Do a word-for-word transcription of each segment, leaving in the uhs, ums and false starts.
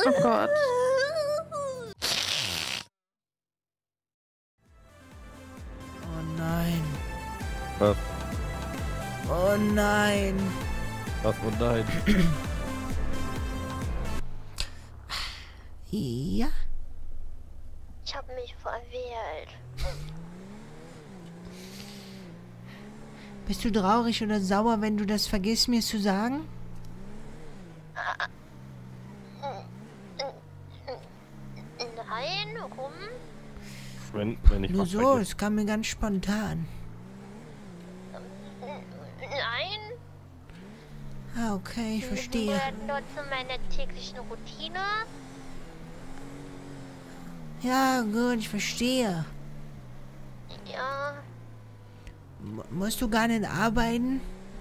Oh Gott. Oh nein. Was? Oh nein. Was? Oh nein. Ja? Ich habe mich verwählt. Bist du traurig oder sauer, wenn du das vergisst, mir zu sagen? Nein, warum? Wenn, wenn ich Nur was so, vergesse. es kam mir ganz spontan. Nein. Ah, okay, ich verstehe. gehört nur zu meiner täglichen Routine. Ja, gut, ich verstehe. Ja. M musst du gar nicht arbeiten?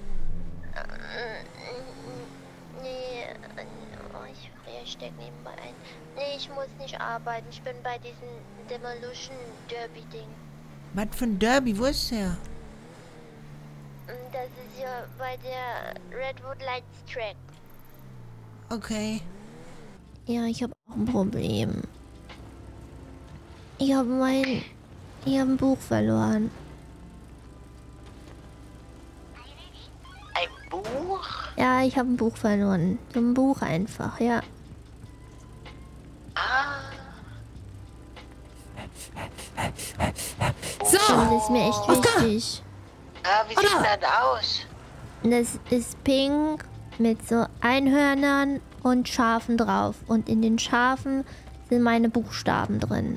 Nee, oh, ich, ich steck nebenbei ein. Nee, ich muss nicht arbeiten. Ich bin bei diesem Demolition Derby Ding. Was für ein Derby, wo ist der? Das ist ja bei der Redwood Lights Track. Okay. Ja, ich habe auch ein Problem. Ich habe mein... Ich habe ein Buch verloren. Ein Buch? Ja, ich habe ein Buch verloren. So ein Buch einfach, ja. Ah. So! Das ist mir echt wichtig. Ah, wie sieht das aus? Das ist pink mit so Einhörnern und Schafen drauf. Und in den Schafen sind meine Buchstaben drin.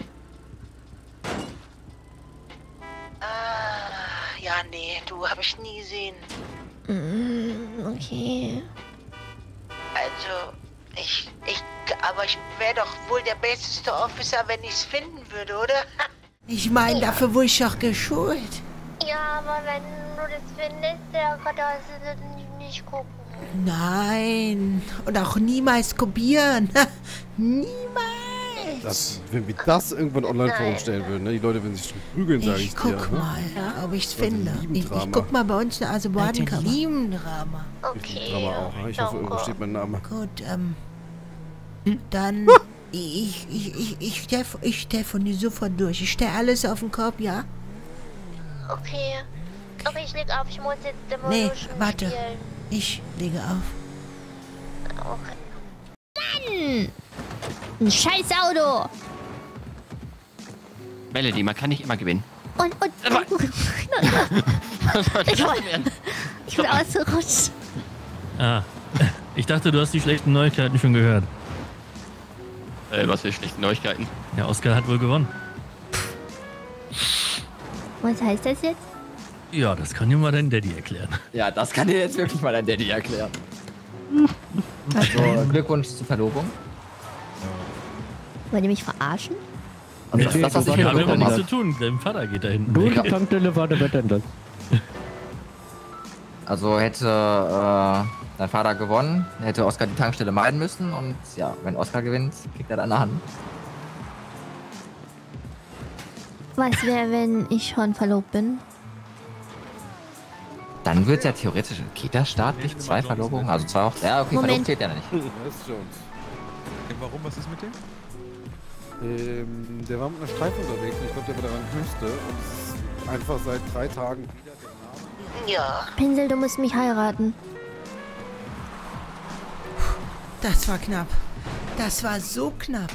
Ah, ja, nee, du habe ich nie gesehen. Mm, okay. Also, ich, ich, aber ich wäre doch wohl der beste Officer, wenn ich es finden würde, oder? Ich meine, dafür wurde ich doch geschult. Ja, aber wenn du das findest, dann darfst du das nicht gucken. Nein. Und auch niemals kopieren. Niemals. Das, wenn wir das irgendwann online Nein. vorstellen würden, ne? Die Leute würden sich schon prügeln, sage ich Ich dir. guck ne? mal, ob ich's Das ist ein finde. Ich, ich Liebendrama. guck mal bei uns in der Assobatenkammer. Liebendrama. Okay. Drama auch, ne? Ich hoffe, irgendwo steht mein Name. Gut, ähm... Dann... Ich, ich, ich, ich, telef ich telefoniere sofort durch. Ich stelle alles auf den Kopf, ja? Okay. Okay, ich leg auf. Ich muss jetzt Nee, Demolition warte. spielen. Ich lege auf. Okay. Mann! Ein scheiß Auto! Melody, man kann nicht immer gewinnen. Und, und... ich bin, ich bin ausgerutscht. Ah, ich dachte, du hast die schlechten Neuigkeiten schon gehört. Äh, was für schlechte Neuigkeiten. Ja, Oskar hat wohl gewonnen. Was heißt das jetzt? Ja, das kann dir mal dein Daddy erklären. Ja, das kann dir jetzt wirklich mal dein Daddy erklären. Also, Glückwunsch zur Verlobung. Wollt ihr mich verarschen? Und das, das, was ich Wir haben damit mitbekommen nichts zu habe. tun. Dein Vater geht da hinten Du, weg. die Tankstelle war der Wettender. Also hätte äh, dein Vater gewonnen, hätte Oskar die Tankstelle meiden müssen. Und ja, wenn Oskar gewinnt, kriegt er deine Hand. Was wäre, wenn ich schon verlobt bin? Dann wird ja theoretisch ein Kita-Start durch zwei Verlobungen, also zwei Hochzeiten. Ja, okay, Moment. verlobt zählt ja nicht. Das ist Jones. Warum? Was ist mit dem? Ähm, der war mit einer Streife unterwegs und ich glaube, der war daran Küste und es ist einfach seit drei Tagen wieder der Name. Ja. Pinsel, du musst mich heiraten. Das war knapp. Das war so knapp.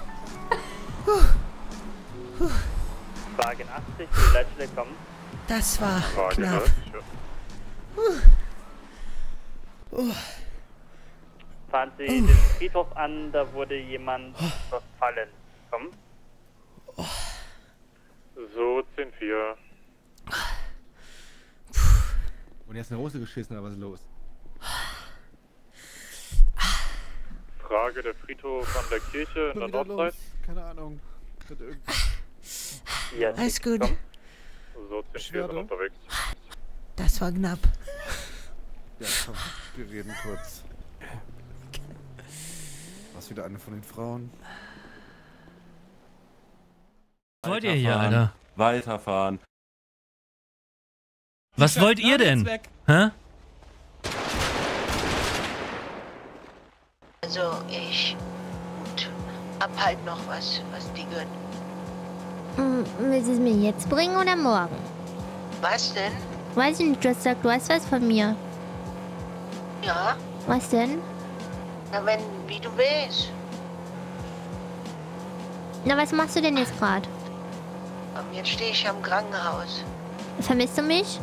Wagen achtzig, die Leitstelle kommen. Das war Wagen knapp. Uh. Fahren Sie den Friedhof an, da wurde jemand verfallen. Komm. So, zehn vier. Und er ist eine Hose geschissen, aber was ist los? Frage der Friedhof an der Kirche in der Was wieder Nordseite. los? Keine Ahnung. Hat irgend- Ja, Alles gut. komm. So, zehn vier Beschwerde? sind unterwegs. Das war knapp. Ja, komm, wir reden kurz. Was wieder eine von den Frauen? Was wollt ihr hier, Alter? Weiterfahren. Was wollt ihr denn? Hä? Also, ich hab halt noch was, was die gönnen. Hm, willst du es mir jetzt bringen oder morgen? Was denn? Weiß ich nicht, du hast gesagt, du hast was von mir. Ja, Was denn? na wenn, wie du willst. Na, was machst du denn jetzt gerade? Und jetzt stehe ich am Krankenhaus. Vermisst du mich?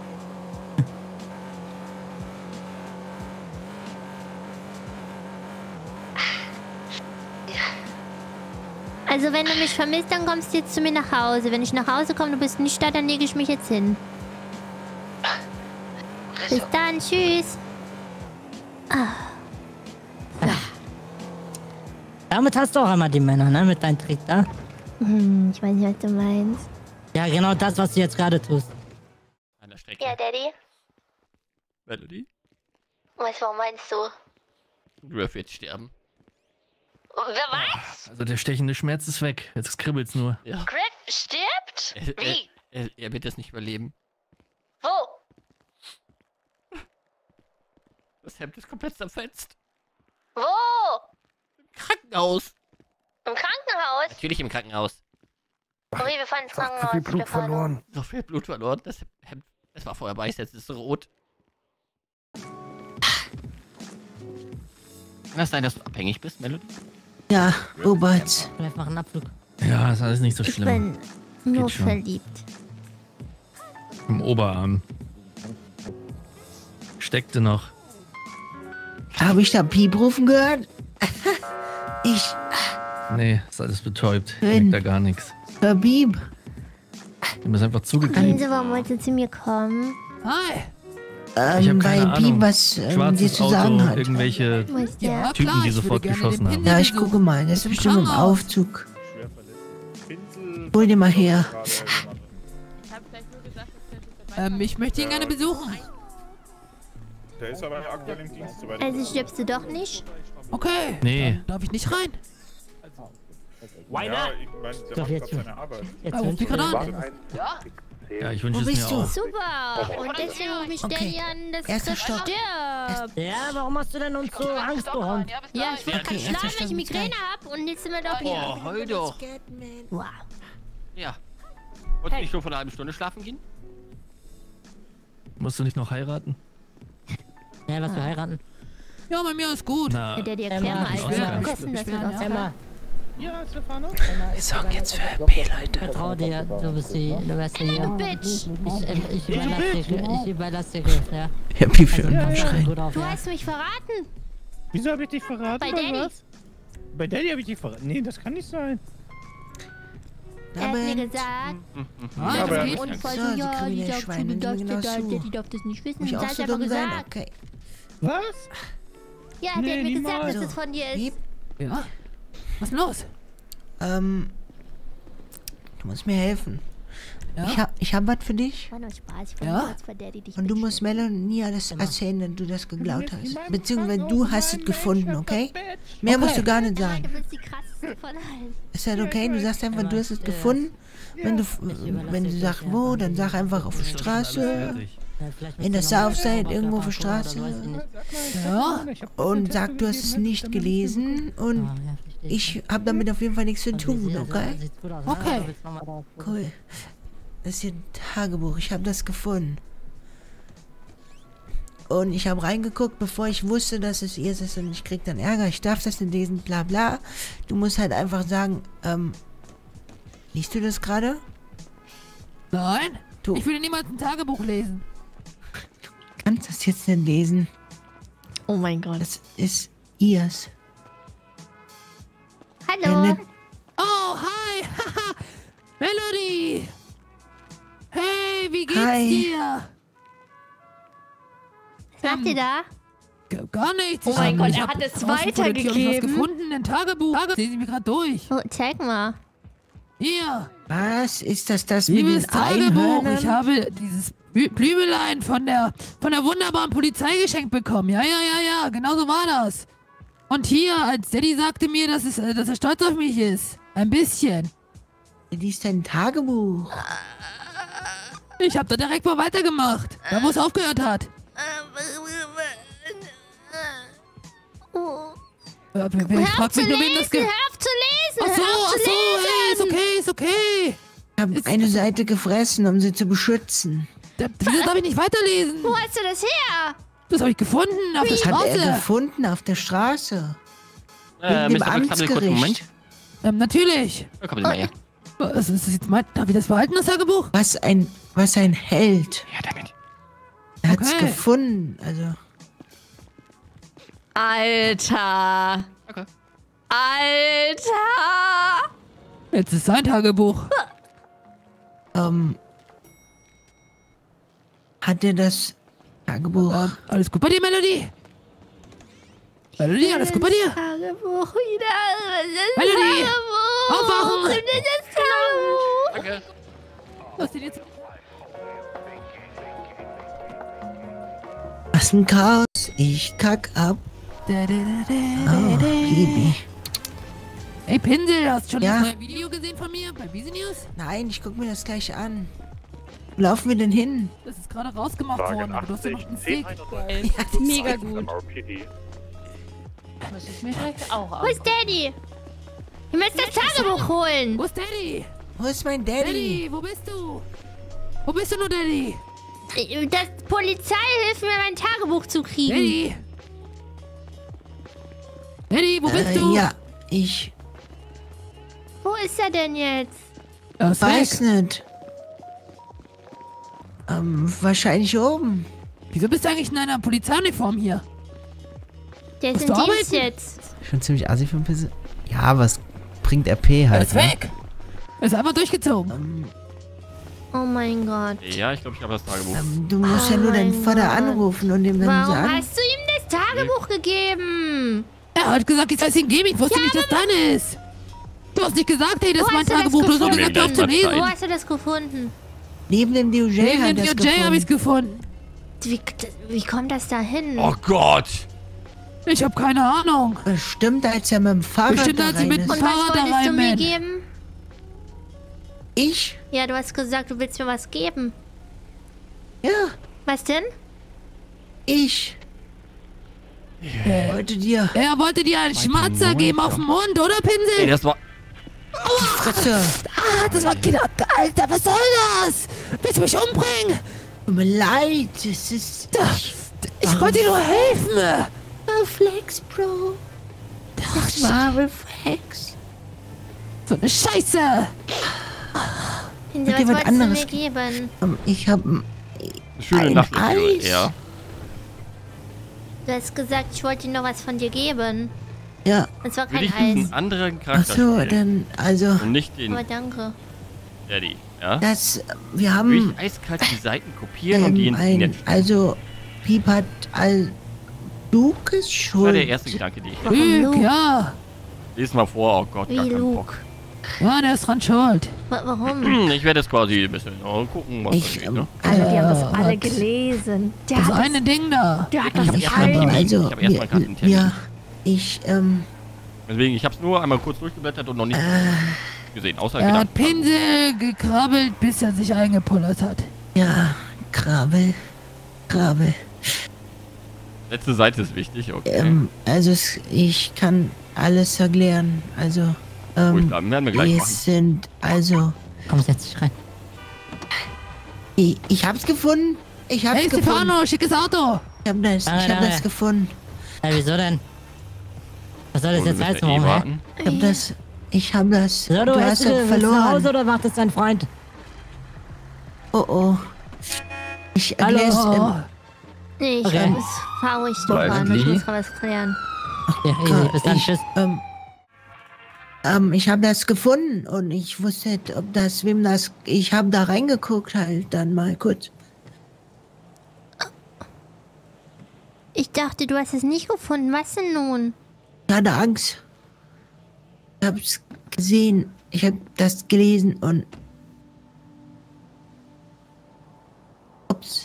Also wenn du mich vermisst, dann kommst du jetzt zu mir nach Hause. Wenn ich nach Hause komme, du bist nicht da, dann lege ich mich jetzt hin. Bis dann, tschüss. Damit hast du auch einmal die Männer, ne? Mit deinem Trick da. Hm, ich weiß nicht, was du meinst. Ja, genau das, was du jetzt gerade tust. An der Strecke. Ja, Daddy? Melody? Was warum meinst du? Griff wird sterben. Wer weiß? Also der stechende Schmerz ist weg. Jetzt kribbelt's nur. Ja. Griff stirbt? Er, er, Wie? er, er wird das nicht überleben. Wo? Das Hemd ist komplett zerfetzt. Wo? Im Krankenhaus. Im Krankenhaus? Natürlich im Krankenhaus. Oh, wie, wir fahren ins Zu Krankenhaus. viel Blut Wir fahren- verloren. So viel Blut verloren. Das Hemd, das war vorher weiß, jetzt ist es rot. Kann das sein, dass du abhängig bist, Melody? Ja, Robert. Wir machen einen Abflug. Ja, ist alles nicht so Ich schlimm. bin nur Geht schon. verliebt. Im Oberarm. Steckte noch. Habe ich da Piep rufen gehört? Ich Nee, ist alles betäubt. Nein. Merkt da gar nichts. hör Piep. Dem ist einfach zugeklebt. Also, warum wollt ihr zu mir kommen? Hi. Ich Ähm, hab keine weil Piep Ahnung. was ähm, dir Schwarzes zu Auto, sagen hat. irgendwelche Wo ist der? Ja, Typen, klar, die ich würde sofort gerne geschossen den haben. Ja, ich Pinsel gucke mal. Das ist bestimmt im Aufzug. Hol dir mal her. Ähm, ich möchte ihn gerne besuchen. Der ist aber aktuell im Dienst, soweit Also stirbst du doch nicht? Okay. Nee. Dann darf ich nicht rein? Why ja, ich meine, der Doch, macht jetzt gerade seine Arbeit. Jetzt Ah, ruf mich gerade an. Ja, ich wünsche Wo es bist mir du? auch. Super. Und deswegen rufe ich Okay. Daddy an, dass Erster das Stock. stirbt. Ja, warum hast du denn uns so Angst bekommen? Ja, ich will Okay, gerade erster schlafen, weil ich Stock, Migräne habe. Und jetzt sind wir doch hier. Oh, heul doch. Wow. Ja. Wolltest du nicht schon vor einer halben Stunde schlafen gehen? Musst du nicht noch heiraten? Ja, was wir heiraten. Ja, bei mir ist gut. Na, Ja, Daddy, erklär mal, ich Alter. will- Was ist denn das mit Ja. Oscar? Ja, Stefano? Wir sorgen jetzt für B-Leute. Vertrau dir, du bist die, du bist die. Du Bitch. Ich, äh, ich überlasse dir, ich überlasse dir Griff, ja. Ja, Piep für Also, uns schreien. gut auf, Du ja. hast mich verraten. Wieso habe ich dich verraten? Bei Daddy. was? Bei Daddy habe ich dich verraten. Nee, das kann nicht sein. Er hat mir Aber gesagt. Ah, aber- das geht. Und voll So, so, sie ja, kriegen die den sagt, Schweine du darfst, genau der darf, zu. Daddy darf das nicht wissen. Muss ich Und auch das so hat er dumm einfach sein? gesagt. Okay. Was? Ja, der Nee, hat mir gesagt, niemals. dass das von dir ist. Piep. Ja. Was ist los? Ähm. Du musst mir helfen. Ja? Ich hab, ich hab was für dich. War nur Spaß. Ich wollte Ja? kurz vor Daddy dich Und du bitchen. musst Melanie alles erzählen, wenn du das geglaubt In hast. meinem Beziehungsweise Krankenhaus, du hast in es meinem gefunden, Bett, okay? Bett. Mehr Okay. musst du gar nicht Ja, sagen. du bist die krasseste von allen. Ist halt okay, du sagst einfach, du hast es gefunden. Wenn du, wenn du sagst wo, dann sag einfach auf der Straße, Fertig. in der Southside, irgendwo auf der Straße. Ja. Und sag, du hast es nicht gelesen und ich habe damit auf jeden Fall nichts zu tun, okay? Okay. Cool. Das ist hier ein Tagebuch, ich habe das gefunden. Und ich habe reingeguckt, bevor ich wusste, dass es ihr ist und ich krieg dann Ärger. Ich darf das nicht lesen, bla bla. Du musst halt einfach sagen, ähm, liest du das gerade? Nein. Du Ich würde niemals ein Tagebuch lesen. kannst das jetzt nicht lesen. Oh mein Gott. Das ist ihrs. Hallo. Ja, ne- Oh, hi. Haha. Melody. Hey, wie geht's Hi. dir? Was macht ihr da? G- Gar nichts. Oh mein Ich Gott, hab er hat es draußen vor der Tür hab ich weitergegeben. was gefunden, ein Tagebuch. Das lese ich mir gerade durch. Oh, zeig mal. Hier. Was ist das, das mit Liebes den Tagebuch, ich Einhörnern? habe dieses Blü Blümelein von der von der wunderbaren Polizei geschenkt bekommen. Ja, ja, ja, ja, genau so war das. Und hier, als Daddy sagte mir, dass, es, äh, dass er stolz auf mich ist. Ein bisschen. Du liest dein Tagebuch. Ich habe da direkt mal weitergemacht, da wo es aufgehört hat. Oh. Äh, Ich Hör auf frag zu mich nur, wem das lesen, ge hör auf zu Ach so, ach so, ey, ist okay, ist okay. Ich habe eine Seite gefressen, um sie zu beschützen. Da, wieso darf ich nicht weiterlesen? Wo hast du das her? Das habe ich gefunden auf der Das hat er Straße. gefunden auf der Straße. Äh, Mit dem Mister Wick, haben Sie kurz einen Moment? Amtsgericht. Ähm, natürlich. Ja, kommen Sie mal her. Was ist das jetzt mein, darf ich das behalten, das Tagebuch? Was ein, was ein Held. Ja, damit. Er hat's Okay. gefunden, also. Alter. Okay. Alter. Jetzt ist sein Tagebuch. Ähm. Hat er das Tagebuch? Ähm, alles gut bei dir, Melody? Melody, alles gut bei dir? Tagebuch wieder. Melody, Tagebuch. aufwachen. Nimm dir das Tagebuch. Danke. Was denn jetzt? Was ein Chaos. Ich kack ab. Da, da, da, da, Oh, da, da. Baby. Ey, Pinsel, hast du schon Ja? das neue Video gesehen von mir bei Busy News? Nein, ich guck mir das gleich an. Wo laufen wir denn hin? Das ist gerade rausgemacht worden, aber du hast ja noch einen Stick. Mega gut. Was ist mir Auch Wo ist Daddy? Wir müssen das Tagebuch holen. Wo ist Daddy? Wo ist mein Daddy? Daddy, wo bist du? Wo bist du nur, Daddy? Das Polizei hilft mir, mein Tagebuch zu kriegen. Daddy? Daddy, wo bist Äh, du? ja, ich Wo ist er denn jetzt? Er ist weiß weg. nicht. Ähm, wahrscheinlich oben. Wieso bist du eigentlich in einer Polizeiuniform hier? Der ist Musst in du Dienst arbeiten? jetzt. Schon ziemlich assi für ein bisschen. Ja, was bringt R P Er halt, ist weg. Er ist einfach durchgezogen. Ähm, Oh mein Gott. Ja, ich glaube, ich habe das Tagebuch. ähm, du musst Oh ja nur deinen mein Vater Gott. anrufen und ihm dann Warum sagen. hast du ihm das Tagebuch gegeben? Er hat gesagt, ich soll es ihm geben. Ich wusste nicht, dass deine ist. Du hast nicht gesagt, hey, das Wo ist mein hast du das Tagebuch. Du hast nur gefunden? gesagt, du hast zu Nee, lesen. Wo hast du das gefunden? Neben dem D O J Neben hat dem das D O J habe ich es gefunden. gefunden. Wie, wie kommt das da hin? Oh Gott! Ich habe keine Ahnung. Bestimmt, als er mit dem Fahrrad Bestimmt, da als sie rein mit ist. dem Und was Fahrrad da wolltest du mir rein, geben? Ich? Ja, du hast gesagt, du willst mir was geben. Ja, Was denn? ich. Wollte dir Er wollte dir einen Schmatzer geben auf den Mund, oder, Ey, Pinsel? das war... die Fresse. Ah, das war Kinder. Alter, was soll das? Willst du mich umbringen? Tut mir leid, es ist... Ich, Ich wollte dir nur helfen. Reflex, Bro. Das war Reflex. So eine Scheiße. Pinsel, Hat dir was was wolltest du mir anderes geben? Ähm, Ich hab... Schöne Ein Nachtlektüre. Eis. Ja. Du hast gesagt, ich wollte dir noch was von dir geben. Ja, Es war Würde kein ich Eis. einen anderen ach Charakter so, spielen. dann, also, Und nicht den Aber danke. Daddy. Ja? das, wir Würde haben, ich eiskalt die Seiten kopieren und die ähm, ins ein, Netz stellen. also, Piep hat all... Luke ist Das war schuld. der erste Gedanke, den ich hatte. Warum Luke, Luke? ja. Lies mal vor, oh Gott, Wie gar keinen Luke? Bock. Ja, der ist dran schuld. Wa- Warum? Ich werde jetzt quasi ein bisschen oh, gucken, was Ich, da geht, ähm, ne? Also, die haben das Äh, alle was? gelesen. Der Das hat das, eine Ding da. der hat Ich das hab ich erst mal einen habe, Termin. also, Ich hab erst mal gerade einen Termin. ja, ich, ähm, Deswegen, ich habe es nur einmal kurz durchgeblättert und noch nicht äh, gesehen, außer Er hat Gedanken. Pinsel gekrabbelt, bis er sich eingepullert hat. ja, Krabbel, Krabbel. Letzte Seite ist wichtig, okay. Ähm, also, es, ich kann alles erklären, also, Ruhig ähm, bleiben, werden wir gleich wir machen. sind, also, Komm, setz dich rein. ich, ich hab's gefunden, ich hab's Hey, gefunden, Stefano, schickes Auto. ich hab das, Danke, ich hab danke. das gefunden, Ja, wieso denn? Was soll das Oh, wir jetzt müssen heißen? ja eh Warum, hä? warten. ich hab das, ich hab das, So, du, du hast hast du, das willst du nach Hause verloren, oder macht es dein Freund? oh oh, ich Hallo. erklär's, ähm, Nee, ich Okay. muss fahr ruhig fahren. Ich muss was klären. Ja, easy, bis dann, ich, tschüss. ähm, ähm, ich habe das gefunden und ich wusste nicht, ob das, wem das, ich habe da reingeguckt halt dann mal kurz. Ich dachte, du hast es nicht gefunden. Was denn nun? Ich hatte Angst. Ich hab's gesehen, ich habe das gelesen und... Ups.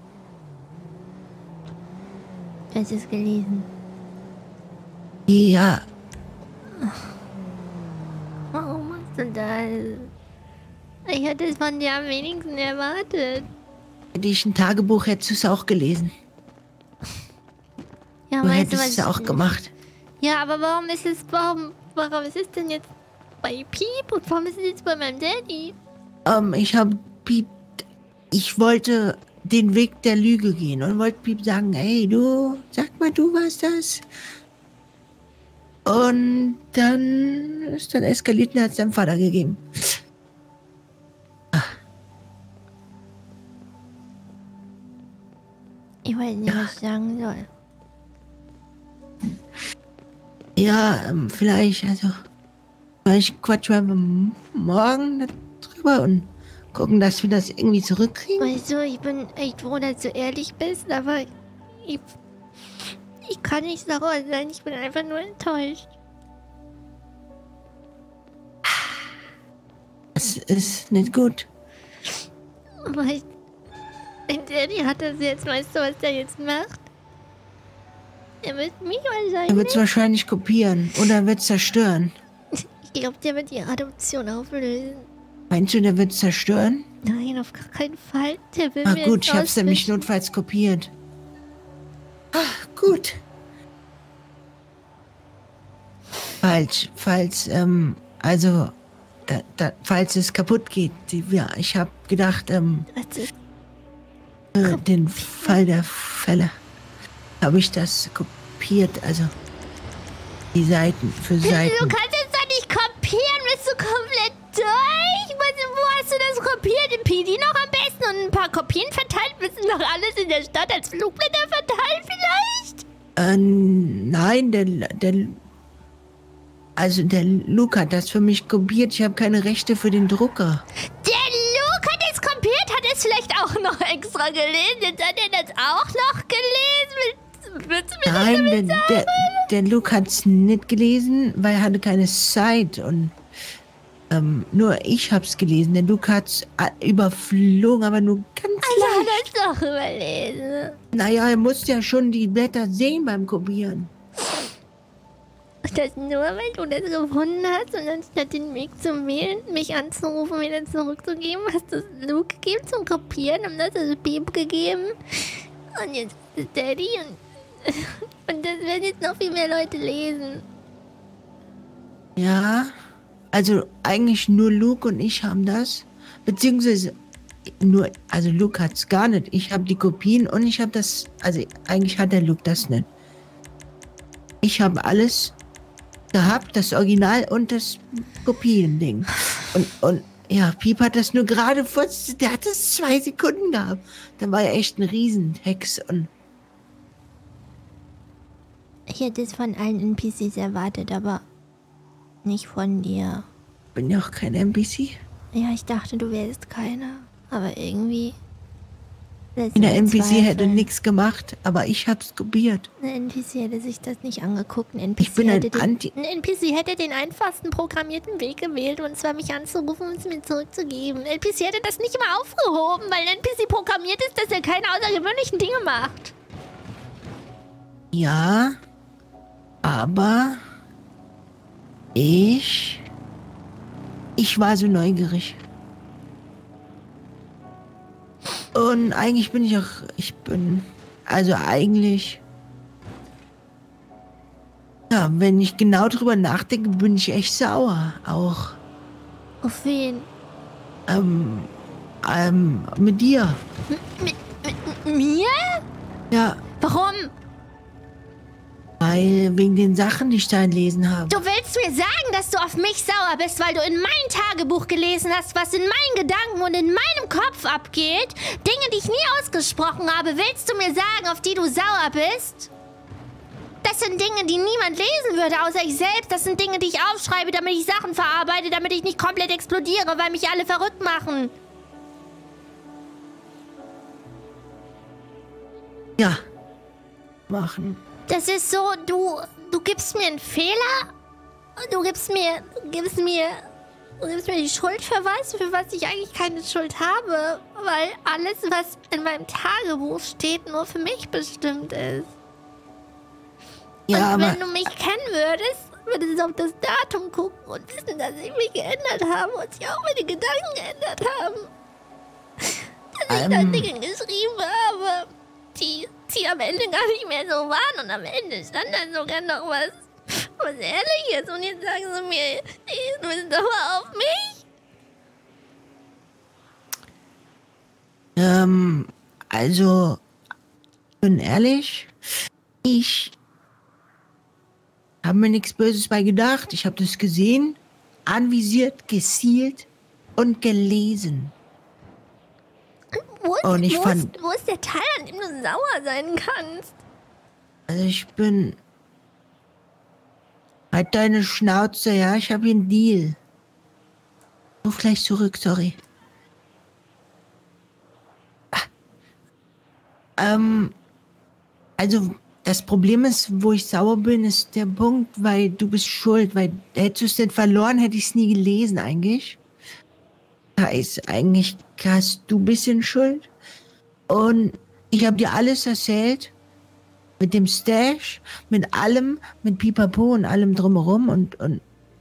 Du hast es gelesen. Ja, Warum machst du das? Ich hätte es von dir am wenigsten erwartet. hätte ich ein Tagebuch, hättest du es auch gelesen. Ja, Du weißt du, hättest was es auch gemacht. Ja, aber warum ist es, warum, warum ist es denn jetzt bei Piep und warum bist du jetzt bei meinem Daddy? Ähm, ich hab Piep... Ich wollte den Weg der Lüge gehen und wollte Piep sagen, hey, du, sag mal, du warst das. Und dann ist dann eskaliert und hat es deinem Vater gegeben. Ich weiß nicht, was ich sagen soll. Ja, ähm, vielleicht, also, vielleicht quatschen wir morgen drüber und gucken, dass wir das irgendwie zurückkriegen. Weißt du, ich bin echt froh, dass du ehrlich bist, aber ich, ich kann nicht sauer sein, ich bin einfach nur enttäuscht. Das ist nicht gut. Aber ich, mein Daddy hat das jetzt, weißt du, was der jetzt macht? Er wird mich wahrscheinlich... Er wird es wahrscheinlich kopieren oder wird es zerstören. Ich glaube, der wird die Adoption auflösen. Meinst du, der wird es zerstören? Nein, auf gar keinen Fall. Der will Ah mir gut, jetzt ich hab's nämlich auswischen. notfalls kopiert. Ach, gut. Falsch, falls, ähm, also, da, da, falls es kaputt geht. Die, ja, ich hab gedacht, ähm, Was ist? äh, den Fall der Fälle habe ich das kopiert, also die Seiten für Seiten. Du kannst es doch nicht kopieren, bist du komplett durch? Was, wo hast du das kopiert? Im P D noch am besten und ein paar Kopien verteilt? Bist du noch alles in der Stadt als Flugblätter verteilt vielleicht? Äh, nein, der, der, also der Luke hat das für mich kopiert. Ich habe keine Rechte für den Drucker. Der Luke hat es kopiert, hat es vielleicht auch noch extra gelesen. Jetzt hat er das auch noch gelesen. Willst du mir Nein, das der, damit der, sagen? der Luke hat's nicht gelesen, weil er hatte keine Zeit und ähm, nur ich hab's gelesen. Der Luke hat's äh, überflogen, aber nur ganz Also hat leicht. er es doch überlesen. Naja, er musste ja schon die Blätter sehen beim Kopieren. Das nur, weil du das gefunden hast und anstatt den Weg zu wählen, mich anzurufen, wieder zurückzugeben, hast du es Luke gegeben zum Kopieren und das ist Piep gegeben. Und jetzt ist es Daddy und, und das werden jetzt noch viel mehr Leute lesen. Ja, also eigentlich nur Luke und ich haben das. Beziehungsweise nur, also Luke hat's gar nicht. Ich habe die Kopien und ich habe das, also eigentlich hat der Luke das nicht. Ich habe alles gehabt, das Original und das Kopiending. Und, und ja, Piep hat das nur gerade vor, der hat es zwei Sekunden gehabt. Da war ja echt ein Riesentext und Ich hätte es von allen N P Cs erwartet, aber nicht von dir. bin ja auch kein N P C. Ja, ich dachte, du wärst keiner. Aber irgendwie... lässt In der mich N P C hätte zweifeln. nichts gemacht, aber ich hab's kopiert. Ein N P C hätte sich das nicht angeguckt. Ein N P C Ich bin ein hätte den, Anti- ein N P C hätte den einfachsten programmierten Weg gewählt, und zwar mich anzurufen und es mir zurückzugeben. Ein N P C hätte das nicht mal aufgehoben, weil ein N P C programmiert ist, dass er keine außergewöhnlichen Dinge macht. Ja, aber ich... Ich war so neugierig. Und eigentlich bin ich auch... Ich bin... Also eigentlich... Ja, wenn ich genau drüber nachdenke, bin ich echt sauer. Auch... Auf wen? Ähm... Ähm... Mit dir. Mit, mit mir? Ja, Warum? weil wegen den Sachen, die ich da gelesen habe. Du willst mir sagen, dass du auf mich sauer bist, weil du in mein Tagebuch gelesen hast, was in meinen Gedanken und in meinem Kopf abgeht? Dinge, die ich nie ausgesprochen habe, willst du mir sagen, auf die du sauer bist? Das sind Dinge, die niemand lesen würde, außer ich selbst. Das sind Dinge, die ich aufschreibe, damit ich Sachen verarbeite, damit ich nicht komplett explodiere, weil mich alle verrückt machen. Ja. Machen. Das ist so, du, du gibst mir einen Fehler, du gibst mir, du gibst mir, du gibst mir die Schuld für was, für was ich eigentlich keine Schuld habe, weil alles, was in meinem Tagebuch steht, nur für mich bestimmt ist. Ja, und aber... wenn du mich kennen würdest, würdest du auf das Datum gucken und wissen, dass ich mich geändert habe und sich auch meine Gedanken geändert haben. Dass ich da Ähm. Dinge geschrieben habe, die, die am Ende gar nicht mehr so waren, und am Ende stand dann sogar noch was was ehrlich ist. Und jetzt sagen sie mir, du bist sauer auf mich? Ähm, also, ich bin ehrlich, ich habe mir nichts Böses bei gedacht. Ich habe das gesehen, anvisiert, gezielt und gelesen. Wo ist, und ich wo, fand, ist, wo ist der Teil, an dem du sauer sein kannst? Also ich bin... Halt deine Schnauze, ja? Ich habe hier einen Deal. Ruf gleich zurück, sorry. Ah. Ähm... Also, das Problem ist, wo ich sauer bin, ist der Punkt, weil du bist schuld, weil hättest du es denn verloren, hätte ich es nie gelesen eigentlich. Da ist eigentlich, hast du ein bisschen Schuld. Und ich habe dir alles erzählt. Mit dem Stash, mit allem, mit Pipapo und allem drumherum und, und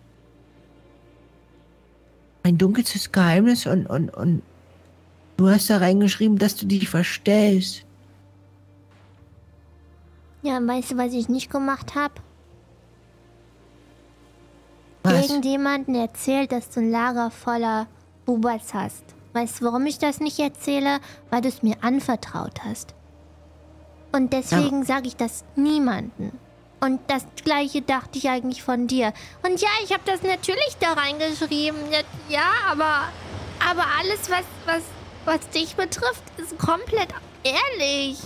ein dunkles Geheimnis und, und, und du hast da reingeschrieben, dass du dich verstellst. Ja, weißt du, was ich nicht gemacht habe? Was? Irgendjemanden erzählt, dass du ein Lager voller Bubas hast. Weißt du, warum ich das nicht erzähle? Weil du es mir anvertraut hast. Und deswegen ja. sage ich das niemandem. Und das Gleiche dachte ich eigentlich von dir. Und ja, ich habe das natürlich da reingeschrieben. Ja, aber, aber alles, was, was, was dich betrifft, ist komplett ehrlich.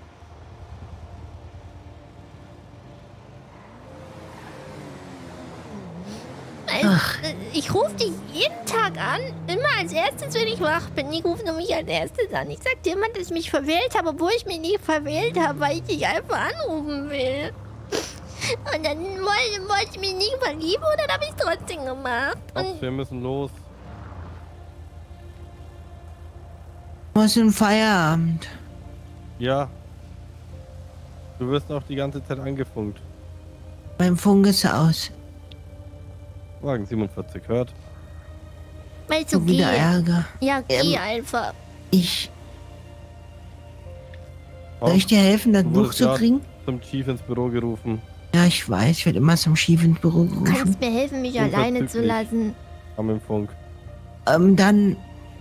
Ach. Ich rufe dich jeden Tag an, immer als erstes, wenn ich wach bin. Ich rufe mich als erstes an. Ich sag dir immer, dass ich mich verwählt habe, obwohl ich mich nicht verwählt habe, weil ich dich einfach anrufen will. Und dann wollte, wollte ich mich nicht verlieben und dann habe ich es trotzdem gemacht. Und wir müssen los. Was ist ein Feierabend? Ja. Du wirst auch die ganze Zeit angefunkt. Mein Funk ist aus. Wagen siebenundvierzig hört. Weil so wieder geh. Ärger. Ja, geh Ähm, einfach. Ich... Soll ich dir helfen, das Du Buch wurdest zu gerade kriegen? Zum Chief ins Büro gerufen. Ja, ich weiß. Ich werde immer zum Chief ins Büro Du gerufen. kannst mir helfen, mich alleine zu lassen. Am im Funk. Ähm, dann...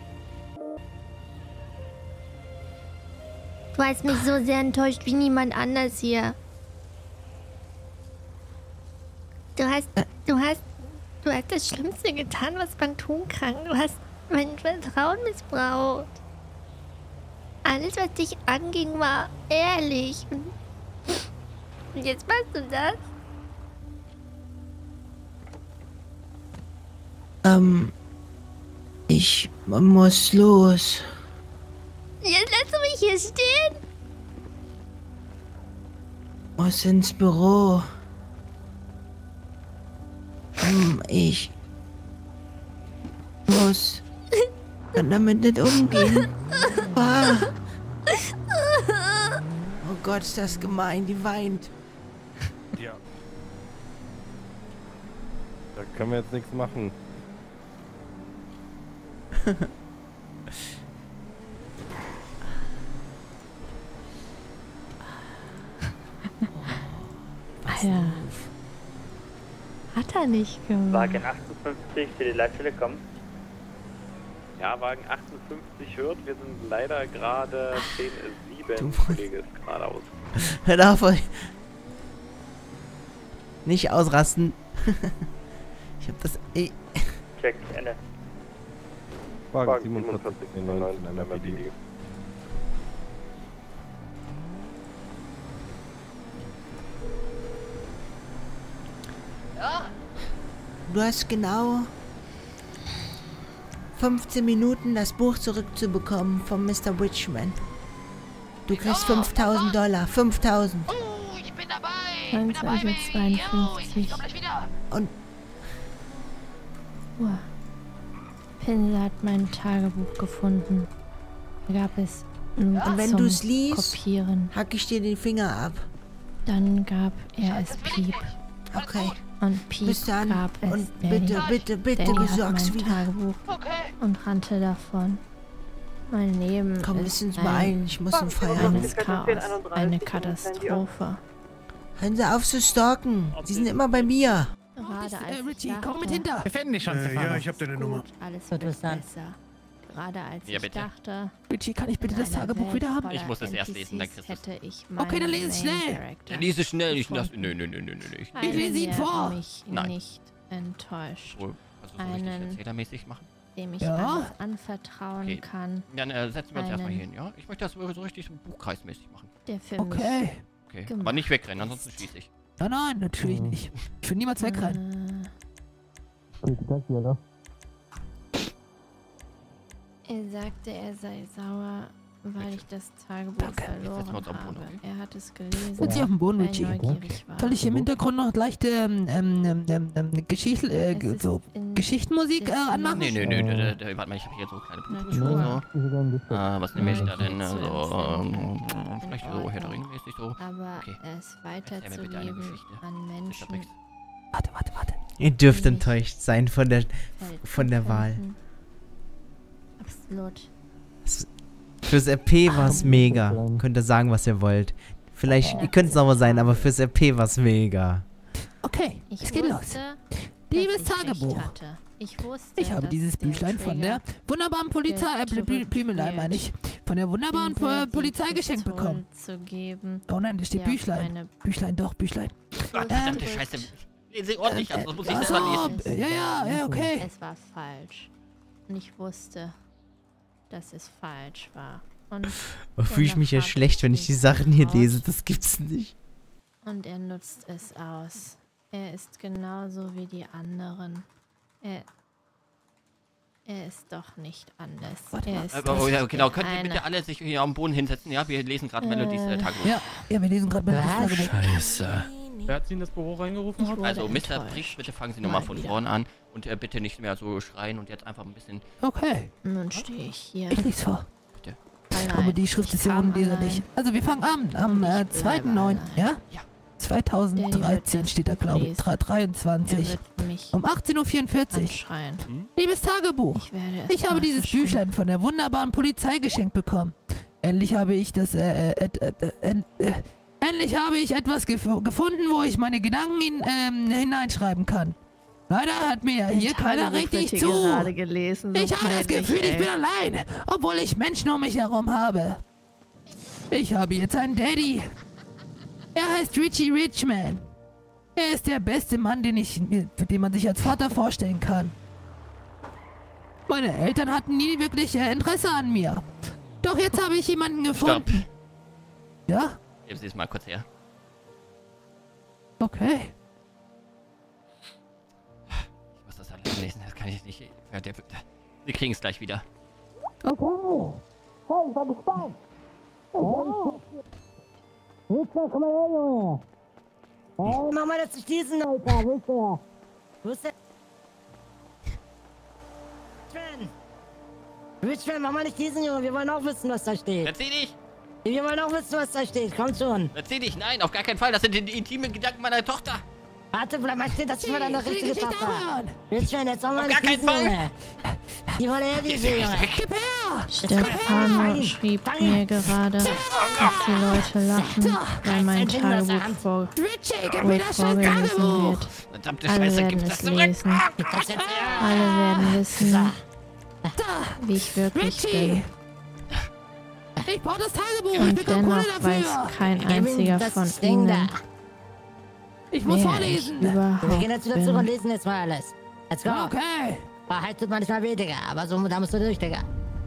Du hast mich so sehr enttäuscht wie niemand anders hier. Du hast... Du hast... Du hast das Schlimmste getan, was man tun kann. Du hast mein Vertrauen missbraucht. Alles, was dich anging, war ehrlich. Und jetzt machst du das? Ähm... Ich muss los. Jetzt lässt du mich hier stehen? Muss ins Büro. Hm, ich muss kann damit nicht umgehen. Ah. Oh Gott, ist das gemein, die weint. Ja. Da können wir jetzt nichts machen. Alter. Hat er nicht gemacht. Wagen achtundfünfzig für die Leitstelle kommen. Ja, Wagen achtundfünfzig hört, wir sind leider gerade zehn sieben. Kollege ist geradeaus. Hör auf euch. Nicht ausrasten. Ich hab das eh. Check, Ende. Wagen siebenundvierzig, neunzehn, M R P D. Du hast genau fünfzehn Minuten, das Buch zurückzubekommen vom Mister Witchman. Du kriegst fünftausend Dollar. fünftausend. Oh, ich bin dabei. neunzehnhundertzweiundfünfzig. Und Uhr. Pinsel hat mein Tagebuch gefunden. Da gab es nur Und wenn zum du es liest, Kopieren. hack ich dir den Finger ab. Dann gab er es Piep. Okay. Und Piep Bis dann. gab es Und Danny. bitte, bitte, bitte Danny hat besorg's mein wieder. Tagebuch und rannte davon. Mein Leben Komm, lass ist uns ein beeilen. Ich muss zum Feierabend. reines Chaos, eine Katastrophe. Hören Sie auf zu stalken. Sie sind immer bei mir. Gerade als Äh, Richie, ich komm mit dachte, hinter. Wir finden dich schon, Äh, Stefano. ja, ich hab deine Nummer. alles Wird wird was sein. besser. Gerade als Ja, ich bitte. dachte, Richie, kann ich bitte in das einer Tagebuch Welt wieder haben? voller Ich muss es erst lesen, dann N P Cs kriegst du's. hätte ich Okay, dann meinen lese es Main schnell. Character Ja, lies es schnell, ich lass. gefunden. Nö, nö, nö, nö, nö. Ich Ich lese ihn Einen, der vor. mich Nein. nicht enttäuscht. wohl. Also so richtig Einen- erzählermäßig machen. Dem ich Ja? alles anvertrauen Okay. kann, Dann äh, setzen wir uns erstmal Einen- hier hin, ja? Ich möchte das so richtig so buchkreismäßig machen. der für Okay. Okay. Gemacht Aber nicht wegrennen, ansonsten schieße ich. Nein, nein, natürlich nicht. Ich will niemals mich wegrennen. Äh, Er sagte, er sei sauer, weil ich das Tagebuch Danke. Jetzt setzen wir verloren uns am Boden, habe. okay? Er hat es gelesen, Setz dich auf den Boden, weil Richie. neugierig war. Soll ich im Hintergrund noch leichte ähm, ähm, ähm, ähm, Geschichte, äh, Es ist so in Geschichtenmusik äh, Disney- anmachen? Nee, nee, nee, nee, nee, nee, warte mal, ich habe hier so kleine Bluetooth Natur. so. Ah, was nehme ich da denn? Zu Also, ähm, empfinden. vielleicht In so Ordnung. Herr der Ring-mäßig so. Aber Okay. es Erzähl mir bitte eine weiterzugeben Geschichte. an Menschen, Briggs. Warte, warte, warte. Ihr dürft Nicht. enttäuscht sein von der, fällt von der Wahl. finden. Absolut. Fürs R P war's mega. Könnt ihr sagen, was ihr wollt. Vielleicht, ihr könnt sauer sein, aber fürs R P war's mega. Okay, Ich es geht los. wusste, Liebes dass ich recht Tagebuch. hatte. Ich wusste, Ich habe dass dieses der Büchlein von der Trigger wunderbaren Polizei, äh, Blü- Blü- Blümelein meine ich, von der wunderbaren den äh, Sinn, Polizei die geschenkt Pistole bekommen. zu geben, Oh nein, da steht die auf Büchlein. meine Büchlein, doch, Büchlein. Gott, verdammte Scheiße. Lesen Sie ordentlich, also das muss ich Ach selber so, lesen. ja, ja, ja, okay. Es war falsch. Und ich wusste, dass es falsch war. Und Da fühle ich dennoch mich ja habe schlecht, wenn ich die Sachen hier getraut. lese. Das gibt's nicht. Und er nutzt es aus. Er ist genauso wie die anderen. Er, er ist doch nicht anders. Er ist Aber, oh, ja, nicht genau, der könnt ihr eine. bitte alle sich hier am Boden hinsetzen? Ja, wir lesen gerade Melodies äh, Tagebuch. Ja, ja, wir lesen gerade Melodies Tagebuch. Scheiße. Wer hat Sie in das Büro reingerufen? Ich wurde Also, Mister enttäuscht. Briggs, bitte fangen Sie nochmal Mal von wieder. vorne an und äh, bitte nicht mehr so schreien und jetzt einfach ein bisschen. Okay, Nun stehe ich hier. ich lese vor. Bitte. Allein. Aber die Schrift Ich ist ja kam unleserlich. allein. Also wir fangen an am Und ich äh, bleibe zweiten neunten allein. ja? Ja. zweitausenddreizehn das steht da, glaube ich. lesen. Dre- Er dreiundzwanzig. wird mich Um achtzehn Uhr vierundvierzig. anschreien. Liebes Tagebuch. Ich werde es Ich habe dieses nachverstehen. Büchlein von der wunderbaren Polizei geschenkt bekommen. Endlich habe ich das, äh, äh, äh, äh, äh, äh, endlich habe ich etwas gef gefunden, wo ich meine Gedanken in, ähm, hineinschreiben kann. Leider hat mir ja hier keiner richtig zu. gelesen. Ich habe das Gefühl, ich bin allein, obwohl ich Menschen um mich herum habe. Ich habe jetzt einen Daddy. Er heißt Richie Richman. Er ist der beste Mann, den ich, den man sich als Vater vorstellen kann. Meine Eltern hatten nie wirklich äh, Interesse an mir. Doch jetzt habe ich jemanden gefunden. Ja? Geben Sie es mal kurz her. Okay. Ich muss das allein lesen, das kann ich nicht. Ja, der, wir kriegen es gleich wieder. Okay. Hey, ich war gespannt. Richard, komm mal her, Junge. Hey, mach mal das nicht diesen, Alter. Wo ist der? Wo ist der? Richard! Richard, mach mal nicht diesen, Junge. Wir wollen auch wissen, was da steht. Verzieh dich! Wir wollen auch wissen, was da steht. Komm schon. Verzieh dich! Nein, auf gar keinen Fall. Das sind die intimen Gedanken meiner Tochter. Warte, bleib mal stehen, das ist mal deine Die richtige Geschichte Tochter. anhören. Richard, jetzt auch mal Auf nicht gar keinen diesen, Fall. Junge. Die wollen her, diese, Junge. Gib her! Stefano schrieb mir gerade, dass die Leute lachen, weil mein Tagebuch vor Richie, gib mir ruhig das scheiß vorgelesen Tagebuch! wird. Verdammte Alle Scheiße, werden gib das es zurück! lesen. Alle werden wissen, wie ich wirklich Richie! bin. Ich brauche das Tagebuch! Ich Und bekomme Kohle dennoch dafür! weiß kein einziger das von Ding da. ihnen, Ich muss wer ich vorlesen! Wir überhaupt gehen jetzt wieder zurück und bin. lesen jetzt mal alles. Let's go. Okay! Wahrheit tut manchmal weh, Digga. Aber so, da musst du durch, Digga.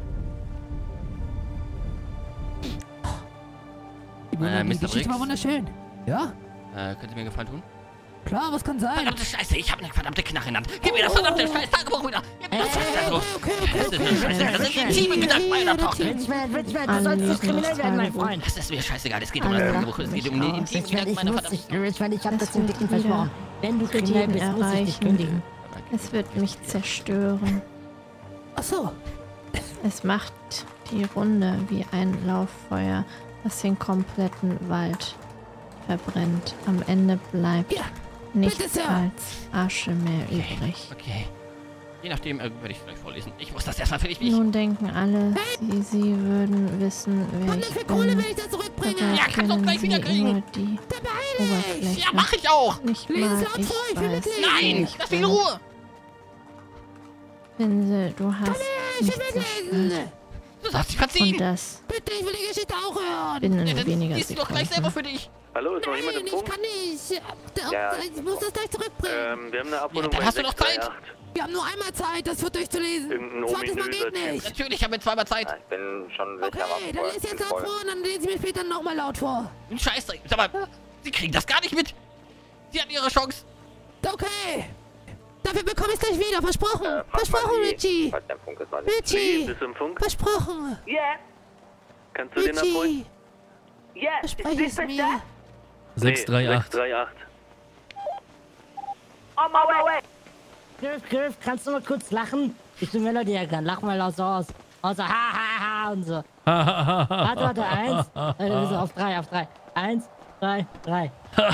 Die, Äh, Wunder- die Mister Geschichte war Briggs? wunderschön. Ja? Äh, könnt ihr mir einen Gefallen tun? Klar, was kann sein? Verdammte Scheiße, ich habe eine verdammte Knarre in der Hand. Gib mir das verdammte scheiß Tagebuch wieder! Gib mir das scheiß Tagebuch! Okay, okay, Das ist mir scheißegal. Das sind die intimen Gedanken meiner Tochter. Richman, Richman, du Alle sollst nicht lesen kriminell das werden, mein Tagebuch. Freund. Das ist mir scheißegal. Es geht um Alle das lachen Tagebuch. Es mich geht um die aus. intimen Richman, Gedanken ich meiner muss verdammten dich, Richman, ich hab das dem Dicken wieder versprochen. Wenn du kriminell Frieden bist, muss ich dich erreichen. kündigen. Es wird mich zerstören. Ach so. Es macht die Runde wie ein Lauffeuer, das den kompletten Wald verbrennt. Am Ende bleibt Ja, nichts bitte, Sir. als Asche mehr übrig. Okay. Je nachdem äh, werde ich vielleicht vorlesen. Ich muss das erstmal für dich. Nun denken alle, sie, sie würden wissen, wer ich bin. Kohle will ich das zurückbringen. Ja, kannst du gleich wieder kriegen. Die Oberfläche. Ja, mach ich auch. Nicht mal ich weiß. Nein, lass mich in Ruhe. Pinsel, du hast mich zerstört. Du hast dich verziehen. Und das Bitte, ich will die Geschichte auch hören. binnen Ja, weniger liest du doch gleich selber für dich. Hallo, ist noch jemand im Nein, ich Punkt? kann nicht. Ja. Ich muss das gleich zurückbringen. Ähm, wir haben eine Abholung Ja, dann bei hast du noch sechs drei Zeit. acht. Wir haben nur einmal Zeit, das für durchzulesen. Irgendein Zweites Mal ominöser geht nicht. Natürlich haben wir zweimal Zeit. Ich bin schon sicher. Okay, dann lese jetzt laut vor und dann lese ich mir später nochmal laut vor. Ein Scheißdreck. Sag mal, sie kriegen das gar nicht mit. Sie hatten ihre Chance. Okay. Dafür bekomme ich es gleich wieder, versprochen. Äh, versprochen, Richie. Falls der Funk ist, war nicht. Richie. Bist du im Funk? Versprochen. Ja, Kannst du den abholen? Richie. ja, Verspreche es mir. sechs drei acht. sechs drei acht. on my way. Griff, Griff, kannst du mal kurz lachen? Ich bin Melody erkannt. Lach mal aus, aus. Außer ha, ha, ha und so. Warte, warte, eins. Also auf drei, auf drei. Eins, zwei, drei.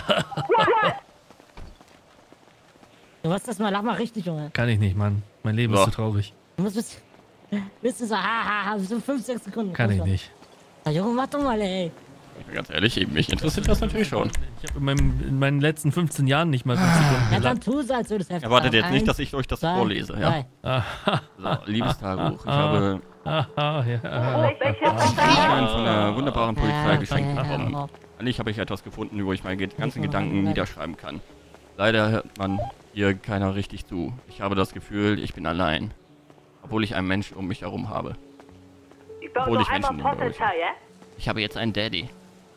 Du musst das mal, lach mal richtig, Junge. Kann ich nicht, Mann. Mein Leben So. ist zu traurig. Du musst bis, bis du so, ha, ha, ha, so fünf, sechs Sekunden. Kann ich nicht. Na, Junge, mach doch mal, ey. Ich bin ganz ehrlich, eben, mich interessiert das natürlich schon. Ich habe in, meinem- in meinen letzten fünfzehn Jahren nicht mal fünf Sekunden Ja, dann gelacht. tu so, als würdest du heftig Erwartet jetzt machen. nicht, dass ich euch das zwei, vorlese, ja? drei. Aha. So, liebes Tagebuch, ich habe Aha, ja. einen Gutschein von der wunderbaren Polizei Ja, geschenkt ja, bekommen. ja. Eigentlich habe ich etwas gefunden, wo ich meine ge- ganzen Gedanken niederschreiben kann. Leider hört man hier keiner richtig zu. Ich habe das Gefühl, ich bin allein. Obwohl ich einen Menschen um mich herum habe. Obwohl ich Menschen um mich herum. Ich habe jetzt einen Daddy.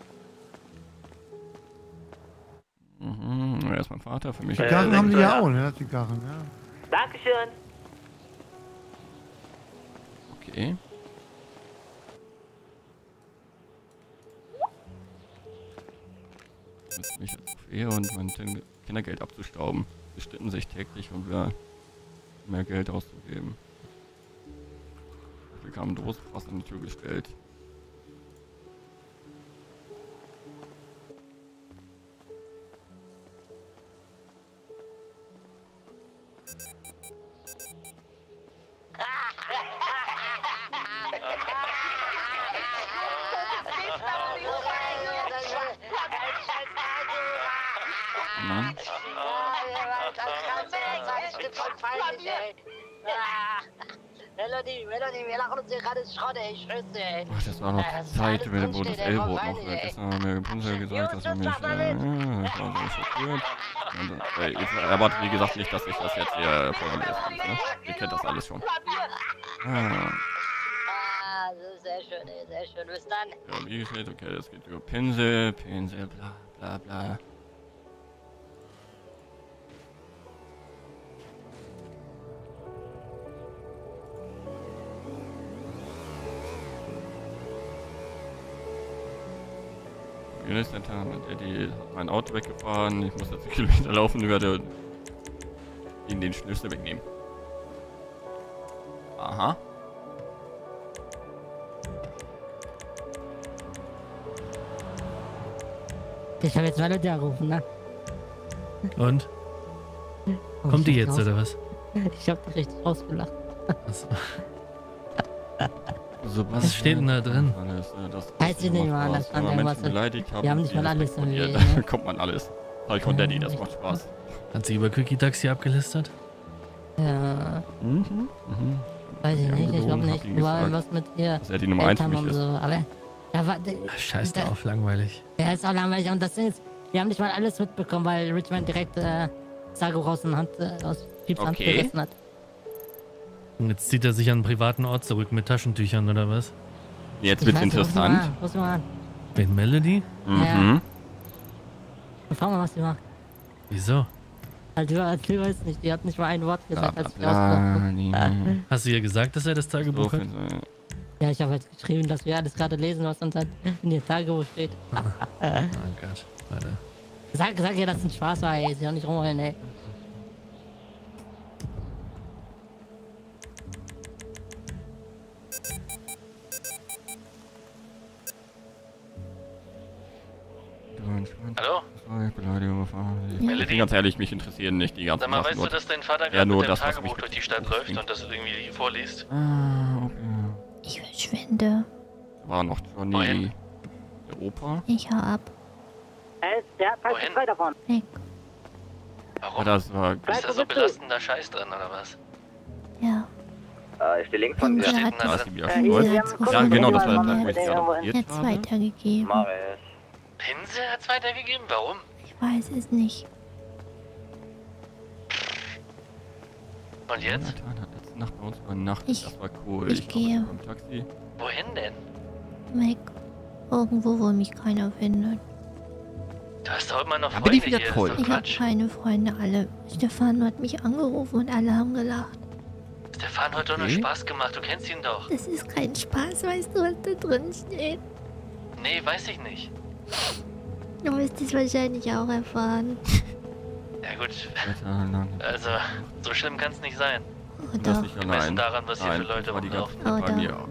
Mhm, er ist mein Vater, für mich. Zigarren haben die ja auch, ne? Zigarren, ja. Dankeschön. Okay. Mit mich als Trophäe und mein Tin- Kindergeld abzustauben. Sie stritten sich täglich, um wieder mehr Geld auszugeben. Wir bekamen Dosen fast an die Tür gestellt. Mann. Melody, Melody, wir lachen uns hier gerade Schrott, ey, ich schwör's dir, ey. Ach, das war noch Ja, das ist Zeit, alles wo das Bullshit, ey, Ellboot voll noch fein, weg ey. ist. Dann hat mir Pinsel gesagt, dass er mich, äh, ja, ich war so schockiert. Und, äh, ich erwarte, wie gesagt, nicht, dass ich das jetzt hier vorlese. Ne? Ihr kennt das alles schon. Ah, Ah, das ist sehr schön, ey, sehr schön. Bis dann. ja, wie steht, okay, das geht über Pinsel, Pinsel, bla, bla, bla. Unit Center, Daddy hat mein Auto weggefahren. Ich muss jetzt Kilometer laufen und werde ihn den Schlüssel wegnehmen. Aha. Ich habe jetzt Melody angerufen, ne? Und? Oh, Kommt die ich hab jetzt, raus- oder was? Ich hab dich richtig ausgelacht. Was, So, was steht denn da drin? Alles, äh, das, Weiß ich nicht mal, das stand wenn man irgendwas. Menschen beleidigt haben, Wir haben nicht die mal alles Respekt im von Weg, ihr, ne? kommt man alles. Hab ich von Daddy, das macht Spaß. Hat sie über Quickie Taxi abgelistet? Ja. Mhm. Mhm. Weiß ich Ja, nicht, ich glaube angelogen, nicht. hab ihn War gefragt, was mit ihr. dass er die Nummer eins für Eltern mich und ist. so, aber. Ja, war, Ach, scheiß da- drauf, langweilig. Ja, ist auch langweilig. Und das Ding ist, wir haben nicht mal alles mitbekommen, weil Richmond direkt äh, Sago aus der Hand, äh, aus Pieps Hand Okay. gerissen hat. Und jetzt zieht er sich an einen privaten Ort zurück mit Taschentüchern, oder was? Jetzt Ich wird's weiß nicht, ruf sie mal interessant. an, ruf sie mal an. Mit Melody? Mhm. Und frag mal, was sie macht. Wieso? Halt, du, du weißt nicht, die hat nicht mal ein Wort gesagt, als ich Bla, rausgekommen die- Hast du ihr gesagt, dass er das Tagebuch hat? Ja, ich habe halt geschrieben, dass wir alles gerade lesen, was uns halt in ihr Tagebuch steht. Oh Gott, warte. Sag, sag ihr, dass es ein Spaß war, ey. Sie auch nicht rumheulen, ey. Hallo? Beleidigung. Ich bin ganz ehrlich, mich interessieren nicht die ganzen Sag mal, Sachen weißt du, dort. dass dein Vater Ja, gerade nur mit dem das, was Tagebuch mich durch die Stadt läuft und das irgendwie vorliest? Ah, okay. Ich verschwinde. War noch Johnny. Wohin? Der Opa? Ich hau ab. Äh, der hat Wohin? frei davon. Weg. Warum? Ja, das war... Ist da so belastender Scheiß drin, oder was? Ja. Äh, ich stehe links von dir. Was steht denn Da da ist sie drin? wieder Äh, stolz. hier, wir haben Ja, genau, das war der Kunden, Tag, wo ich der sie irgendwo adoptiert Jetzt habe. weitergegeben. Mach ich. Pinsel hat's weitergegeben? Warum? Ich weiß es nicht. Und jetzt? Jonathan hat letzte Nacht bei uns übernachtet. Ich- Das war cool. ich hoffe, gehe. beim Taxi. Wohin denn? Weg. Irgendwo, wo mich keiner findet. Du hast doch immer noch Ja, Freunde bin ich wieder hier, toll. ist doch Ich habe Quatsch. keine Freunde, alle. Stefan hat mich angerufen und alle haben gelacht. Stefan hat doch nur Okay. Spaß gemacht, du kennst ihn doch. Das ist kein Spaß, weißt du, was da drin steht? Nee, weiß ich nicht. Du wirst es wahrscheinlich auch erfahren. Ja gut, Alter, also so schlimm kann's nicht sein. Oh, das doch. nicht Gemessen allein. daran, was hier Nein, für Leute das war die ganze rumlaufen. Zeit Oh, bei doch. mir.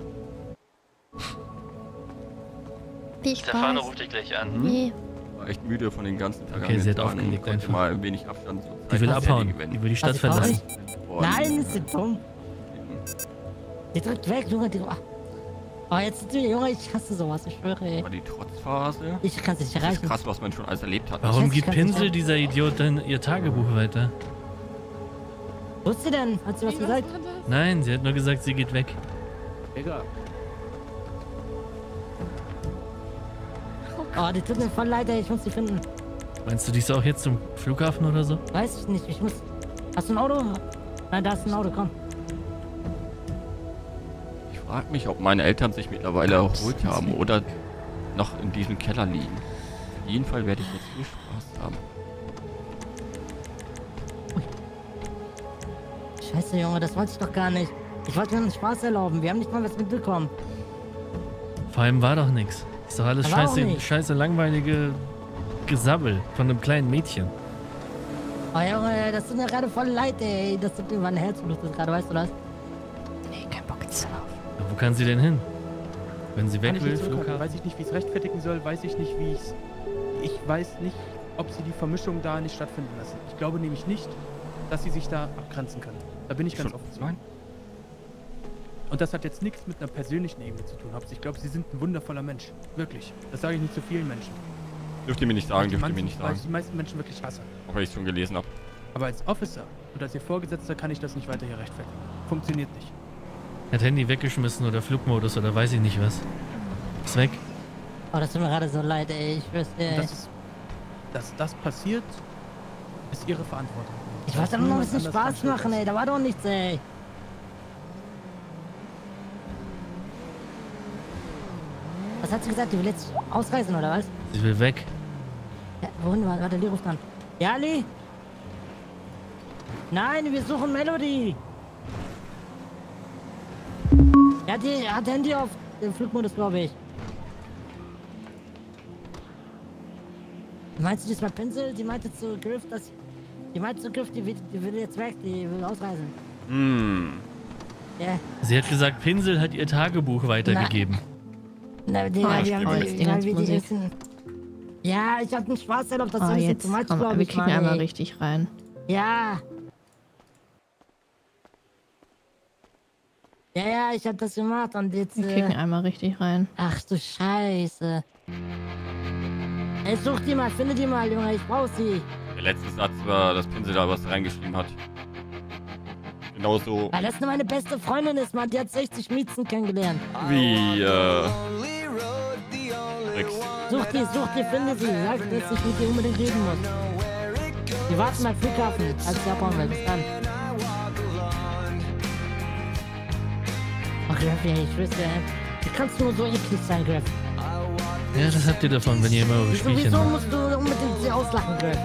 Viel Stefano Spaß. ruft dich gleich an. Nee, War echt müde von den ganzen Tagen. Okay, sie hat aufgelegt konnte einfach. mal ein wenig Abstand zur Die will Zeit abhauen. gewinnen. Die will die Stadt Was, die Frau verlassen. Und Nein, ist sie dumm. Die drückt weg, Junge. Die... Oh, jetzt sind wir, Junge, ich hasse sowas, ich schwöre, ey. war die Trotzphase. Ich kann es nicht Das ist erreichen. krass, was man schon alles erlebt hat. Warum Scheiße, gibt ich kann's Pinsel, nicht. dieser Idiot, denn ihr Tagebuch weiter? Wo ist sie denn? Hat sie was gesagt? Nein, sie hat nur gesagt, sie geht weg. Digga. Oh, die tut mir voll leid, ey, ich muss sie finden. Meinst du, die ist auch jetzt zum Flughafen oder so? Weiß ich nicht, ich muss... Hast du ein Auto? Nein, da ist ein Auto, komm. Ich frage mich, ob meine Eltern sich mittlerweile erholt haben oder noch in diesem Keller liegen. Auf jeden Fall werde ich jetzt viel Spaß haben. Scheiße, Junge, das wollte ich doch gar nicht. Ich wollte mir einen Spaß erlauben, wir haben nicht mal was mitbekommen. Vor allem war doch nix. Ist doch alles Aber auch scheiße, nicht. scheiße langweilige Gesabbel von einem kleinen Mädchen. Oh, Junge, das tut mir gerade voll leid, ey. Das tut mir mein Herz blutet gerade, weißt du das? nee, kein Bock jetzt drauf. Ja, wo kann sie denn hin? Wenn sie Kann weg ich will, nicht zurückhalten. Flughafen? Weiß ich nicht, wie ich es rechtfertigen soll, weiß ich nicht, wie ich Ich weiß nicht, ob sie die Vermischung da nicht stattfinden lassen. Ich glaube nämlich nicht, dass sie sich da abgrenzen können. Da bin ich ganz offen zu. Und das hat jetzt nichts mit einer persönlichen Ebene zu tun. Ich glaube, sie sind ein wundervoller Mensch. Wirklich. Das sage ich nicht zu vielen Menschen. Dürft ihr mir nicht sagen, Weil die dürft ihr mir manchen- nicht Weil sagen. ich die meisten Menschen wirklich hasse. Auch wenn ich es schon gelesen habe. Aber als Officer und als ihr Vorgesetzter kann ich das nicht weiter hier rechtfertigen. Funktioniert nicht. Hat Handy weggeschmissen oder Flugmodus oder weiß ich nicht was. Ist weg. Oh, das tut mir gerade so leid, ey. Ich wüsste, Und ey. das ist, dass das passiert, ist ihre Verantwortung. Ich wollte doch nur ein bisschen Spaß machen, ey. Da war doch nichts, ey. Was hat sie gesagt? Die will jetzt ausreisen, oder was? Sie will weg. Ja, wohin? Warte, Lee ruft an. Ja, Lee? Nein, wir suchen Melody. Ja, die hat Handy auf dem Flugmodus, glaube ich. Meinst du diesmal Pinsel? Die meinte zu Griff, dass... Die meinte zu Griff, die will, die will jetzt weg, die will ausreisen. Hm. Ja. Sie hat gesagt, Pinsel hat ihr Tagebuch weitergegeben. Na, die, Oh, weil ich wir haben brauche die, jetzt die weil ganze wir die Musik. wissen. Ja, ich hab einen Spaß erlaubt, das Oh, ist ein bisschen jetzt zu much, komm, glaube wir ich, kriegen Mann, einmal ey. richtig rein. Ja. Ja, ja, ich hab das gemacht und jetzt... Wir kriegen Äh, einmal richtig rein. ach du Scheiße. Ey, such die mal, finde die mal, Junge, ich brauch sie. Der letzte Satz war, dass Pinsel da was reingeschrieben hat. Genauso Weil das nur meine beste Freundin ist, Mann, die hat sechzig Miezen kennengelernt. wie, äh... Rex. Such die, such die, finde sie. Sag, dass ich mit dir unbedingt reden muss. Wir warten am Flughafen, als sie abhauen will. Bis dann. Ach, Griff, ey, ich wüsste, ey. Wie kannst du nur so eklig sein, Griff? Ja, das habt ihr davon, wenn ihr immer eure Spielchen Sowieso macht. musst du unbedingt sie auslachen, Griff.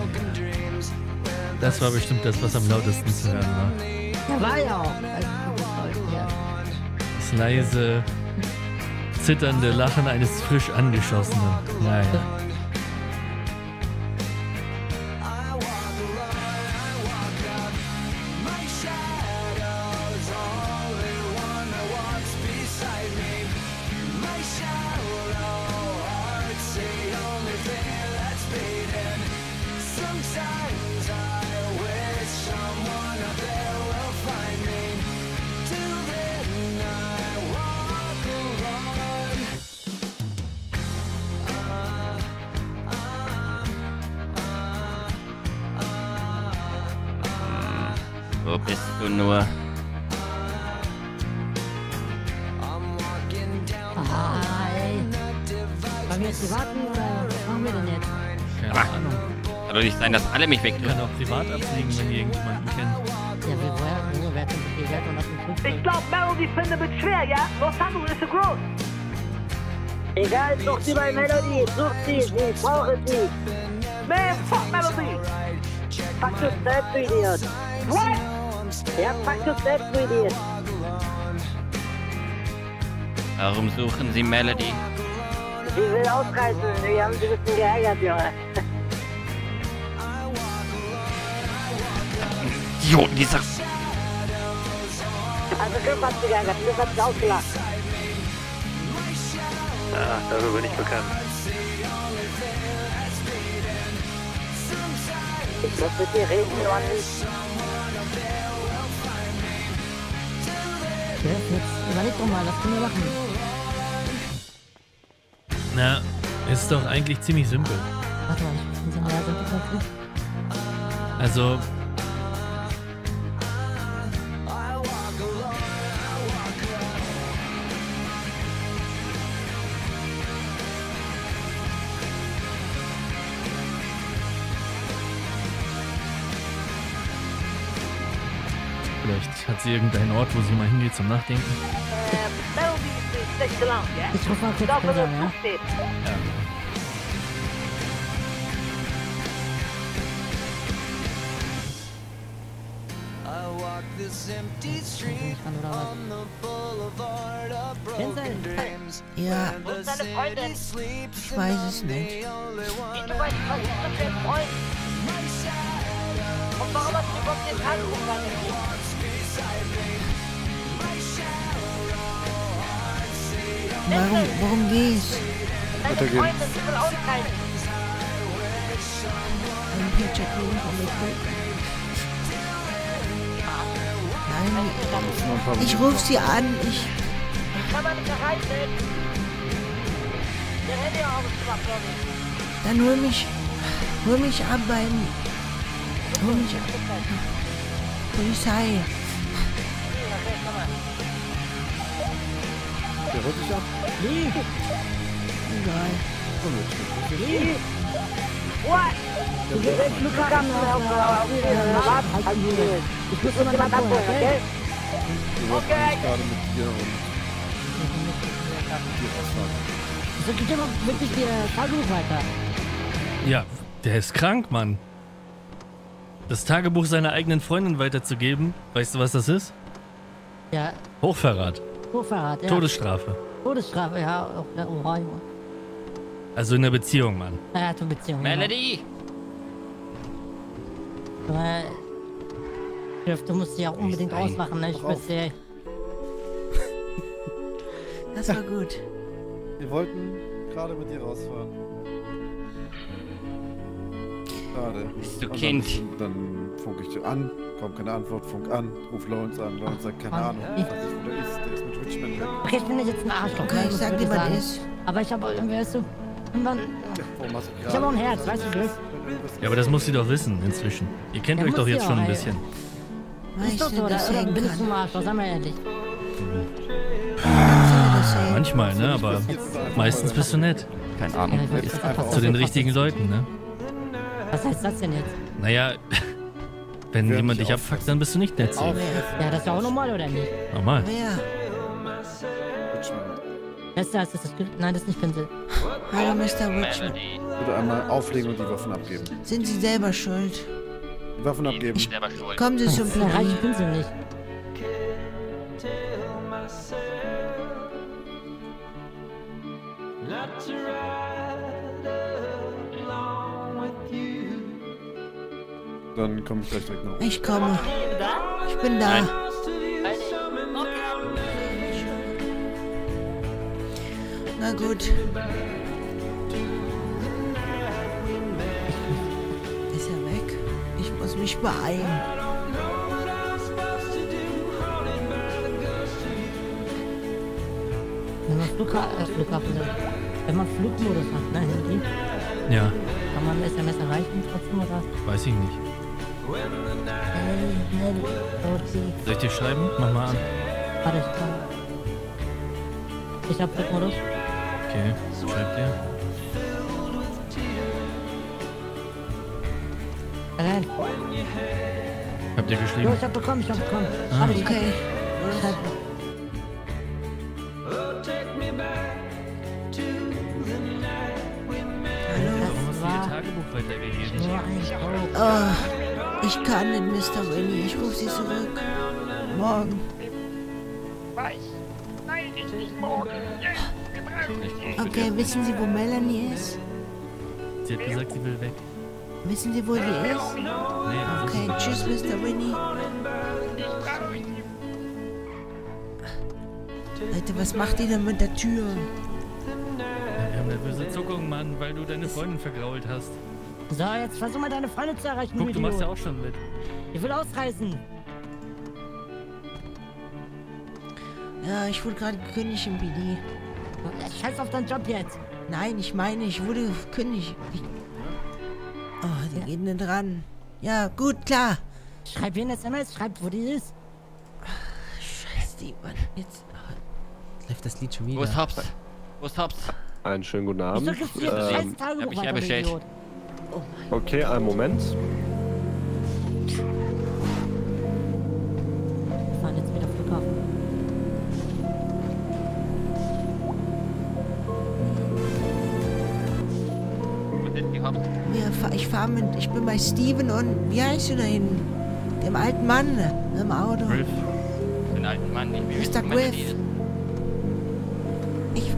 Das war bestimmt das, was am lautesten zu hören war. Ja, war ja auch. Das leise, zitternde Lachen eines frisch angeschossenen. Naja. Wo bist du nur? Ah, ey. Wollen wir jetzt hier warten oder was machen wir denn jetzt? Keine Ah. Ahnung. Kann doch nicht sein, dass alle mich Ich wegdrücken. kann auch privat abfliegen, wenn ihr irgendjemanden kennt. Ja, wir woher? Junge, wer hat denn so viel Wert und hat einen Flug? Ich glaub, Melody findet es schwer, ja? Los Angeles ist so groß. Egal, such sie bei Melody. Such sie, ich brauche sie. Man, fuck Melody. Fuck yourself, du Idiot. What? Ja, fuck yourself, du Idiot. Warum suchen Sie Melody? Sie will ausreißen. Wir haben sie ein bisschen geärgert, Junge. Idioten, dieser... Also Griff hat sie geärgert, Griff hat sie ausgelacht. Ah, dafür bin ich bekannt. Ich muss mit dir reden, Mann. Ja, jetzt überleg doch mal, was können wir machen? Na, ist doch eigentlich ziemlich simpel. Warte mal, ich muss mal sagen, Also, vielleicht hat sie irgendeinen Ort, wo sie mal hingeht zum Nachdenken. Melody ist schlecht gelaunt, ja? Ich rufe mal kurz Dafür, Chris an, dass ja? du steht. Ja. Ja, Wo ist deine Freundin? ich weiß es nicht. Wie, du weißt, was ist das für ein Freund? Und warum hast du überhaupt den Tagebuch weitergegeben? Warum, worum geht's? Deine Weitergehen. Freundin, sie will ausreißen. Ein Paycheck von mir. Nein, ich ruf sie an. Ich. Die kann man nicht erreichen. Der hätte ja auch gemacht, glaube ich. Dann hol mich. Hol mich ab beim. Hol mich ab. Polizei. Der holt dich ab. Wie? Egal. Wie? What? Du gehst jetzt Luca auf Ich muss jemand abholen, okay? Wir wollten eigentlich gerade mit dir und dir rausfahren. So geht immer wirklich der Tagebuch weiter. Ja, der ist krank, Mann. Das Tagebuch seiner eigenen Freundin weiterzugeben, weißt du, was das ist? Ja, Hochverrat. Hochverrat, ja. Todesstrafe. Todesstrafe, ja. Auch der Orange. Also in der Beziehung, Mann. Ja, zur Beziehung. Melody! Aber, Griff, du musst dich auch unbedingt ausmachen, ne? Ich weiß ja. Das war gut. Wir wollten gerade mit dir rausfahren. Schade. Bist du Und Kind? Dann, dann funk ich dir an, kommt keine Antwort, funk an, ruf Lawrence an, Lawrence sagt keine Mann, Ahnung, ich- weiß nicht, wo der ist, der ist mit Richmond weg. Okay, ich bin jetzt ein Arschloch. Okay, ne? ich muss sag wirklich dir, was sagen. ist. Aber ich habe irgendwie, weißt du, irgendwann. Warum hast du Ich habe auch ein Herz, weißt du, Griff? Ja, aber das muss sie doch wissen inzwischen. Ihr kennt Ja, euch muss doch sie jetzt auch, schon ein ey. bisschen. Ist doch so, oder, oder bin ich so ein Arschloch? Sag mal ehrlich. Manchmal, ne? Aber meistens bist du nett. Keine Ahnung. Ja, ich wollte jetzt einfach Zu den aufpassen. richtigen Leuten, ne? Was heißt das denn jetzt? Naja, wenn jemand dich abfuckt, dann bist du nicht nett zu ihm. Ja, das ist ja auch normal, oder nicht? Normal. Wer? Wer ist das? Ist das Griff? Nein, das ist nicht Pinsel. Hallo, Mister Richmond. Bitte einmal auflegen und die Waffen abgeben. Sind Sie selber schuld? Die Waffen abgeben. Kommen Sie zum Da reicht Piri. Pinsel nicht. Dann komme ich gleich direkt nach oben. Ich komme. Ich bin da. Nein. Na gut. Ist er weg? Ich muss mich beeilen. Wenn man Flughafen, äh, Flughafen, wenn man Flugmodus hat, ne, Handy, Ja, kann man S M S erreichen trotzdem oder? weiß ich nicht. Soll ich dir schreiben? Mach mal an. Warte, ich kann. Ich hab Flugmodus. Okay, schreib dir. Rein. Habt ihr geschrieben? Jo, ich hab bekommen, ich hab bekommen. Ah. Warte, ich Okay. Schreib. Warum hast du ihr Tagebuch weitergegeben? Oh, ich kann nicht, Mister Winnie. Ich rufe Sie zurück. Morgen. Was? Nein, ich nicht morgen. Jetzt, gebraucht. Okay, wissen Sie, wo Melanie ist? Sie hat gesagt, sie will weg. Wissen Sie, wo sie ist? Nee, das Okay, ist tschüss, Mister Winnie. Leute, was macht ihr denn mit der Tür? Wir haben nervöse Zuckung, Mann, weil du deine Freundin vergrault hast. So, jetzt versuch mal deine Freunde zu erreichen, Guck, du machst ja Idiot. auch schon mit. Ich will ausreißen. Ja, ich wurde gerade gekündigt im P D. Scheiß auf deinen Job jetzt. Nein, ich meine, ich wurde gekündigt. Ich oh, die gehen nicht dran. Ja, gut, klar. Schreib ihr eine S M S, schreib, wo die ist. Scheiße, die Mann. Jetzt, oh, Jetzt läuft das Lied schon wieder. Wo ist Hobbs? Wo ist Hobbs? Einen schönen guten Abend. Wieso gibt's hier ein scheiß Tagebuch hab mich weiter, ja du bestellt. Idiot? Okay, einen Moment. Wir fahren jetzt wieder Flughafen. Wo sind die Hobbs? wir, fahr- ich fahre mit, ich bin bei Steven und, wie heißt du da hinten? Dem alten Mann im Auto. Griff. Den alten Mann, ich will Mister wissen, wo Melanie Griff. ist. Ich,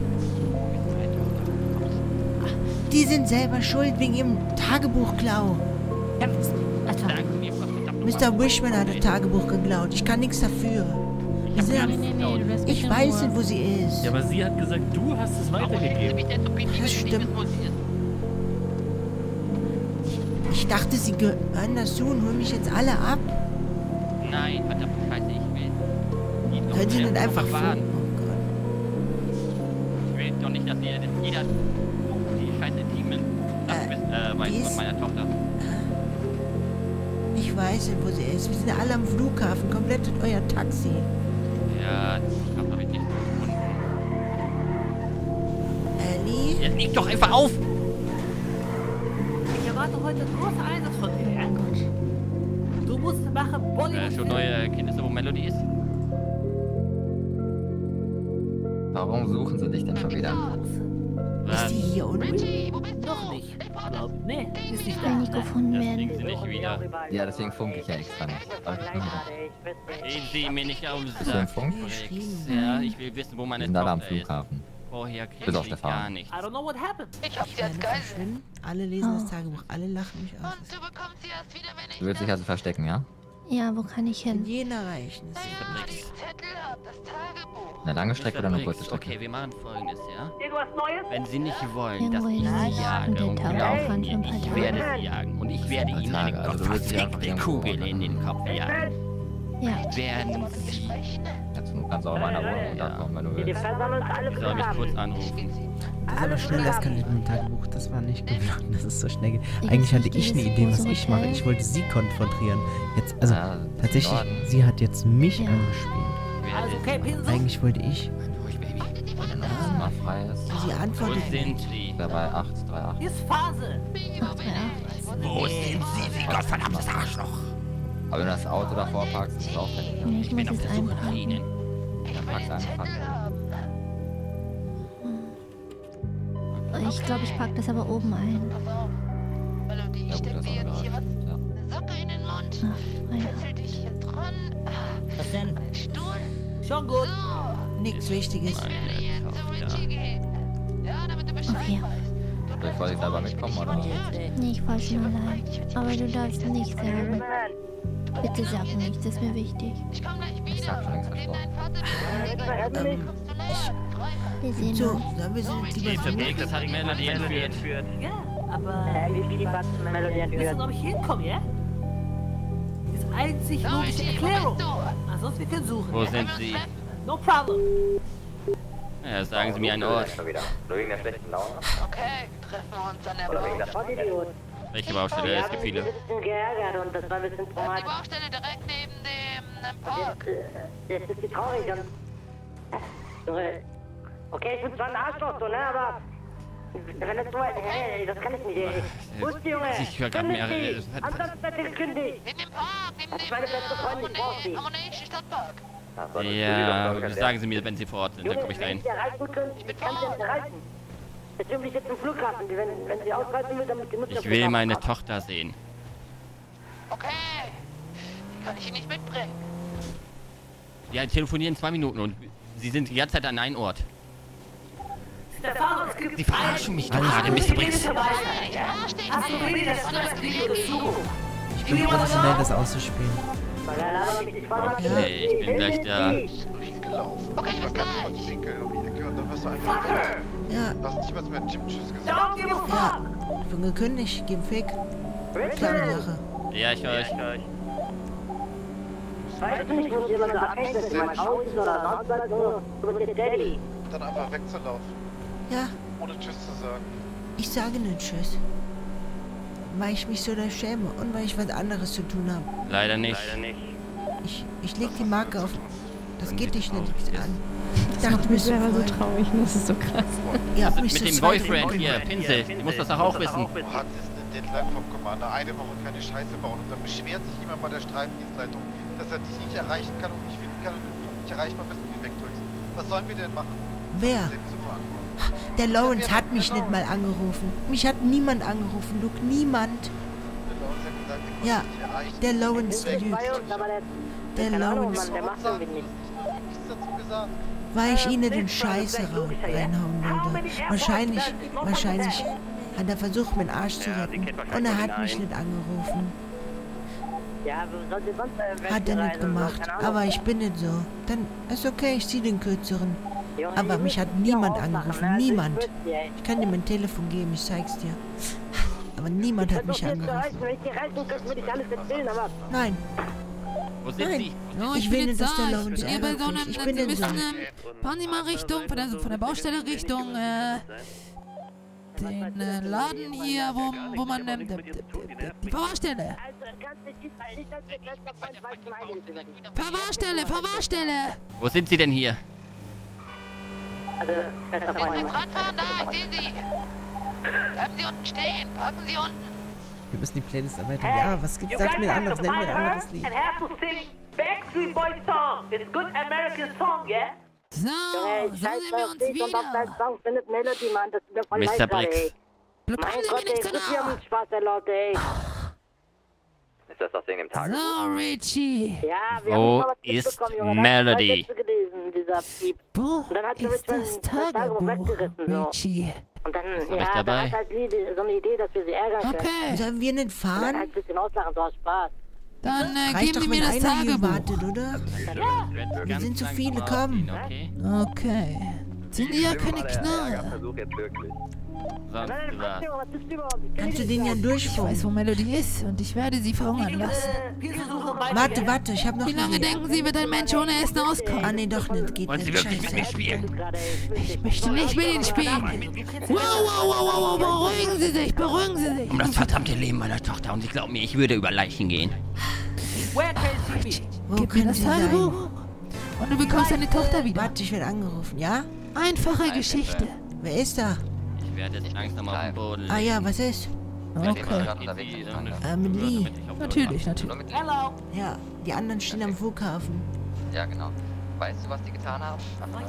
die sind selber schuld wegen ihrem Tagebuchklau. Ja, Alter. Danke mir, verdammt Mister Wishman hat das Tagebuch geklaut. Ich kann nichts dafür. Ich Die hab sind gar am- nichts geklaut. Ich weiß nicht, wo sie ist. Ja, aber sie hat gesagt, du hast es Warum rufen Sie weitergegeben. mich denn so bitte, wenn Das Sie nicht stimmt. wissen, wo sie ist? Ich dachte, sie gehören dazu und holen mich jetzt alle ab. Nein, verdammt Scheiße, ich will die doch Können Sie erst nicht einfach verwahren. vor- Oh Gott. Ich will doch nicht, dass jeder, dass jeder die scheiß intimen Sachen wissen, äh, weiß die von ist- meiner Tochter. Ich weiß nicht, wo sie ist. Wir sind alle am Flughafen. Komplett in euer Taxi. Ja, ich hab damit nicht so gefunden. Ellie? Jetzt leg doch einfach auf! Ich erwarte heute große Einsatz von dir, ja? Du musst machen Äh, Bollywood. schon neue Erkenntnisse, wo Melody ist? Warum suchen sie dich denn schon wieder? Ist die hier unten? Noch nicht. Glaub, nee, ist nicht da. Kann nicht gefunden Das werden. kriegen sie nicht wieder. Ja, deswegen funke ich ja extra nicht. Sag ich nur. Reden Sie mir nicht auf Bist du im Funk? Rex. Ja, ich will wissen, wo meine Wir sind alle am Tochter ist. Flughafen. Vorher Bis kriege auf ich der gar Fahrt. nichts. I don't know what happened. Ich hab sie als Geisel. Alle lesen das Tagebuch. Alle lachen mich aus. Und du bekommst sie erst wieder, wenn ich Du willst dich also verstecken, ja? Ja, wo kann ich In hin? jeden erreichen. die Zettel hab, das Tagebuch. Eine lange Strecke oder eine kurze Mister Briggs, Strecke? Okay, wir machen folgendes, ja? Irgendwas Neues? Wenn Sie nicht wollen, dass Irgendwo ich hin. Sie jage Den und Tag glauben aufwand mir, für ein paar ich Tage. werde Sie jagen und ich werde Ein paar Ihnen eine Tage, also du willst dich einfach verfickte irgendwo Kugel in den Kopf jagen. Ja. Werden Sie... Jetzt du kannst auch in meiner Wohnung unterkommen, wenn du Wir willst. versammeln uns alle Ich soll mich kurz Flughafen. anrufen. Das ist aber schnell eskaliert mit dem Tagebuch. Das war nicht geplant. Das ist so schnell. ge- Ich Eigentlich hatte weiß ich eine nicht, Idee, was dieses ich mache. Hotel. Ich wollte sie konfrontieren. Jetzt, also Ja, das ist in tatsächlich, Ordnung. sie hat jetzt mich Ja. angespielt. Also, okay, Pinsel. Eigentlich wollte ich. Ruhig, Baby. Wenn noch ein Zimmer frei ist. Sie Wo antwortet sind nicht. Sie? Der bei acht drei acht. Hier ist Phase. Wo sind Sie, Sie gottverdammtes Arschloch? Aber wenn du das Auto davor parkst, ist es auch fertig. Nee, ich Ich bin muss auf jetzt der Suche nach einparken. Ihnen. Dann packst du einfach. Ich glaube, ich packe das aber oben ein. Melodie, Ja ich gut, steck das mir ist jetzt auch hier was, egal. Ja. eine Socke in den Mund. Ach, naja. Fessel dich hier dran. Was denn? Ein Stuhl. Schon gut. So. Nichts Wichtiges. Wenn du jetzt so in die geht. Ja, damit du Bescheid Okay. weißt. Soll ich vorsichtig selber mitkommen, oder? Nee, ich fahr schon allein. Aber du darfst nicht sagen. Bitte sag nicht, das ist mir wichtig. Ich komm gleich Ich wieder. hab schon längst versprochen. Ähm, Wir sehen so, uns. sollen wir sie Mister lieber Briggs, das hat Melody entführt. Ja, aber Ich liebe was Melody wir entführt. wissen, ob ich hinkomme, ja? Das ist einzig logische Erklärung. Ansonsten wir können suchen. Wo ja? sind Sie? No problem. Ja, sagen Sie mir einen Ort. Schon wieder. Nur wegen der schlechten Laune? Okay, treffen wir uns an der Oder wegen Bar. der Was Idiot. Welche Baustelle? Es gibt viele. Ich bin ein bisschen geärgert und das war ein bisschen Die traumatisch. Baustelle direkt neben dem ähm, Park. Jetzt ist die traurig und... Junge, okay, ich bin zwar ein Arschloch, so, ne, aber... Wenn das so... Hey, das kann ich nicht, ey. Wo ist die, Junge? Ich höre gerade mehr. Kündig die! Ansonsten wird sie gekündigt! In dem Park, neben Das ist dem meine beste Freundin, ich brauch sie. Ammonation Stadtpark. Ja, sagen Sie mir, wenn Sie vor Ort sind, dann komme ich da hin. Wenn Sie erreichen können, ich kann Sie nicht erreichen. Deswegen bin ich jetzt im Flughafen. Wenn, wenn Sie ausreisen will, damit die Mutter... Ich will meine Tochter sehen. Okay. Die kann ich Ihnen nicht mitbringen. Ja, telefonieren zwei Minuten und Sie sind die ganze Zeit an einem Ort. Der Fahrer, es gibt Sie verarschen mich doch gerade, Mister Briggs. Hast du Rede, das Stressvideo dazu? Ich bin professionell, das auszuspielen. Okay, ich bin gleich da. Okay, bis gleich. Ja. Du hast nicht was mit Jim Tschüss gesagt. Ja. Ich bin gekündigt, geh Fick. Kleine Sache. Ja, ich höre euch. Weißt du nicht, wo jemand da abhängt, dass jemand aus ist oder sonst was? Du bist der Daddy. Dann einfach wegzulaufen. Ja, Ohne Tschüss zu sagen. ich sage nur Tschüss. Weil ich mich so da schäme und weil ich was anderes zu tun habe. Leider nicht. Ich, ich leg die Marke auf. Das geht dich nicht an. Ich Das dachte, macht du mich bist so selber so voll. traurig, das ist so krass. Ihr habt Was mich ist mit so dem zwei Boyfriend Minuten hier, gemacht. Pinsel? Du musst das doch auch wissen. Hat ist eine Deadline vom Commander. Eine Woche keine Scheiße bauen. Und dann beschwert sich jemand bei der Streifendienstleitung, dass er dich nicht erreichen kann und nicht finden kann und du nicht erreichbar bist und ihn wegdrückst. Was sollen wir denn machen? Wer? Der Lawrence hat mich nicht mal angerufen. Mich hat niemand angerufen, Luke. Niemand. Ja, der Lawrence lügt. Der Lawrence. Weil ich ihnen den Scheiße reinhauen würde. Wahrscheinlich, wahrscheinlich hat er versucht, meinen Arsch zu retten. Und er hat mich nicht angerufen. Hat er nicht gemacht. Aber ich bin nicht so. Dann ist okay, ich zieh den kürzeren. Aber mich hat niemand angerufen. Niemand. Ich kann dir mein Telefon geben, ich zeig's dir. Aber niemand hat mich angerufen. Nein. Wo sind Nein. Sie? No, Ich ich will bin nicht, jetzt dass der da. Lawrence Ich bin hier bei so Ärger einem, kriegt. Ich bin Sie nicht so. müssen, ähm, fahren Sie mal Richtung, von der, von der Baustelle Richtung, äh, den äh, Laden hier, wo, wo man, ähm, d- d- d- die Verwahrstelle. Verwahrstelle, Verwahrstelle. Wo sind Sie denn hier? Also, besser Wenn Sie Freunde. ins Rad fahren, da, ich sehe Sie. Bleiben Sie unten stehen, parken Sie unten. Wir müssen die Playlist erweitern. Ja, was gibt's? Sag mir ein anderes, nenn mir ein anderes Lied. And have to sing Backstreet Boys song. It's good American song, yeah? So, so sehen wir uns wieder. Mister Briggs. Bekommen Mein Sie Gott, mir ey, nichts gut, wir haben genau. uns Spaß erlaubt, ey. Ist das das wegen dem Tagebuch? So, Richie. Ja, wir Wo haben mal was ist mitbekommen, Junge. Da hat Melody? zwei Sätze gelesen, dieser Typ. Wo Und dann hat sie ist Richmond das das Tagebuch Tagebuch, weggerissen, so. Richie? Und dann, hab ich ja, dabei. dann hat halt die, so eine Idee, dass wir sie ärgern können. Okay. Sollen wir nicht Und dann fahren? halt ein bisschen auslachen, so aus Spaß. Dann äh, Reicht geben doch, Sie wenn mir das einer hier Tagebuch. wartet, oder? Wir sind zu viele, komm. Okay. Okay. Sind ja keine Knarre. Versuch jetzt wirklich. Sonst gesagt. Kannst du den ja Ich durchfahren? weiß, wo Melody ist und ich werde sie verhungern lassen. Warte, warte, ich hab noch Wie lange eine Idee. denken Sie, wird ein Mensch ohne Essen auskommen? Ah, nee, doch nicht. Geht Wollen Sie nicht. wirklich mit mir Scheiße. spielen? Ich möchte nicht mit Ihnen spielen. Wow, wow, wow, wow, wow, beruhigen Sie sich, beruhigen Sie sich. Um das verdammte Leben meiner Tochter. Und Sie glauben mir, ich würde über Leichen gehen. Wo Gib mir können das sie sein? Tagebuch und du bekommst deine Tochter wieder. Warte, ich werde angerufen, ja? Einfache Geschichte. Wer ist da? Ich werde jetzt langsam auf den Boden Ah ja, was ist? Okay. Äh, mit Lee. Natürlich, natürlich. Ja, die anderen stehen am Flughafen. Ja, genau. Weißt du, was die getan haben?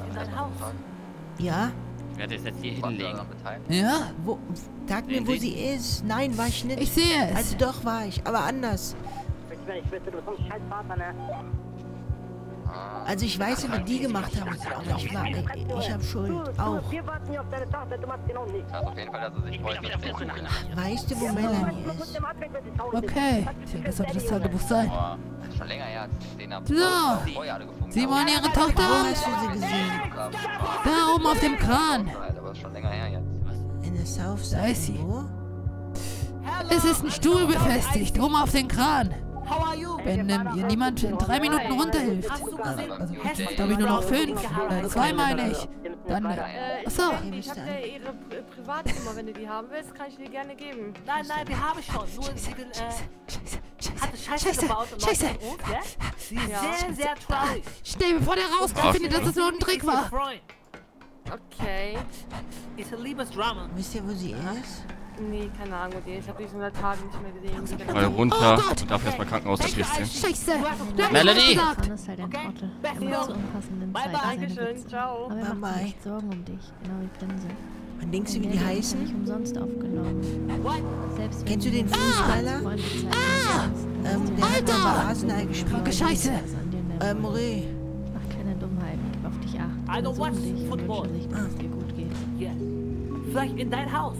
Ja? Ich werde es jetzt hier hinlegen. Ja? Wo? Sag mir, Sehen wo Sie? sie ist. Nein, war ich nicht. Ich sehe es. Also doch war ich, aber anders. Ich wüsste, du bist so ein scheiß Vater, ne? Also ich weiß, was die gemacht haben, aber ich war, ich, ich habe Schuld, auch. Wir warten hier auf deine Tochter, du machst genau nicht. Also auf jeden Fall, dass er sich freut, mich zu suchen. Weißt du, wo Melanie ist? Okay. Tja, was sollte das Tagebuch sein? Boah, schon länger her, als ich den hab. So. Vorher alle gefunden. Sie wollen Ihre Wo Tochter? hast du sie gesehen? Da oben auf dem Kran. Aber ist schon länger her jetzt. In der Southside. Da ist sie. Wo? Es ist ein Stuhl befestigt, oben auf dem Kran. Wenn ähm, ihr niemand in drei Minuten runterhilft. Also, jetzt habe ich nur noch fünf. Äh, zwei meine ich. Dann, Äh, achso. ich hab ja ihre Pri Privatnummer, wenn du die haben willst, kann ich dir gerne geben. Nein, nein, die habe ich schon. Nur sie äh, hatte Scheiße, Scheiße, gebaut und Scheiße. läuft mit uns, ja? Sie ist Ja. sehr, sehr traurig. Schnell, bevor der rauskommt, findet, dass es nur ein Trick war. Okay. Ist ein Liebesdrama. Wisst ihr, wo sie ist? Nee, keine Ahnung, die- ich habe die schon seit Tagen nicht mehr gesehen. Mal runter und darf erstmal Krankenhaus das bisschen. Scheiße. Melody! Stefan ist halt ein Trottel. Immer zur unpassenden Zeit. Dankeschön, ciao. Aber er Bye, macht sich bye. nicht Sorgen um dich, genau wie Pinsel. Und denkst du, wie die Nicht heißen? umsonst aufgenommen. Selbst wenn Kennst du du den uns Fußballer? Freunde zeigen kannst, dann Ähm, ist der hat dir mal bei Arsenal gespielt. Scheiße. Äh, Moré. Mach keine Dummheiten, gib auf dich acht. I don't Suchen watch dich und football. wünschen sich, dass es dir gut geht. Ja. Vielleicht in dein Haus.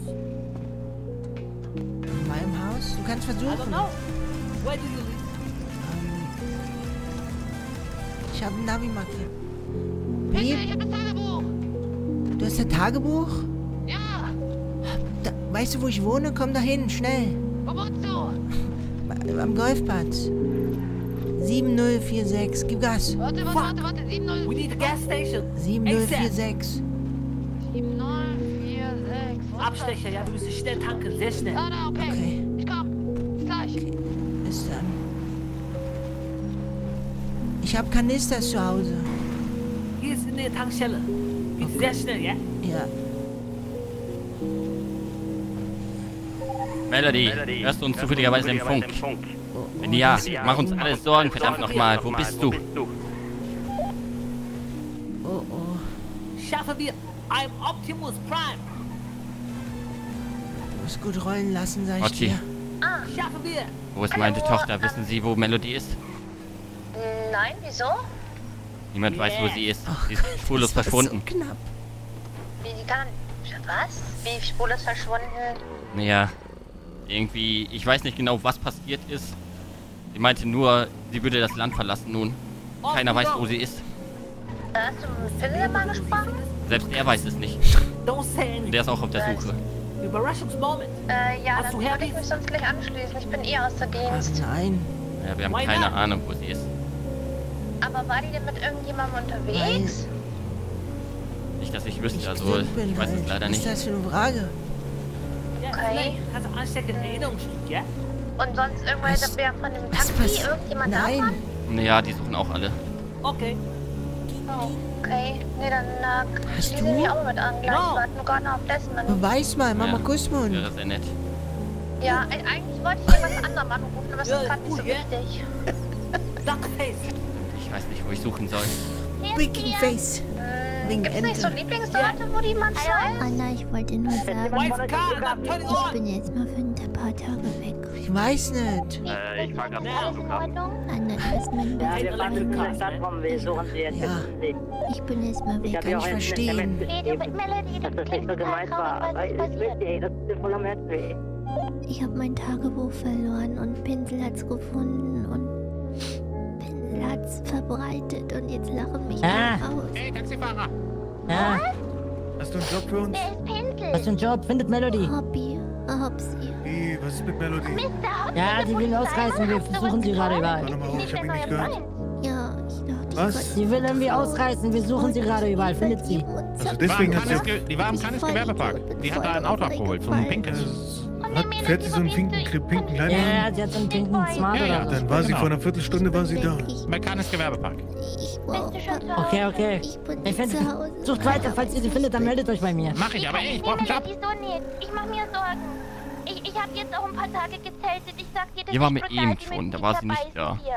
In meinem Haus? Du kannst I don't versuchen. know. Where do you live? Ich habe ein Navi markiert. Pinsel, Wie? ich hab das Tagebuch. Du hast ein Tagebuch? Ja. Da, weißt du, wo ich wohne? Komm da hin, schnell. Wo wohnst du? Am Golfplatz. sieben null vier sechs. Gib Gas. Warte, warte, warte, warte. sieben null. We need a gas station. sieben null vier sechs. sieben null vier sechs. Abstecher, ja, wir müssen schnell tanken, sehr schnell. Ah, da, okay. Okay. Ich komm. Bis gleich. Bis dann. Ich habe Kanister zu Hause. Hier ist eine Tankstelle. Geht sehr schnell, ja? Ja. Melody, hörst du uns zufälligerweise im Funk? Wenn ja, mach uns alle Sorgen, verdammt nochmal. Wo bist du? Oh, oh. Schaffen wir. I'm Optimus Prime. Du musst gut rollen lassen, sag ich Otti, dir. Schaffen wir. wo ist meine Tochter? Wissen Sie, wo Melody ist? Nein, wieso? Niemand weiß, wo sie ist. Sie ist spurlos verschwunden. So knapp. Wie die kann... Was? Wie spurlos verschwunden? Naja, irgendwie, ich weiß nicht genau, was passiert ist. Sie meinte nur, sie würde das Land verlassen nun. Keiner weiß, wo sie ist. Hast du mit Philipp mal gesprochen? Selbst er weiß es nicht. Don't say Und der ist auch auf der Suche. Überraschungsmoment. Äh, ja, Hast dann du würde Herbie? ich mich sonst gleich anschließen. Ich bin eh außer Dienst. Nein. Ja, wir haben Why keine not? Ahnung, wo sie ist. Aber war die denn mit irgendjemandem unterwegs? Nicht, dass ich wüsste, also blind bin ich weiß es halt. leider Was nicht. ist das für eine Frage? Okay. Hast du ansteckende Erinnerungsstück, ja? Und sonst irgendwelche Was- wer von dem was Taxi? pass- Irgendjemand Nein. davon? Naja, die suchen auch alle. Okay. Oh, okay. Nee, dann äh, Hast schließe du? mich auch mit an. Gleich. No. Ich warte nur gerade noch auf Desmond. Beweis mal, Mama Ja, Kussmund. wäre sehr nett. Ja, e- eigentlich wollte ich jemand anderem anrufen, aber es Ja, ist gerade nicht so gut, ja. wichtig. Duckface. Ich weiß nicht, wo ich suchen soll. Winking Face. Wing Gibt's nicht so Ente. Lieblingsleute, wo die manchmal ist? Anna, ich wollte nur sagen, White car, I'm turning ich on. bin jetzt mal für ein paar Tage weg. Ich weiß nicht. Äh, ich fahr grad zum Flughafen. Anna, du bist mein Ja, bester wir warten in der Freund. Stadt rum, wir suchen sie jetzt. Ja. Ich bin jetzt mal Ich weg. habe ja auch ich ein verstehen. SMS Nee, du mit geschrieben, Melody, dass du das nicht klingst so gemeint total war. traurig, Aber was ich ist will passiert? dir, das ist voller Herzweh. Ich habe mein Tagebuch verloren und Pinsel hat's gefunden und Pinsel hat's verbreitet und jetzt lachen mich Ah. alle aus. Hey, Taxifahrer. Ja, Hast du einen Job für uns? Wer ist Pinsel? Hast du einen Job? Findet Melody. Hobby, Hopsi. Wie, was ist mit Melody? Mister Hopsi, Ja, der die will Polizei ausreißen, wir macht versuchen sowas sie gerade toll. überall. Ist Warte mal, nicht ich hab der ihn nicht neue gehört. Freund? Ja, ich dachte, ich Was? wollte Sie will irgendwie ausreißen, wir suchen sie gerade überall. Findet sie. Also deswegen hat sie... Die war im Kannes Gewerbepark. Die hat da ein Auto abgeholt, so ein pinkes. Hat, fährt sie so einen pinken, pinken Kleid? Ja, sie hat so einen pinken Smart Ja, ja, oder so. dann war sie vor einer Viertelstunde war sie da. Bei Kannes Gewerbepark. Ich brauche Okay, okay. Ich bin Ich find, zu Hause. sucht weiter, falls ihr sie findet, dann meldet euch bei mir. Mach ich, aber ey, ich Nee, Melody, so nicht. Ich mach mir Sorgen. Ich, ich hab jetzt auch ein paar Tage gezeltet. Ich sag dir, das Die war ist mit brutal. ihm Die schon, müssen da dich war sie nicht verbeißen da. hier.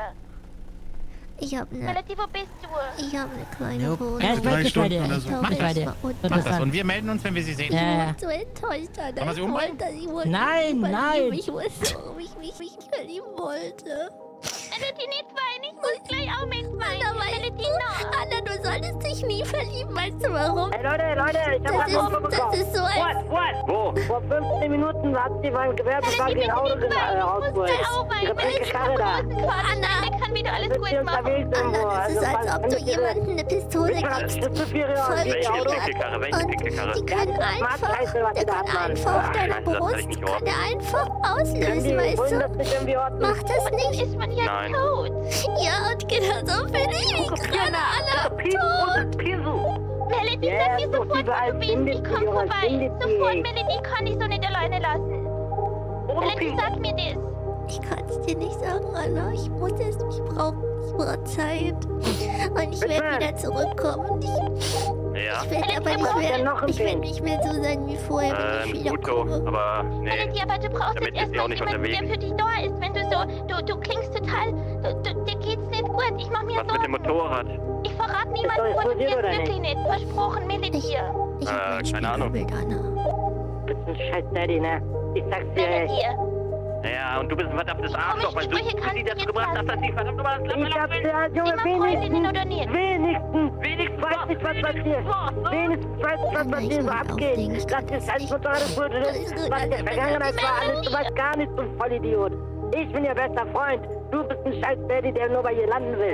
Ich hab ne, Melody, wo bist du? ich hab ne kleine Nope. Wohnung. Ja, ich melde mich bei dir. Ich Mach glaube, ich bei dir. war Mach unter- das. Und wir melden uns, wenn wir sie sehen. Ja, ja. so enttäuscht, Anna. Kann man sie Ich umbringen? wollte, ich wollte Nein, sie nein. verlieben. Ich wusste, warum ich mich nicht verlieben wollte. Melody, nicht weinen. Ich muss gleich auch mitweinen. Anna, weißt Melody, du, no. Anna, du solltest dich nie verlieben. Weißt du warum? Hey Leute, Leute, ich Das hab grad ist- eine Info das bekommen. ist so ein- What, what? Wo? Vor fünfzehn Minuten hat sie beim Gewerbepark ihr Auto äh, rausgeholt. Ihre pinke Karre da. Anna, Der kann wieder alles Sind gut sie machen. unterwegs irgendwo? Anna, das ist, Also, als ob du findet ihr jemandem eine Pistole Ich hab gibst. Schlüssel für ihre- Voll für ihr Auto. bescheuert. Pinke Karre, welche Und pinke Karre? die können Ja, einfach, Scheiße, was der die da kann hat, Mann. einfach Ah, deine Scheiße, das kann ich Brust, nicht kann ordnen. der einfach Können auslösen, die, weißt wollen du? das nicht irgendwie ordnen? Mach das nicht. Ist man ja Nein. tot. Ja, und genau so bin ich mich gerade, Anna. Pisu, Tot. Pisu. Melody, Ja, sag mir doch, sofort, überall wo du bist. findet Ich sie, komm überall vorbei. findet sie. Sofort, Melody, ich kann dich so nicht alleine lassen. Melody, sag mir das. Ich kann es dir nicht sagen, Anna. Ich muss es, ich brauche ich brauch Zeit. Und ich werde wieder zurückkommen. Und ich, Ja. ich werde aber nicht mehr, ich werde nicht mehr so sein wie vorher, wenn ich Ähm, gut so, wiederkomme. aber nee. Melody, aber du brauchst Damit jetzt ist sie auch erstmal nicht jemanden, der unterwegs. für dich da ist. Wenn du so, du, du klingst total, du, du, dir geht's nicht gut. Ich mach mir Was mit dem Sorgen. Motorrad? Ich verrate niemanden, Ist doch wo du explodiert, bist, oder wirklich nicht. Versprochen, Melody. Ich hab Äh, keine Ahnung. Bild, Anna. Du bist ein scheiß Daddy, ne? Ich sag's dir, ey. Melody. Ja, und du bist ein verdammtes Arschloch, weil du Sprüche sie kannst du dazu jetzt gebracht hast, dass sie verdammt nochmal das Ich hab dir, Junge, Immer Freundinnen oder wenigstens, nicht? wenigstens, Wenigstens weiß nicht, was passiert. Wenigstens weiß nicht, was passiert, so abgeht. Das ist ein totales Bullshit. Was in der Vergangenheit war, alles, du weißt gar nichts, du Vollidiot. Ich bin ihr bester Freund. Du bist ein scheiß Daddy, der nur bei ihr landen will.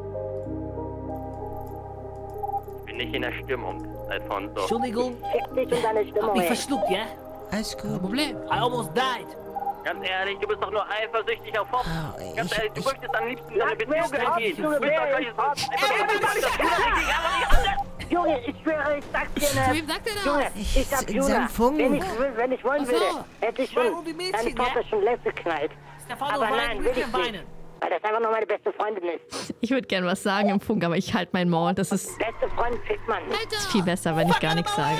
Ich bin nicht in der Stimmung, Alfonso. Entschuldigung. Fick dich und deine Stimmung, Hab mich ey. verschluckt, ja? Alles gut. Problem. I almost died. Ganz ehrlich, du bist doch nur eifersüchtig auf Hoff. Oh, Ganz ich- ehrlich, du ich- möchtest am liebsten deine Lass Beziehung mir auf, eingehen. Du Junge, willst doch wer gar ist nicht Hoff? einfach nur das Bruder aber nicht anders. Junge, ich schwöre, ich sag's dir Zu wem nicht. sagt er das? Junge, ich hab In Juna. seinem Funk. Wenn ich, will- wenn ich wollen Ach so. würde, hätte ich schon Warum die Mädchen, deinen Vater ja? schon längst geknallt. Stefano, Aber wein, nein, will will ich ich nicht. weinen. Weil das einfach nur meine beste Freundin ist. Ich würde gern was sagen im Funk, aber ich halte meinen Maul. Das ist Beste Freundin fickt man. viel besser, wenn ich gar nichts sage.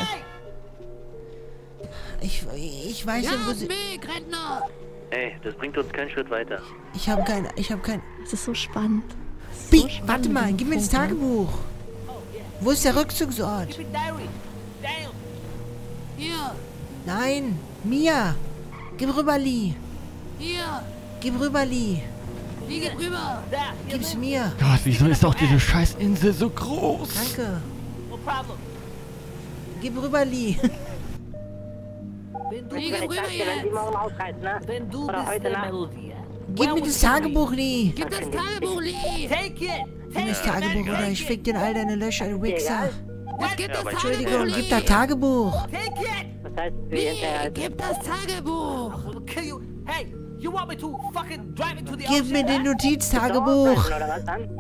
Ich, ich weiß Ja, nicht, wo aus sie... dem Weg, Rentner. Ey, das bringt uns keinen Schritt weiter. Ich habe kein... Ich habe kein... Das ist so spannend. Das ist Bi so spannend warte mit mal, diesem gib mir das Funk, ne? Tagebuch. Wo ist der Rückzugsort? Keep it diary. Damn. Hier, Nein, Mia. Gib rüber, Lee. hier. Gib rüber, Lee. Liege rüber. Da, here, Gib's man. mir. Gott, wieso ist auch diese scheiß Insel so groß? Danke. No problem. Gib rüber, Lee. Wenn du, Liege Ich rüber sag dir, wenn die jetzt. morgen aushalten, ne? wenn du Oder bist heute der Nacht. Melodie, ja? Gib mir das Tagebuch, Lee. Gib das Tagebuch, Lee. Take it. Gib Take mir das it, Tagebuch, man. oder ich fick dir in all deine Löcher, du Wichser. Jetzt gib das Tagebuch, Entschuldigung, Lee. gib das Tagebuch. Take it. Das heißt, wir Lee, hinterher... gib das Tagebuch. I will kill you. Hey, you want me to fucking drive into the Gib ocean? mir den huh? Notiztagebuch. Oder was dann?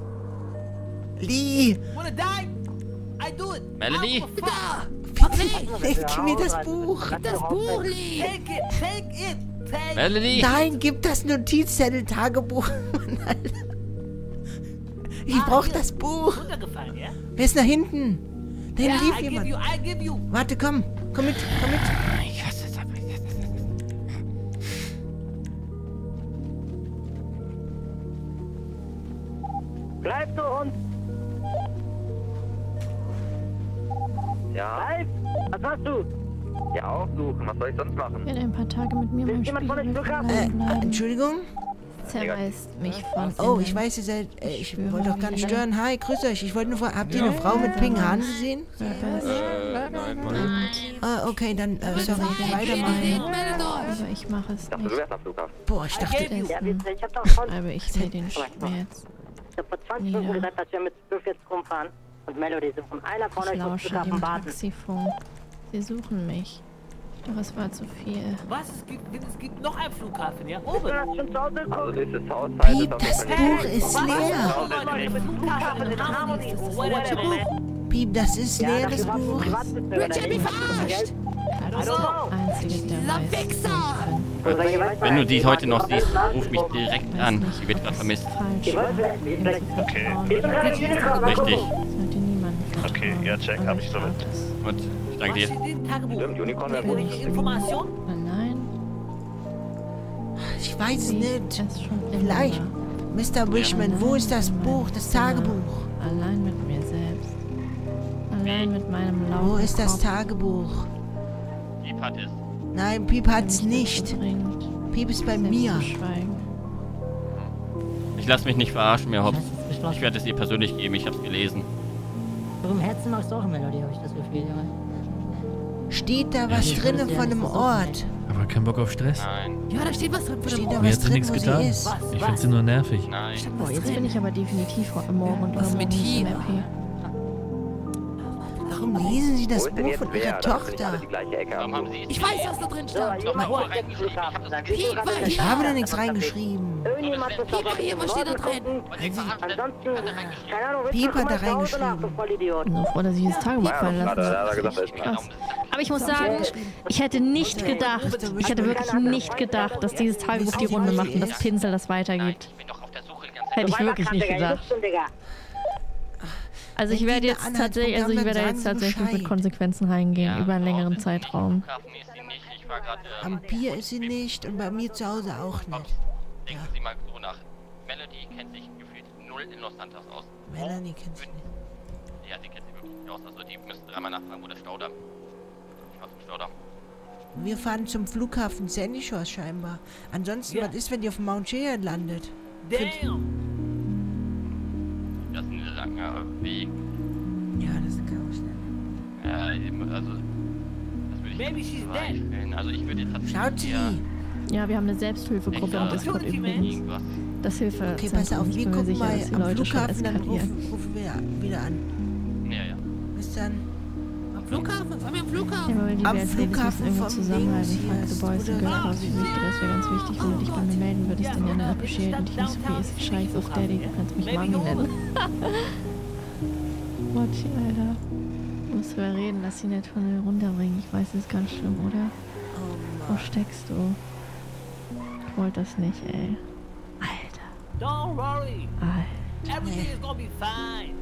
Lee. Wanna die? I do it. Melody? I don't give a fuck. Da. Okay. Gib mir das Buch. Gib das Buch, Lee. Take it. Take it. Take Melody? Nein, gib das Notizzettel-Tagebuch. Mann, Alter. Ich brauch das Buch. Runtergefallen, ja? Wer ist da hinten? Da hinten Yeah, lief I give jemand. you. I give you. Warte, komm. Komm mit, komm mit. Ich hasse es aber. ich hasse es. Bleib du Hund. Ja, Bleib. Was machst du? ja, aufsuchen. Was soll ich sonst Ich machen? werde ein paar Tage mit mir Willst beim jemand von euch Spiegel Glück haben? Äh, bleiben. Entschuldigung? Zerreißt mich von Oh, innen. ich weiß, ihr seid. Äh, ich schwöre wollte doch gar nicht wieder. stören. Hi, grüß euch. Ich wollte nur fragen, habt ihr Ja. eine Frau mit pinken Haaren gesehen? Äh, nein, Mann. Ah, okay, dann, äh, sorry, weitermachen. Aber ich mache es Ich dachte, nicht. du wärst am Flughafen. Boah, ich dachte. Ja, wir- ich hab doch von... Aber ich will den Schmerz. Ich hab vor zwanzig Minuten gesagt, dass wir mit zwölf jetzt rumfahren. Und Melody sind von einer von Ich euch vom lausche Flughafen dem warten. Taxifunk. Sie suchen mich. Doch es war zu viel. Was? Es gibt, es gibt noch einen Flughafen, ja? Du Oben. hast schon zu Hause Also geguckt. nächstes Haus. Piep, das Buch ist leer. Flughafen in Harmony. Whatever, man. Piep, das ist Ja, leer, dafür das warst du Buch. Privatbezüger. Richard, mich verarscht. I don't know. Einzige, der Dieser weiß, Wichser. Wenn du die heute noch siehst, ruf mich direkt an. Sie wird gerade vermisst. Die Leute, vielleicht... Okay. Wir sind gerade wiedergekommen. Richtig. sollte niemanden Okay, ja, check, hab ich so mit. Und ich danke dir. Was steht im Tagebuch? Stimmt, Unicorn wäre Irgendwelche Informationen? Nein, Ich weiß es sie nicht. ist schon immer Vielleicht. Mister Wishman, wo ist das Buch, das Tagebuch? allein mit mir selbst. Allein mit meinem lauten Wo ist das Kopf, Tagebuch? Piep hat es. Nein, Piep hat's der mich nicht. dazu bringt, Piep ist bei selbst mir. zu schweigen. Ich lasse mich nicht verarschen mehr, Hobbs. Beschlossen. Ich werde es ihr persönlich geben. Ich hab's gelesen. So im Herzen magst du auch eine Melodie, habe ich das Gefühl, Junge. Steht da was Ich drinnen würde von dir einem nicht Ort? Aber kein Bock auf Stress. Nein. Ja, da steht was drin. Steht da Mir was hat sie drin, nichts wo getan. sie ist? Ich finde sie nur nervig. Nein. Boah, jetzt bin ich aber definitiv morgen und Was übermorgen mit nicht im hier? R P. Warum Warum lesen Sie das Wo ist denn Buch jetzt von wer? Ihrer Da müssen nicht Tochter? alle die gleiche Ecke haben. Warum haben Sie Ich weiß, was da drin stand. So, jemand muss jetzt Flughafen sein. Wir sind gerade in der Ich Stadt. habe da nichts reingeschrieben. Irgendjemand muss Pieper, hier, was steht da drin? Ansonsten, keine Ahnung, willst Pieper du da schon mal zu Hause nach, reingeschrieben. du Vollidiot? Ich bin so froh, dass ich dieses Tagebuch Ja, fallen gerade, lassen da hat er habe. gesagt, da ist ein Krass. Aber ich muss sagen, ich hätte nicht gedacht, ich hätte wirklich nicht gedacht, dass dieses Tagebuch die Runde macht und dass Pinsel das weitergibt. Hätte ich wirklich nicht gedacht. Also ich werde jetzt tatsächlich, also ich werde jetzt tatsächlich mit Konsequenzen reingehen über einen längeren Zeitraum. Am Pier ist sie nicht und bei mir zu Hause auch nicht. Denken Sie mal so nach. Melody kennt sich gefühlt null in Los Santos aus. Melanie kennt sich nicht. Ja, sie kennt sich wirklich nicht aus. Also die müssen dreimal nachfragen, wo der Staudamm. Ich war zum Staudamm. Wir fahren zum Flughafen Sandy Shores scheinbar. Ansonsten, was ist, wenn ihr auf dem Mount Cheyenne landet? Damn! Das ist ein langer Weg. Ja, das kann auch schnell. Ja, eben, also das würde ich nicht bezweifeln. Also ich würde jetzt tatsächlich Schaut sie! Ja, wir haben eine Selbsthilfegruppe im Discord übrigens. Das Hilfe. Okay, pass auf, wir gucken mal dass die am Leute schon Flughafen, dann eskalieren. rufen, rufen wir wieder an. Ja, ja. Bis dann. Am Flughafen? Sollen wir am Flughafen? Ja, weil die Am Welt müssen Flughafen irgendwo vom zusammenhalten. Dings Falls hier du Boys ist, und oder? Girls raus, wie wichtig, das wäre ganz wichtig, wenn du dich bei mir melden würdest, denn Anna appreciate und dich nicht so viel ist. Scheiß auf Daddy, du kannst mich Mami nennen. Watchi, Alter. Du musst drüber reden, lass sie nicht von mir runterbringen. Ich weiß, das ist ganz schlimm, oder? Wo steckst du? Ich wollte das nicht, ey. Alter. Don't worry. Alter. Everything is gonna be fine.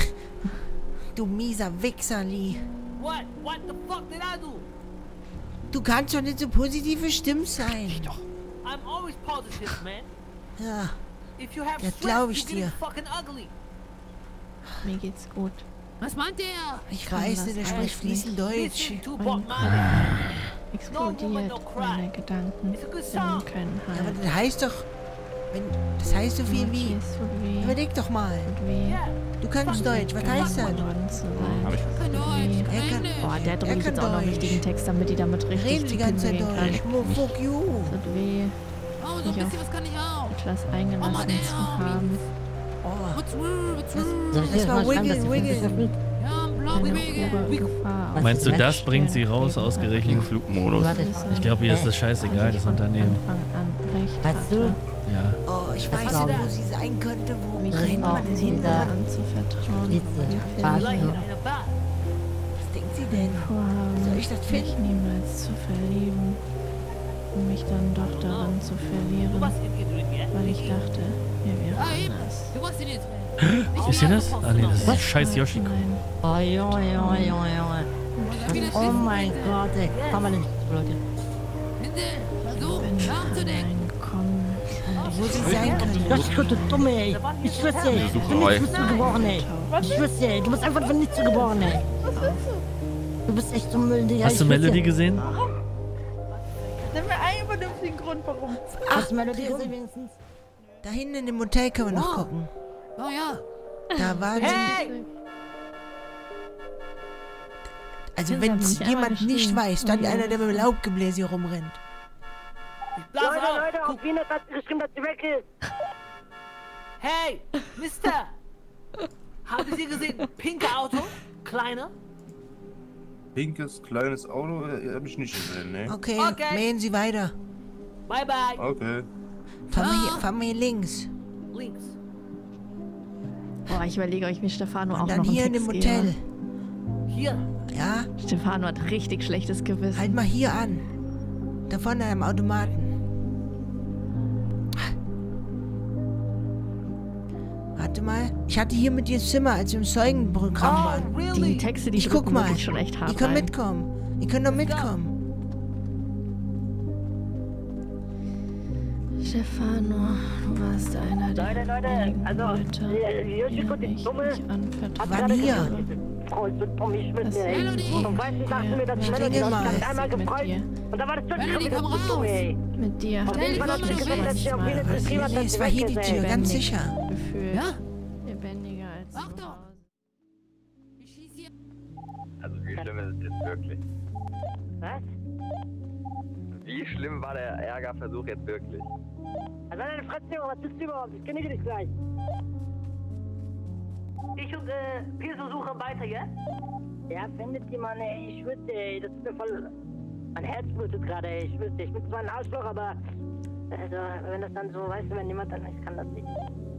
Du mieser Wichser, Lee. What? What the fuck did I do? Du kannst doch nicht so positiv gestimmt sein. Ich doch. I'm always positive, man. Ja, If you have das stress, glaube ich you get dir. fucking ugly. Mir geht's gut. Was meint der? Ich kann weiß das nicht, er alles spricht fließend Deutsch. Listen to Mein Bob Kopf Marley. explodiert, meine Gedanken haben keinen Ja, aber Halt. das heißt doch, wenn, das heißt so viel wie, Es tut weh. überleg doch mal. Tut weh. Du kannst Deutsch, was heißt das? Geworden zu sein. Hab ich Kein Deutsch, Er kein kann, Englisch. Boah, der er drückt kann jetzt auch noch Deutsch. richtigen Text, damit die damit richtig Reden die tippen ganze Zeit gehen kann. Deutsch. Mo, fuck you. Tut weh, Oh, so ein mich auf bisschen was kann ich auch. etwas Oh, eingelassen Mann, zu haben. Oh, What's wrong? What's wrong? Soll ich Das dir war mal schreiben, dass Wiggle, du Wiggle. Wiggle. Ja, am Block Eine wegen. hohe Gefahr. Was Meinst du, ist das bringt sie raus aus geregelten Flugmodus? Warte. Ich glaube, ihr ist das scheißegal, das Unternehmen. Weißt du? Ja. oh, ich Das weiß glaub nicht, wo ich. sie sein könnte. Wo Mich rennt auch man denn hin? dieser- anzuvertrauen. Diese Was Fahrstuhl. denkt sie denn? Vorhaben, Soll ich das mich finden? niemals zu verlieben, um mich dann doch darin zu verlieren, weil ich dachte, mir wäre Ah, eben. anders. Du warst in jetzt. Ist hier das? Ah nee, das ist scheiß Yoshiko. Nein, Oh, Junge, Junge, Junge, Junge. Oh mein Gott, ey. Komm mal nicht, Leute. Versuch nachzudenken. angekommen. Wo sie sein könnte. Das ist gut, du Dumme, ey. Ich schwör's dir, ey. Du Sucherei. bist nicht geboren, ey. Ich schwör's dir, ey. Du bist einfach von nichts geboren, ey. Du bist echt so Müll, Digga. Hast Ich du schwör's Melody dir. gesehen? Nimm mir einen vernünftigen Grund, warum. Hast du Melody gesehen wenigstens? Da hinten in dem Hotel können wir noch gucken. Oh ja. Da waren Hey! sie. Also Pinsel wenn hat es mich einmal jemand nicht geschrien. weiß, dann Oh ja. einer, der mit dem Laubgebläse hier rumrennt. Leute, Leute, Leute, auf Wiener hat sie geschrieben, dass sie weg ist. Hey, Mister! Haben Sie gesehen? Pinke Auto? Kleine? Pinkes, kleines Auto äh, habe ich nicht gesehen, ne? Okay, Okay. mähen Sie weiter. Bye bye. Okay. Fahren wir hier, fahren wir hier links. Links. Boah, ich überlege, ob ich mir Stefano auch Und dann noch einen hier in Text dem gebe. Hotel. Hier. Ja, Stefano hat richtig schlechtes Gewissen. halt mal hier an. Da vorne am Automaten. Warte mal. Ich hatte hier mit dir Zimmer, als wir im Zeugenprogramm waren. Oh, really? Die Texte, die Ich guck drücken mal. wirklich schon echt hart Ihr könnt rein. mitkommen. Ihr könnt doch mitkommen. Stefano, du warst einer der Leute, Leute, wenigen also, Leute, äh, Yoshiko, denen die ich Dumme, mich anvertraut hat Wann gerade hier? gesagt, diese Frau ist so dumm, ich schwör's Das dir, ey. Melody. Und weißt du, sagst du mir, dass Ja, Melody stell hat dir sich mal. einmal Mit gefreut. dir. Und da war das schon Melody, wieder komm so dumm, raus. ey. Mit dir Auf hatte jeden ich Fall hat sie gesagt, dass sie auf manchmal jeden Fall geschrieben hat, Nee, dass es sie war weg hier die ist, Tür, ey. ganz lebendig sicher. gefühlt. Ja? Lebendiger als zu Achtung. Hause. Ich schieß hier. Also wie schlimm ist es jetzt wirklich? Was? Wie schlimm war der Ärgerversuch jetzt wirklich? Also deine Fresse, Junge, was bist du überhaupt? Ich kenne dich gleich. Ich und, äh, Pierce suchen weiter, ja? Ja, findet die Mann, ey, ich wüsste, ey, das ist mir voll... Mein Herz blutet gerade, ey, ich wüsste, ich bin zwar ein Arschloch, aber... Also, wenn das dann so, weißt du, wenn jemand dann... Ich kann das nicht.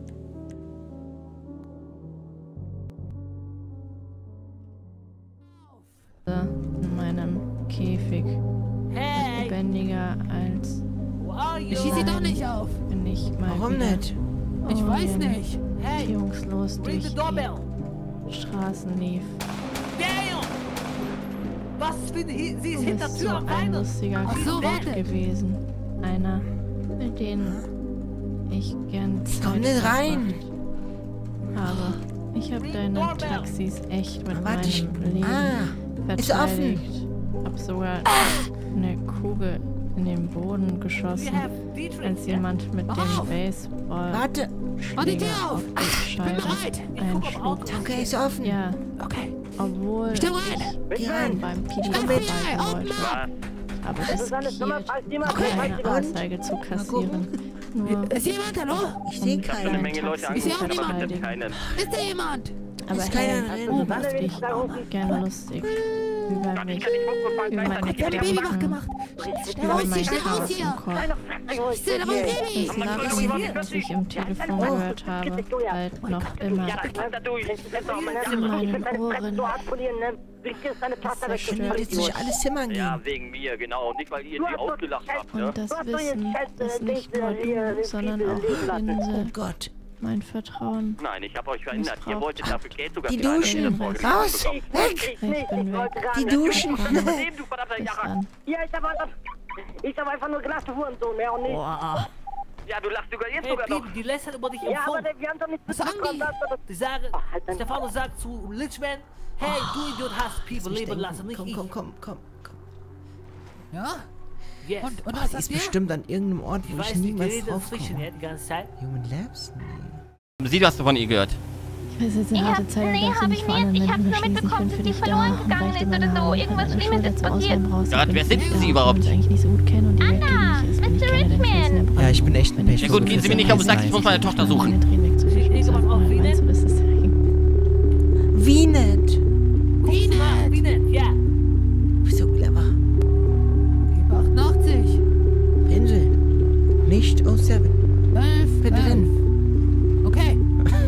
In meinem Käfig. Hey! Lebendiger als... Ich schieße sie doch nicht auf. Bin ich mal Warum wieder nicht? Ich weiß nicht. Beziehungslos durch die Straßen lief. Was für Sie ist Du hinter bist Tür so am ein Reinen. lustiger Ach so, Mensch warte. gewesen. Einer, mit dem ich gern Komm Zeit nicht rein. verbracht habe. Ich habe deine Taxis echt mit Warte, ich- meinem Leben Ah, ist offen. verteidigt. Hab sogar eine Kugel in den Boden geschossen, als jemand mit dem Baseball Warte. Mach die Tür Schläger auf. Ich bin Scheibe bereit. einschlug. Okay, ist offen. Ja, Okay. obwohl Stell rein. Geh ich rein. beim P D F B I, arbeiten open wollte. up. Aber Susanne, Nummer, riskiert, falls jemand keine und? Anzeige zu kassieren. Nur Ist jemand, hallo? Ich sehe Ich habe schon eine keinen. Menge Leute Ist hier auch angerufen, aber niemand? bitte keinen. Ist da jemand? aber Ist keiner hey, drin. du machst dich gerne lustig über mich, über meine Ich hab die Baby wach Gedanken, gemacht. Schnell über raus hier, mein schnell raus Chaos hier. im Kopf. Ich sehe da mein Baby. Das Lachen, das ich im Telefon gehört habe, halt noch immer in meinen Ohren. Jetzt durch alles Zimmern Ja, gehen. wegen mir, genau. Nicht, weil ihr sie ausgelacht habt, ne? Und das Wissen, dass nicht nur du, sondern auch Linse Oh Gott. mein Vertrauen. Nein, ich habe euch verändert. Ihr wolltet dafür Geld sogar Die für eine Duschen. Folge Raus. bekommen. Weg. Ich bin weg. Die Duschen. Nehmen, du verdammter Bis Jacher. dann. Ja, ich habe einfach... Ich habe einfach nur gelacht, Hurensohn, mehr und nicht. Boah. Ja, du lachst sogar jetzt Hey, sogar noch. Pete, die lästern über dich im Ja, aber Phone. wir haben doch nichts Was sagen mitbekommen, die? dass Die sagen, Ach, halt dein- Stefano sagt zu Lichman, hey, du Idiot hast People Ich leben denke, lassen, nicht komm, ich. komm, komm, komm, komm. Ja? Yes. Und, und Oh, was die sagt ist ihr? bestimmt an irgendeinem Ort, Ich wo ich weiß nicht, die niemals reden draufkomme. inzwischen ja die ganze Zeit. Human Labs? Nee. Sie, hast du von ihr gehört? Ich weiß jetzt eine Ja, harte Zeit, nee, dass hab sie ich nicht vor nicht. anderen Ich hab's Menschen nur beschließen. Ich mitbekommen, bin für dass die dich da verloren und gegangen reichte ist meine oder so. Hand, Irgendwas eine Schlimmes Schulter ist zur passiert. Auswahl brauchst. Gerade, Ich wer bin sind für dich Sie da, überhaupt? auch wenn ich eigentlich nicht so gut kenne und die Welt gegen mich ist. Bin ich Mister keiner der Richman. Bösen. Ja, ich bin echt ein Pech. Ja gut, gehen Sie mir nicht auf den Sack, ich muss meine Tochter suchen. Meine Tränen wegzuwischen. Ich rede was auf wie Meinst du, das ist Wie nett. Wie nett? Wie nett, ja. So clever. achtundachtzig. Pinsel. Nicht oh sieben. elf. Bitte drin. Okay.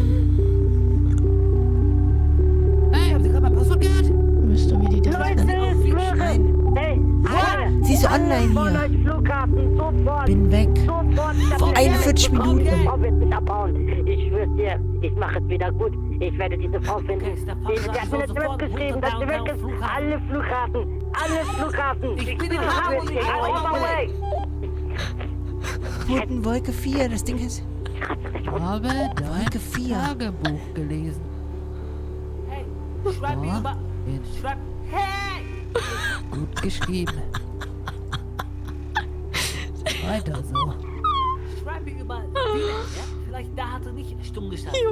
Hey, haben Sie gerade mein Passwort gehört? Bist du wie die Daten? Nein. Hey, alle! Sie ist so online Von hier. euch Flughafen, sofort! Bin weg. Sofort! Vor einundvierzig Minuten. Die Frau wird mich abhauen. Ich schwör's dir, ich mache es wieder gut. Ich werde diese Frau finden. Okay, Stefan, Sie, sag sie hat mir so eine sofort Tweet geschrieben, dass sie weg ist. Flughafen. Alle Flughafen, alle Flughafen. Ich bin im schwör's Hafen, dir, ich I'm bin on my on way. Guten Wolke vier. Das Ding ist Ich habe dein Wolke vier. Tagebuch gelesen. Hey, schreib mir Ja. über... Schreib... Hey! Gut geschrieben. Weiter so. Schreib mir über... Wie nett, ja? Vielleicht da hat er nicht stumm gestanden.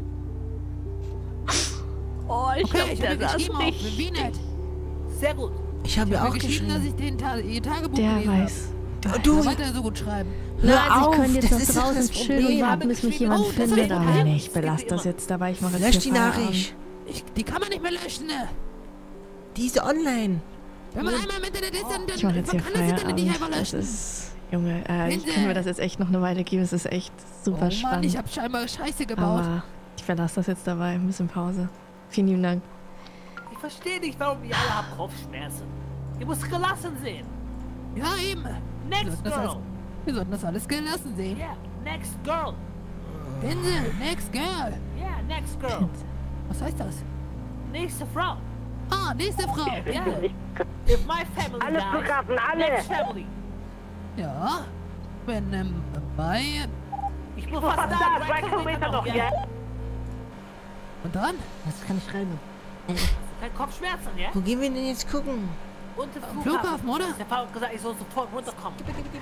Oh, ich Okay, glaub, ich der habe saß geschrieben auf nicht. Wie nett. Sehr gut. Ich habe Ich ja habe auch geschrieben, dass geschrieben. ich den Ta ihr Tagebuch Der gelesen weiß. habe. Du, Weiter so gut schreiben. Hör auf, ich könnte jetzt das noch ist doch draußen das chillen und Problem. warten, bis mich jemand Oh, das findet, ist das aber Problem. nee, ich belasse das jetzt dabei. Ich mache jetzt lösch hier die Feierabend. Nachricht. Ich, die kann man nicht mehr löschen, ne? Diese online. Wenn man einmal im Internet ist, dann, Ich mache dann jetzt hier man kann das Internet nicht einfach Feierabend. Das löschen. ist... Junge, äh, ich Linse. kann mir das jetzt echt noch eine Weile geben. Es ist echt super Oh Mann, spannend. ich habe scheinbar Scheiße gebaut. Aber ich verlasse das jetzt dabei. Ein bisschen Pause. Vielen lieben Dank. Ich verstehe nicht, warum ihr alle habt Kopfschmerzen. Ihr müsst gelassen sehen. Ja, eben. Next Das girl. heißt, wir sollten das alles gelassen sehen. Yeah, next girl. Pinsel, next girl. Yeah, next girl. Was heißt das? Nächste Frau. Ah, nächste Frau. Yeah. If my family Alle dies, Flughafen, alle! next family. Ja. Wenn, ähm, bei... Ich bin Fast fast da, da, zwei Kilometer noch, ja? Und dann? Was kann ich schreiben? Kein Kopfschmerzen, ja? Wo gehen wir denn jetzt gucken? Und der Flughafen. Flughafen, oder? Der Fahrer hat gesagt, ich soll sofort runterkommen.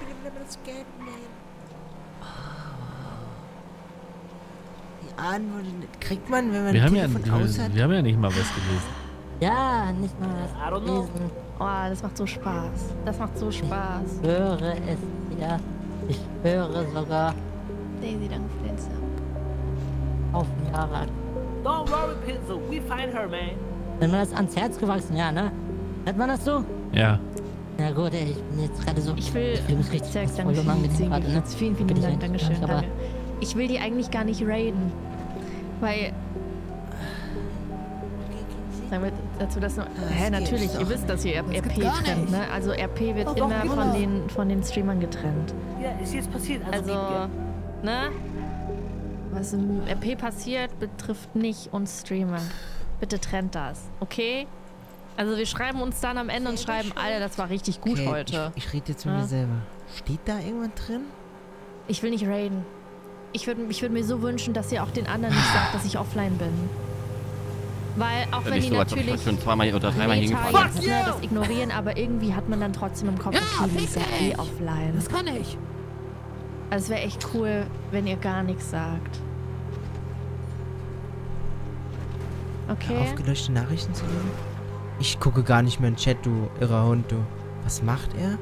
Die Antwort kriegt man, wenn man Wir ein haben, ja, Telefon aus hat. wir, wir haben ja nicht mal was gelesen. Ja, nicht mal I don't was know. lesen. Oh, das macht so Spaß. Das macht so Spaß. Ich höre es, ja. Ich höre sogar Daisy, danke für den Sub. auf dem Fahrrad. Don't worry, Pinsel. We find her, man. Wenn man das ans Herz gewachsen, ja, ne? Hat man das so? Ja. Ja gut, ey, ich bin jetzt gerade so... Ich will... Ich mich richtig Zerg, danke voll unangenehm schön. gerade, ne? Vielen, vielen Bitte Dank, sehr. Dankeschön, Aber- danke. Ich will die eigentlich gar nicht raiden. Weil... Sagen wir dazu das noch... Hä, natürlich, ihr wisst, dass ihr R P trennt, ne? Also R P wird Oh, doch, immer genau. von den, von den Streamern getrennt. Ja, ist jetzt passiert. Also, Also, ne? Was im R P passiert, betrifft nicht uns Streamer. Bitte trennt das, okay? Also wir schreiben uns dann am Ende und schreiben, Alter, das war richtig gut Okay, heute. Ich, ich rede jetzt mit Ja? mir selber. Steht da irgendwas drin? Ich will nicht raiden. Ich würde ich würd mir so wünschen, dass ihr auch den anderen nicht sagt, dass ich offline bin. Weil auch Ja, wenn nicht die so, als ob ich natürlich schon zweimal oder dreimal Meta hingefahren jetzt, bin. ne, das ignorieren, aber irgendwie hat man dann trotzdem im Kopf, Ja, okay, die ist ja fick eh dich. offline. Das kann ich. Also es wäre echt cool, wenn ihr gar nichts sagt. Okay. Aufgelöschte Nachrichten zu geben? Ich gucke gar nicht mehr in den Chat, du irrer Hund, du. Was macht er?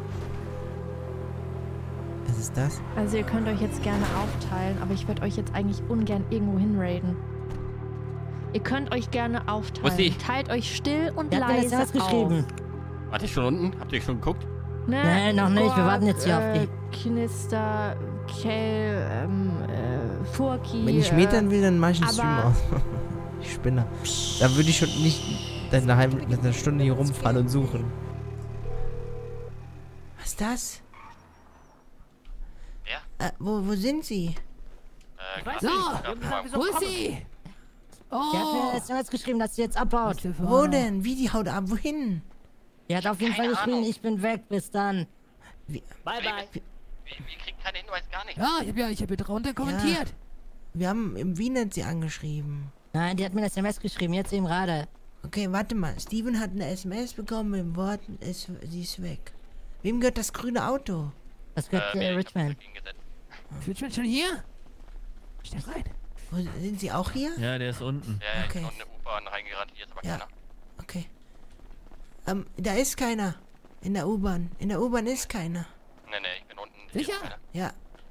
Was ist das? Also ihr könnt euch jetzt gerne aufteilen, aber ich würde euch jetzt eigentlich ungern irgendwo hinraiden. Ihr könnt euch gerne Wo aufteilen. ist die? Teilt euch still und Der hat mir leise das geschrieben. Warte ich schon unten? Habt ihr schon geguckt? Ne? Nee, noch nicht. Wir warten jetzt hier auf äh, Knister, Kel, ähm, äh, Furki. Wenn ich metern will, dann mache ich einen aber- Stream aus. Ich spinne. Da würde ich schon nicht eine halbe eine Stunde hier rumfahren und suchen. Was ist das? Ja? Äh, wo, wo sind Sie? Äh, weiß So, nicht. wo ist sie? Der hat mir Oh, eine S M S geschrieben, dass sie jetzt abhaut. Wo denn? Wie die haut ab? Wohin? Die hat auf jeden Fall Keine geschrieben, Ahnung. ich bin weg, bis dann. Wie, Bye, bye. Wir, wir kriegen keine Hinweis, gar nichts. ja, ich habe ja, ich hab hier drunter kommentiert. wir haben im Wien hat sie angeschrieben. Nein, die hat mir eine S M S geschrieben, jetzt eben gerade. Okay, warte mal. Steven hat eine S M S bekommen mit dem Wort, ist, sie ist weg. Wem gehört das grüne Auto? Das gehört äh, Richmond. Ist Richmond schon hier? Schnell rein. Wo, sind Sie auch hier? Ja, der ist unten. Ja, Okay. ich bin in eine U-Bahn reingerannt, hier ist aber Ja. keiner. Okay. Ähm, da ist keiner. In der U-Bahn. In der U-Bahn ist keiner. Nee, nee, ich bin unten. hier ist Sicher? keiner. Ja.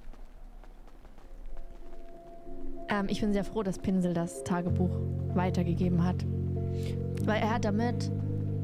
Ähm, ich bin sehr froh, dass Pinsel das Tagebuch weitergegeben hat. Weil er hat damit...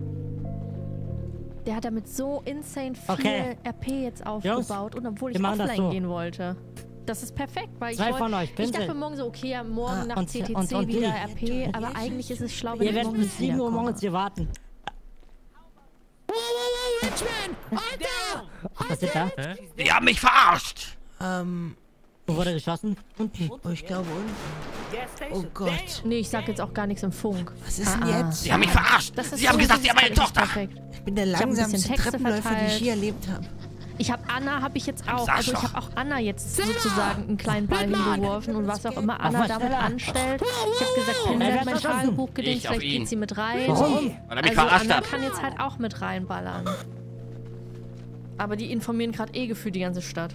Der hat damit so insane viel Okay. R P jetzt aufgebaut. und obwohl ich wir machen das offline so. gehen wollte. Das ist perfekt, weil ich Zwei wollte... von euch, Ich Pinsel. dachte morgen so, okay, ja, morgen Ah, nach und- C T C und- und wieder die. R P. Aber eigentlich ist es schlau, wenn Ihr ich werdet morgen bis sieben Uhr wiederkomme. morgens hier warten. Wow, wow, wow, Richmond! Alter! Was passiert da? Hä? Die haben mich verarscht! Ähm, Wo wurde geschossen? Unten. oh, ich glaube unten. Gas Oh station. Gott. Nee, ich sag jetzt auch gar nichts im Funk. Was ist denn Ah, ah. jetzt? Sie haben mich verarscht! Das ist Sie haben so, gesagt, das Sie ist haben meine richtig Tochter! perfekt. Ich bin der Ich hab ein bisschen langsamste Texte Treppenläufer, den ich verteilt. je erlebt habe. Ich habe Anna, habe ich jetzt auch. Sag's Also ich doch. habe auch Anna jetzt Schneller! machen einen kleinen Ball Batman! hingeworfen und was auch immer Anna mal damit schneller! anstellt. Ich habe gesagt, Pinsel wer hat hat mein verschossen? Tagebuch gedingt, Ich auf vielleicht ihn. geht sie mit rein. Warum? Weil er mich Also verarscht Anna hat. kann jetzt halt auch mit reinballern. Aber die informieren gerade eh gefühlt die ganze Stadt.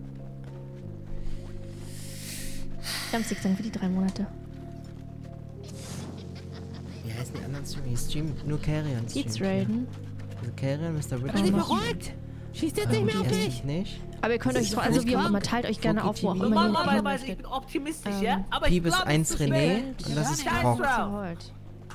Samstag sind für die drei Monate. Wie heißen die anderen Streamer? Ich stream nur Carrion. Geht's raiden? Also Carrion, Mister Bin ich Richmond. beruhigt? Schießt jetzt nicht mehr auf Erst dich! nicht. Aber ihr könnt euch, so, also wie auch immer, teilt euch gerne auf, wo auch immer ihr Normalerweise hin weiß ich, ich möchtet. bin optimistisch, Ähm, ja? Aber ich Piep ist glaube, eins es ist René schwer. und das ist Scheiß Rock. drauf. Geholt.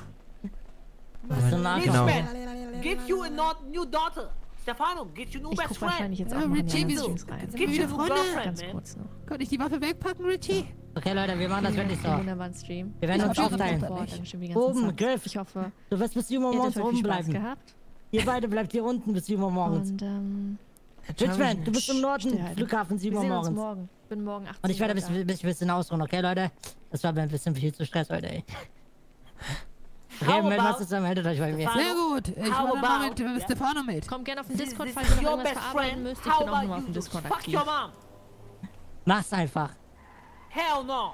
So nah Genau. Richmond, get you a not new daughter. Stefano, get you new Ich best guck friend. wahrscheinlich jetzt Ja, auch mal in die Richie, anderen wieso? Streams rein. Sind wir Get wieder you new Freunde? girlfriend, Ganz man. kurz noch. Kann ich die Waffe wegpacken, Richie? Okay, Leute, wir machen das wirklich so. Einen wunderbaren Stream. Wir werden Ich uns hab schon aufteilen. geguckt. Dankeschön für die ganzen Oben, Subs. Griff. Ich hoffe, Du wirst bis sieben Uhr ihr morgens hattet heute oben viel Spaß bleiben. gehabt. Ihr beide bleibt hier unten bis sieben Uhr morgens. Und ähm, Richmond, du bist im Norden, stillhalten. Flughafen sieben wir Uhr sehen uns morgens. morgen. Ich bin morgen achtzehn Und ich werde Uhr bis, da. bis, bis ein bisschen ausruhen, okay, Leute? Das war mir ein bisschen viel zu Stress heute, ey. Okay, How meldet about- was zusammen, meldet euch bei mir. Sehr gut. Ich How war dann about- mal mit äh, Stefano mit. Kommt gerne auf den Discord, This falls ihr is noch your irgendwas best verarbeiten friend. müsst. Ich How bin auch about nochmal auf you dem just Discord fuck aktiv. your mom? Mach's einfach. Hell no.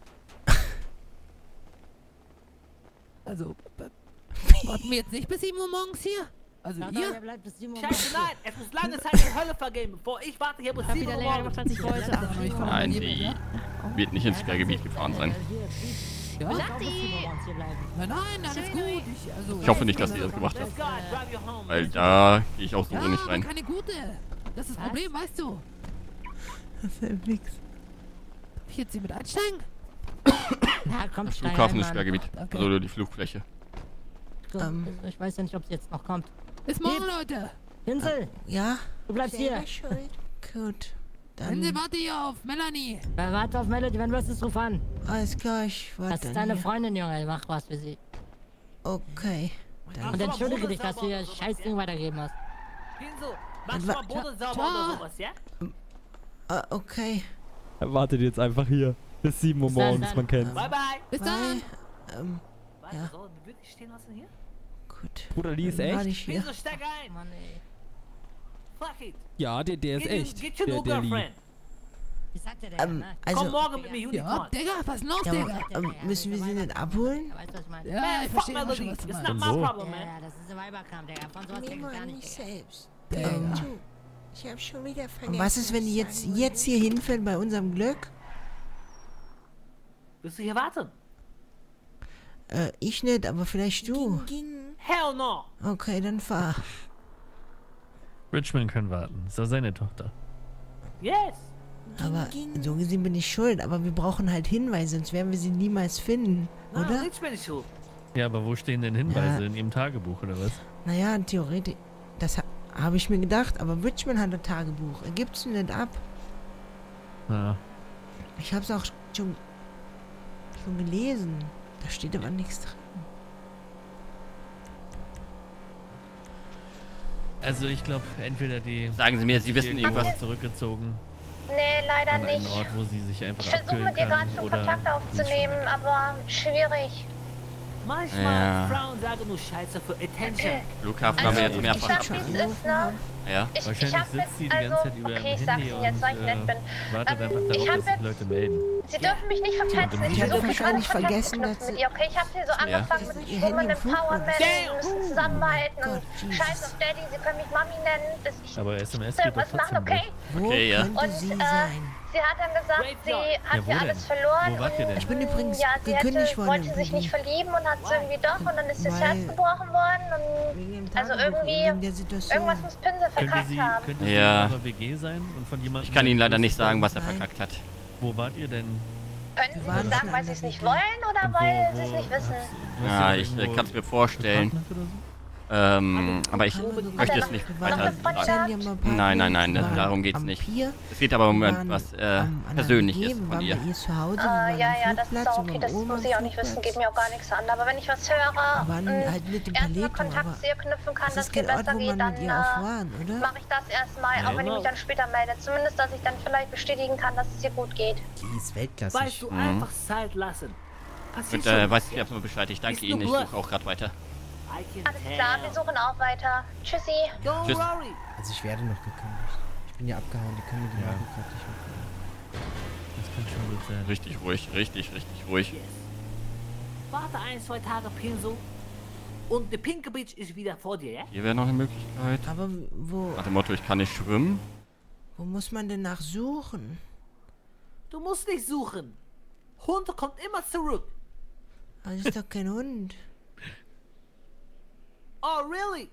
Also, äh, warten wir jetzt nicht bis sieben Uhr morgens hier? Also Ja, ihr? ihr bleibt bis sieben Uhr Scheiße, nein. Es muss lange Zeit in die Hölle vergehen, bevor ich warte hier bis Hab sieben wieder Uhr länger morgens. gemacht, als ich wollte. Ach, Ich fahr Nein, mit dir mit, sie ja? wird nicht ins Sperrgebiet gefahren sein. Ja? morgens hier bleiben. Nein, nein, alles gut. Ich, also, Ich hoffe nicht, dass sie das gemacht hat. Let's go, I drive you home. Weil da gehe ich auch so Ja, nicht aber rein. keine gute. Das ist das Problem, weißt du. Das ist ja nix. Darf ich jetzt hier mit einsteigen? Ja, komm, Das steig Flughafen ein, ist Mann. Sperrgebiet. Okay. Also die Flugfläche. gut. Ähm. Ich weiß ja nicht, ob sie jetzt noch kommt. Bis morgen, Piep. Leute. Pinsel, Ja? du bleibst hier. Selber schuld. Gut. Dann. Pinsel, warte hier auf Melanie. Ja, warte auf Melody, wenn du was ist, ruf an. Alles klar, ich warte. Das ist deine Freundin, Junge. Mach was für sie. Okay. Dann. Und entschuldige dich, dass du ihr scheiß Ding weitergeben hast. Pinsel, mach mal Boden sauber oder sowas, ja? Ah, okay. Er wartet jetzt einfach hier. Bis sieben Uhr Bis dann, morgens, dann. man kennt's. Bye, bye. Bis dann. Ähm, Warte, ja. sollen wir wirklich stehen lassen hier? Gut. Bruder, die ist Dann warte echt? ich hier. Pinsel, steig ein. Mann, ey. Fuck it. Ja, der, der ist Get echt. Get your Der, new der Lee. girlfriend. Ich sagte dir, Ähm, ne? also. Komm morgen mit mir Ja, Unicorn. Digga, was ist los, Ja, Digga? aber, ähm, müssen wir sie nicht abholen? Weißt du, was ich meine? Ja, ich fuck verstehe aber schon, was du It's meinst. not my so. problem, Ja, man. ja, das ist ein Weiberkram, Digga. Von sowas Mir kriegst du gar mal nicht, nicht Digga. selbst. Digga. Ähm, Ich hab schon wieder vergessen. und was ist, wenn die jetzt, jetzt hier hinfällt bei unserem Glück? Willst du hier warten? Äh, ich nicht, aber vielleicht du. Hell no. Okay, dann fahr. Richmond kann warten. Ist doch seine Tochter. Yes. Aber so gesehen bin ich schuld, aber wir brauchen halt Hinweise, sonst werden wir sie niemals finden, No, oder? Richmond ist schuld. Ja, aber wo stehen denn Hinweise? Ja. In ihrem Tagebuch oder was? Naja, theoretisch, das ha habe ich mir gedacht, aber Richmond hat ein Tagebuch. Er gibt's nicht ab. Ja. Ich hab's auch schon, schon gelesen. Da steht aber nichts drin. Also ich glaube, entweder die... Sagen Sie mir, Sie wissen irgendwas? irgendwas zurückgezogen. Nee, leider An einen nicht. Ort, wo sie sich einfach Ich versuche abkühlen mit dir kann gerade schon oder Kontakt aufzunehmen, aber schwierig. Manchmal Ja. Frauen sagen nur Scheiße für Attention. Flughafen haben wir jetzt mehrfach Ich sag, wie es ist, ne? Ja. Ich, ich Wahrscheinlich hab sitzt sie mit, die also, ganze Zeit über okay, ihrem ich sag's Handy Ihnen jetzt, weil ich und, nett bin. äh, wartet Ähm, einfach ich darauf, hab dass sich jetzt- Leute melden. Sie dürfen mich nicht verpetzen. Ich Ich hab versuche wahrscheinlich gerade Kontakt vergessen, zu knüpfen dass mit ihr. Okay, ich hab sie so Ja. angefangen Das ist mit ihr Woman Handy im Flugmodus. Empowerment. Wir müssen zusammenhalten und Gott, Jesus. Scheiß auf Daddy, Sie können mich Mami nennen. Bis ich Aber S M S will geht doch was machen, trotzdem okay? durch. Wo Okay, ja. könnte Und sie äh, sein? sie hat dann gesagt, sie hat Ja, wo hier denn? alles verloren. Wo wart ihr denn? Ich bin übrigens ja, sie gekündigt hätte, worden. wollte sich nicht verlieben und hat es irgendwie doch und dann ist ihr das Weil- Herz gebrochen worden und Wegen dem also Tagebuch, irgendwie wegen der Situation. irgendwas muss Pinsel Könnte verkackt sie, haben. könnte sie Ja. in eurer W G sein und von jemandem... Ich kann Ihnen leider nicht sagen, was er Nein. verkackt hat. Wo wart ihr denn? Können Sie waren mir sagen, schon weil an Sie es der nicht W G. wollen oder Und wo- weil wo Sie es nicht wissen? hast- Ja, hast du ich äh, irgendwo kann es mir vorstellen. gepartnert oder so? Ähm, aber ich möchte es nicht weiter sagen. Nein, nein, nein, das, darum geht's nicht. Es geht aber um etwas äh, Persönliches von ihr. Ah, ja, ja, das ist auch okay, das muss ich auch nicht wissen, geht mir auch gar nichts an. Aber wenn ich was höre, waren mh, halt mit dem erstmal Paleto, Kontakt aber zu ihr knüpfen kann, das dass ist es kein ihr Ort, besser wo geht, man dann mit ihr auch äh, waren, oder? mache ich das erstmal, auch wenn ich mich dann später melde. Zumindest, dass ich dann vielleicht bestätigen kann, dass es ihr gut geht. Die ist weltklassig. Weißt du, Mhm. einfach Zeit lassen. Passiert Und äh, schon. weiß ich erstmal Bescheid. Ich danke Ist Ihnen. Ich nur suche auch gerade weiter. I can Alles klar, wir tell. suchen auch weiter. Tschüssi. Don't Tschüss. worry. Also ich werde noch gekündigt. Ich bin ja abgehauen, die können mir die Ja. Marke gerade nicht mehr. Das kann schon gut sein. Richtig ruhig, richtig, richtig ruhig. Yes. Warte ein, zwei Tage, Pinsel. Und die Pinke Beach ist wieder vor dir, ja? Hier wäre noch eine Möglichkeit. Aber wo, Nach dem Motto, ich kann nicht schwimmen. wo muss man denn nach suchen? Du musst nicht suchen. Hund kommt immer zurück. Das ist doch kein Hund. Oh, really?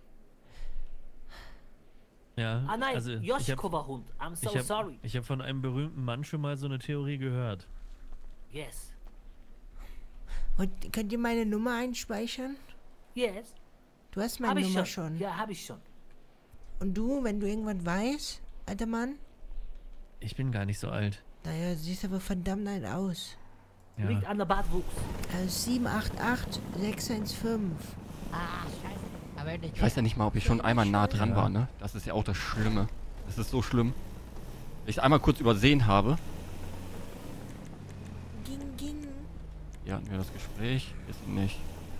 Ja, Ah nein, also ich Yoshiko habe war Hund. I'm so ich hab, sorry. ich hab von einem berühmten Mann schon mal so eine Theorie gehört. Yes. Und könnt ihr meine Nummer einspeichern? Yes. Du hast Hab meine ich Nummer schon. schon. Ja, hab ich schon. Und du, wenn du irgendwas weißt, alter Mann? Ich bin gar nicht so alt. Naja, siehst aber verdammt alt aus. Ja. Liegt an der Bartwuchs. Also sieben acht acht sechs eins fünf. Ah, scheiße. Aber nicht. Ich weiß ja nicht mal, ob ich schon einmal nah dran war, ne? Das ist ja auch das Schlimme. Das ist so schlimm. Wenn ich es einmal kurz übersehen habe. Ging, ging. Hier hatten wir das Gespräch. Ist nicht.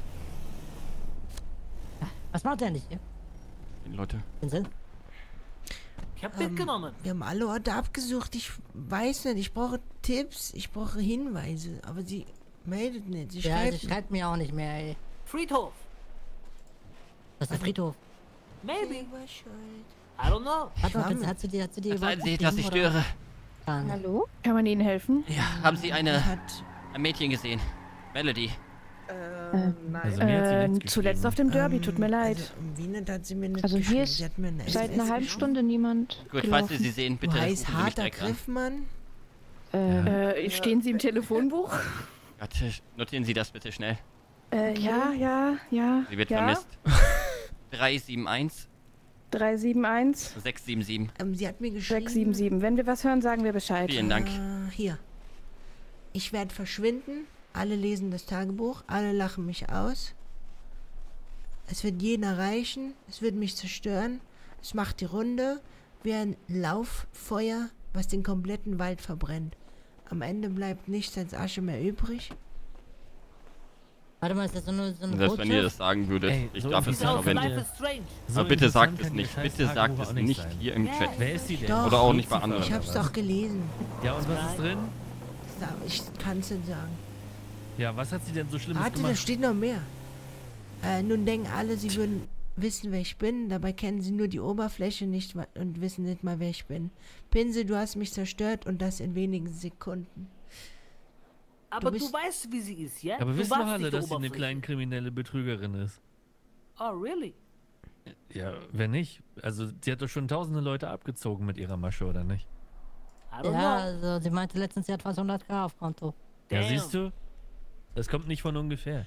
Was macht der nicht hier? Die Leute. Pinsel? Ich hab Ähm, mitgenommen. Wir haben alle Orte abgesucht. Ich weiß nicht. Ich brauche Tipps. Ich brauche Hinweise. Aber sie meldet nicht. Sie Ja, schreibt. sie schreibt mir auch nicht mehr, ey. Friedhof. Was ist der Friedhof? Maybe. Selber schuld. I don't know. Warte mal, Pinsel, hat sie dir, hat sie dir Verzeihen Sie, geschrieben, dass ich oder? störe. Ah, ne. Hallo? Kann man Ihnen helfen? Ja, haben Sie eine, Hat, ein Mädchen gesehen? Melody. Also mir hat sie Äh, nichts zuletzt auf dem Derby, tut mir leid. Also, im Wiener hat sie mir nicht Also hier geschrieben. ist Sie hat mir eine seit S M S einer halben geschrieben. Stunde niemand Gut, falls gelaufen. Sie sie sehen, bitte Du rufen heißt Sie mich harter direkt an. Griffmann? Äh, äh, stehen Sie im Telefonbuch? Warte, notieren Sie das bitte schnell. Äh, ja, ja, ja. Sie wird ja. vermisst. drei sieben eins. drei sieben eins. sechs sieben sieben. Ähm, sie hat mir geschrieben. sechs sieben sieben. Wenn wir was hören, sagen wir Bescheid. Vielen Dank. Äh, hier. Ich werde verschwinden. Alle lesen das Tagebuch. Alle lachen mich aus. Es wird jeden erreichen. Es wird mich zerstören. Es macht die Runde. Wie ein Lauffeuer, was den kompletten Wald verbrennt. Am Ende bleibt nichts als Asche mehr übrig. Warte mal, ist das so eine, so eine Selbst wenn ihr das sagen würdet, Ey, ich so darf es nicht verwenden. So Aber bitte interessant sagt es kann nicht. ihr Bitte scheiß sagt Tagebuch es auch nicht nicht sein. hier im Chat. Wer ist sie denn? Doch. Oder auch nicht bei anderen. Ich hab's doch gelesen. Ja, und was ist drin? Ich kann's nicht sagen. Ja, was hat sie denn so Schlimmes Warte, gemacht? da steht noch mehr. Äh, nun denken alle, sie würden wissen, wer ich bin. Dabei kennen sie nur die Oberfläche nicht und wissen nicht mal, wer ich bin. Pinsel, du hast mich zerstört und das in wenigen Sekunden. Aber Du du, bist- weißt, wie sie ist, ja? Aber du wissen doch warst alle, nicht dass sie eine Oberfläche. kleine kriminelle Betrügerin ist. Oh, really? Ja, wenn nicht. Also, sie hat doch schon tausende Leute abgezogen mit ihrer Masche, oder nicht? I don't Ja, know. also sie meinte letztens, sie hat fast hunderttausend auf Konto. Ja, Damn. siehst du? Das kommt nicht von ungefähr.